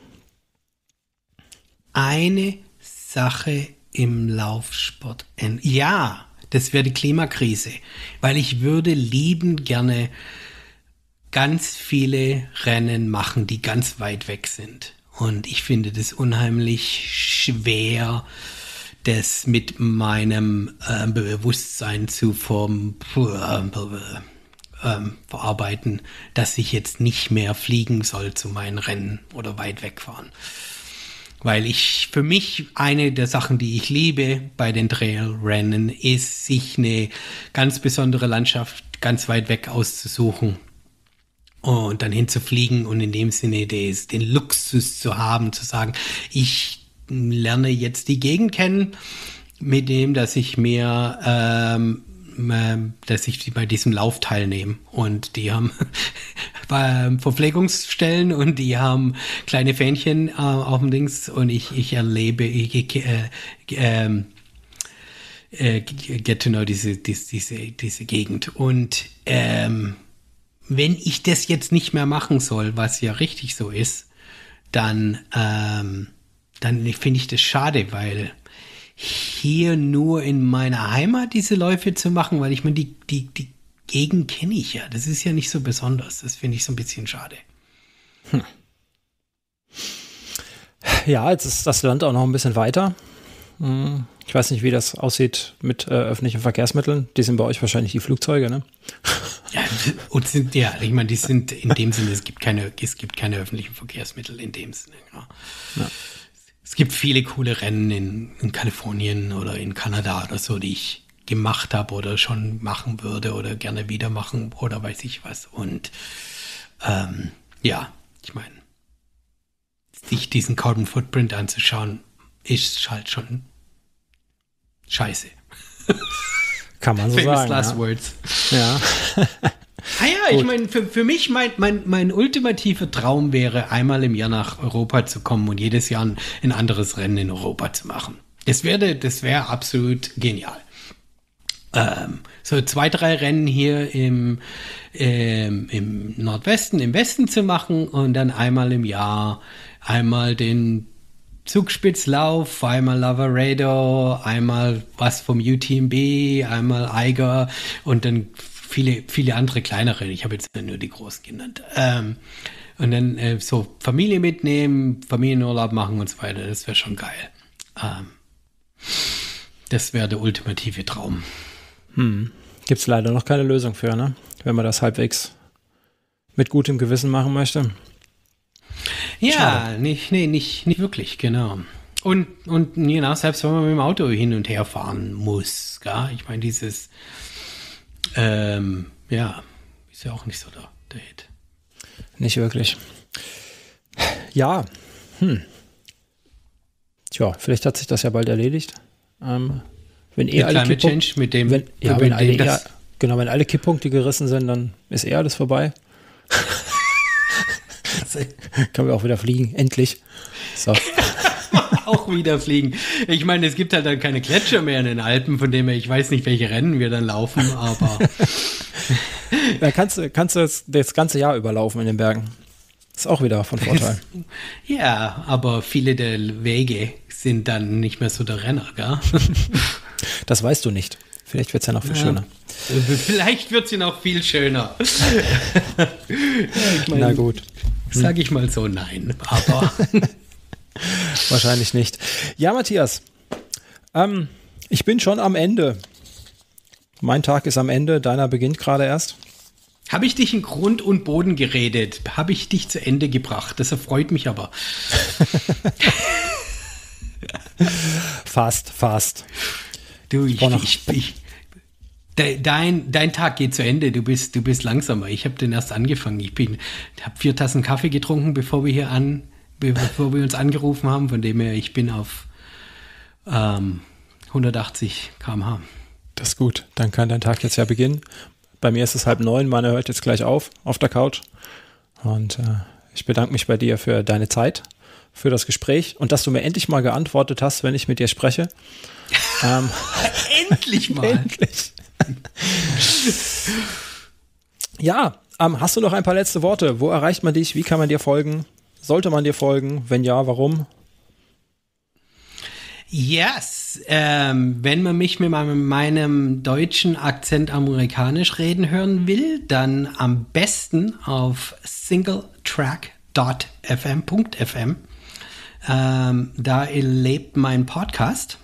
Eine Sache im Laufsport ändern. Ja. Das wäre die Klimakrise, weil ich würde liebend gerne ganz viele Rennen machen, die ganz weit weg sind. Und ich finde das unheimlich schwer, das mit meinem äh, Bewusstsein zu vom, äh, äh, verarbeiten, dass ich jetzt nicht mehr fliegen soll zu meinen Rennen oder weit wegfahren. Weil ich, für mich, eine der Sachen, die ich liebe bei den Trailrennen, ist, sich eine ganz besondere Landschaft ganz weit weg auszusuchen und dann hinzufliegen und in dem Sinne des, den Luxus zu haben, zu sagen, ich lerne jetzt die Gegend kennen, mit dem, dass ich mir, ähm, dass ich bei diesem Lauf teilnehme. Und die haben Verpflegungsstellen und die haben kleine Fähnchen äh, auf dem Dings und ich, ich erlebe, ich, äh, äh, äh, get to know diese, diese, diese, diese Gegend. Und ähm, wenn ich das jetzt nicht mehr machen soll, was ja richtig so ist, dann, ähm, dann finde ich das schade, weil hier nur in meiner Heimat diese Läufe zu machen, weil ich meine, die, die, die Gegend kenne ich ja. Das ist ja nicht so besonders. Das finde ich so ein bisschen schade. Hm. Ja, jetzt ist das Land auch noch ein bisschen weiter. Ich weiß nicht, wie das aussieht mit äh, öffentlichen Verkehrsmitteln. Die sind bei euch wahrscheinlich die Flugzeuge, ne? Ja, und sind, ja, ich meine, die sind in dem Sinne, es gibt keine, es gibt keine öffentlichen Verkehrsmittel in dem Sinne. Ja. Ja. Es gibt viele coole Rennen in, in Kalifornien oder in Kanada oder so, die ich gemacht habe oder schon machen würde oder gerne wieder machen oder weiß ich was. Und ähm, ja, ich meine, sich diesen Carbon Footprint anzuschauen, ist halt schon scheiße. Kann man so Famous sagen. last ja. words. Ja. Ah ja, ich meine, für, für mich mein, mein, mein ultimativer Traum wäre, einmal im Jahr nach Europa zu kommen und jedes Jahr ein, ein anderes Rennen in Europa zu machen. Das wäre das wäre absolut genial. Ähm, so zwei, drei Rennen hier im, ähm, im Nordwesten, im Westen zu machen und dann einmal im Jahr einmal den Zugspitzlauf, einmal Lavaredo, einmal was vom U T M B, einmal Eiger und dann viele, viele andere kleinere. Ich habe jetzt nur die großen genannt. Ähm, und dann äh, so Familie mitnehmen, Familienurlaub machen und so weiter. Das wäre schon geil. Ähm, das wäre der ultimative Traum. Hm. Gibt es leider noch keine Lösung für, ne? Wenn man das halbwegs mit gutem Gewissen machen möchte. Ja, nicht, nee, nicht, nicht wirklich, genau. Und, und genau, selbst wenn man mit dem Auto hin und her fahren muss, gell? Ich meine, dieses, ähm, ja, ist ja auch nicht so der, der Hit. Nicht wirklich. Ja, hm. Tja, vielleicht hat sich das ja bald erledigt. Ähm, wenn eh alle Climate Change mit dem, wenn, ja, mit wenn dem alle, das, eher, genau, wenn alle Kipppunkte gerissen sind, dann ist eh alles vorbei. Können wir auch wieder fliegen, endlich. So. Auch wieder fliegen. Ich meine, es gibt halt dann keine Gletscher mehr in den Alpen, von dem her, ich weiß nicht, welche Rennen wir dann laufen, aber Da kannst du, kannst du das, das ganze Jahr überlaufen in den Bergen. Ist auch wieder von Vorteil. Ja, aber viele der Wege sind dann nicht mehr so der Renner, gell? Das weißt du nicht. Vielleicht wird es ja noch viel ja. schöner. Vielleicht wird es ja noch viel schöner. Ja, ich mein, na gut. Sag ich mal so, nein. Aber wahrscheinlich nicht. Ja, Matthias, ähm, ich bin schon am Ende. Mein Tag ist am Ende, deiner beginnt gerade erst. Habe ich dich in Grund und Boden geredet? Habe ich dich zu Ende gebracht? Das erfreut mich aber. Fast, fast. Du, ich, ich, ich, dein, dein Tag geht zu Ende. Du bist, du bist langsamer. Ich habe den erst angefangen. Ich bin, habe vier Tassen Kaffee getrunken, bevor wir hier an, bevor wir uns angerufen haben. Von dem her, ich bin auf ähm, hundertachtzig Kilometer pro Stunde. Das ist gut. Dann kann dein Tag jetzt ja beginnen. Bei mir ist es halb neun. Meine hört jetzt gleich auf, auf der Couch. Und äh, ich bedanke mich bei dir für deine Zeit, für das Gespräch und dass du mir endlich mal geantwortet hast, wenn ich mit dir spreche. ähm, endlich mal. Endlich. Ja, ähm, hast du noch ein paar letzte Worte? Wo erreicht man dich? Wie kann man dir folgen? Sollte man dir folgen? Wenn ja, warum? Yes, ähm, wenn man mich mit meinem, meinem deutschen Akzent amerikanisch reden hören will, dann am besten auf singletrack punkt f m. Ähm, da lebt mein Podcast.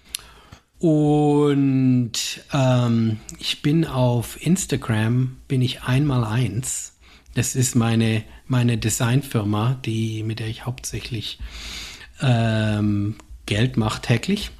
Und ähm, ich bin auf Instagram, bin ich einmal eins. Das ist meine, meine Designfirma, die, mit der ich hauptsächlich ähm, Geld macht täglich.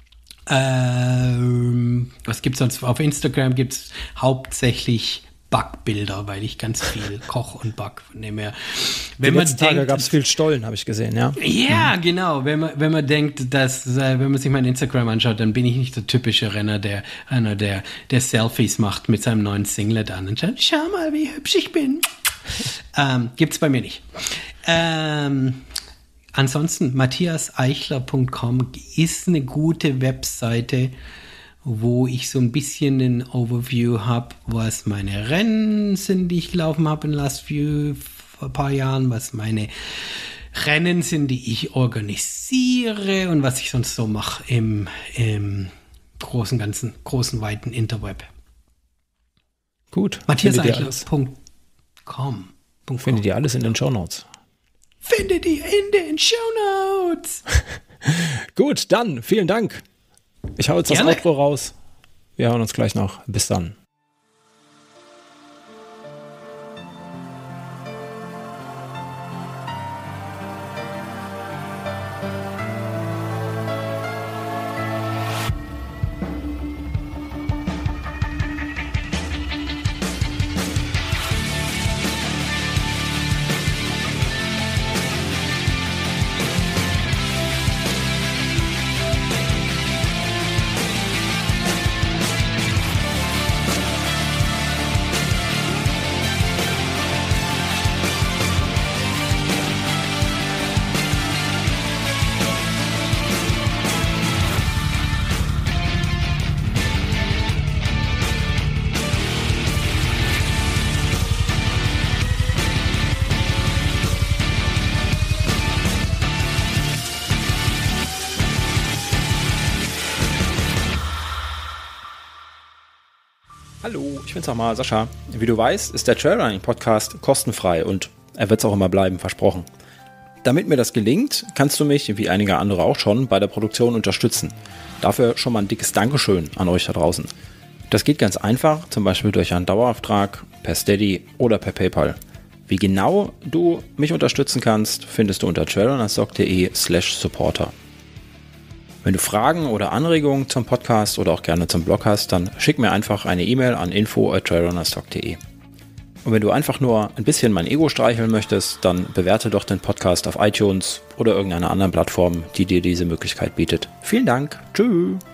Ähm, was gibt es sonst? Auf Instagram gibt es hauptsächlich Backbilder, weil ich ganz viel koche und back. Von dem her, wenn Die man letzten Tage denkt, gab es viel Stollen, habe ich gesehen, ja. Ja, mhm. genau. Wenn man, wenn man denkt, dass, äh, wenn man sich mein Instagram anschaut, dann bin ich nicht der typische Renner, der einer, der, der Selfies macht mit seinem neuen Singlet an und schaut, schau mal, wie hübsch ich bin. ähm, gibt's bei mir nicht. Ähm, ansonsten, matthias eichler punkt com ist eine gute Webseite, wo ich so ein bisschen den Overview habe, was meine Rennen sind, die ich gelaufen habe in Last View vor ein paar Jahren, was meine Rennen sind, die ich organisiere und was ich sonst so mache im, im großen, ganzen, großen, weiten Interweb. Gut. matthias eichler punkt com Findet ihr alles in den Shownotes. Findet ihr in den Shownotes. Gut, dann vielen Dank. Ich hau jetzt das Gerne. Outro raus. Wir hören uns gleich noch. Bis dann. Hallo, ich bin's nochmal, Sascha. Wie du weißt, ist der Trailrunning-Podcast kostenfrei und er wird's auch immer bleiben, versprochen. Damit mir das gelingt, kannst du mich, wie einige andere auch schon, bei der Produktion unterstützen. Dafür schon mal ein dickes Dankeschön an euch da draußen. Das geht ganz einfach, zum Beispiel durch einen Dauerauftrag, per Steady oder per PayPal. Wie genau du mich unterstützen kannst, findest du unter trailrunnerstock punkt de slash supporter. Wenn du Fragen oder Anregungen zum Podcast oder auch gerne zum Blog hast, dann schick mir einfach eine E-Mail an info at trailrunnerstock punkt de. Und wenn du einfach nur ein bisschen mein Ego streicheln möchtest, dann bewerte doch den Podcast auf iTunes oder irgendeiner anderen Plattform, die dir diese Möglichkeit bietet. Vielen Dank. Tschüss.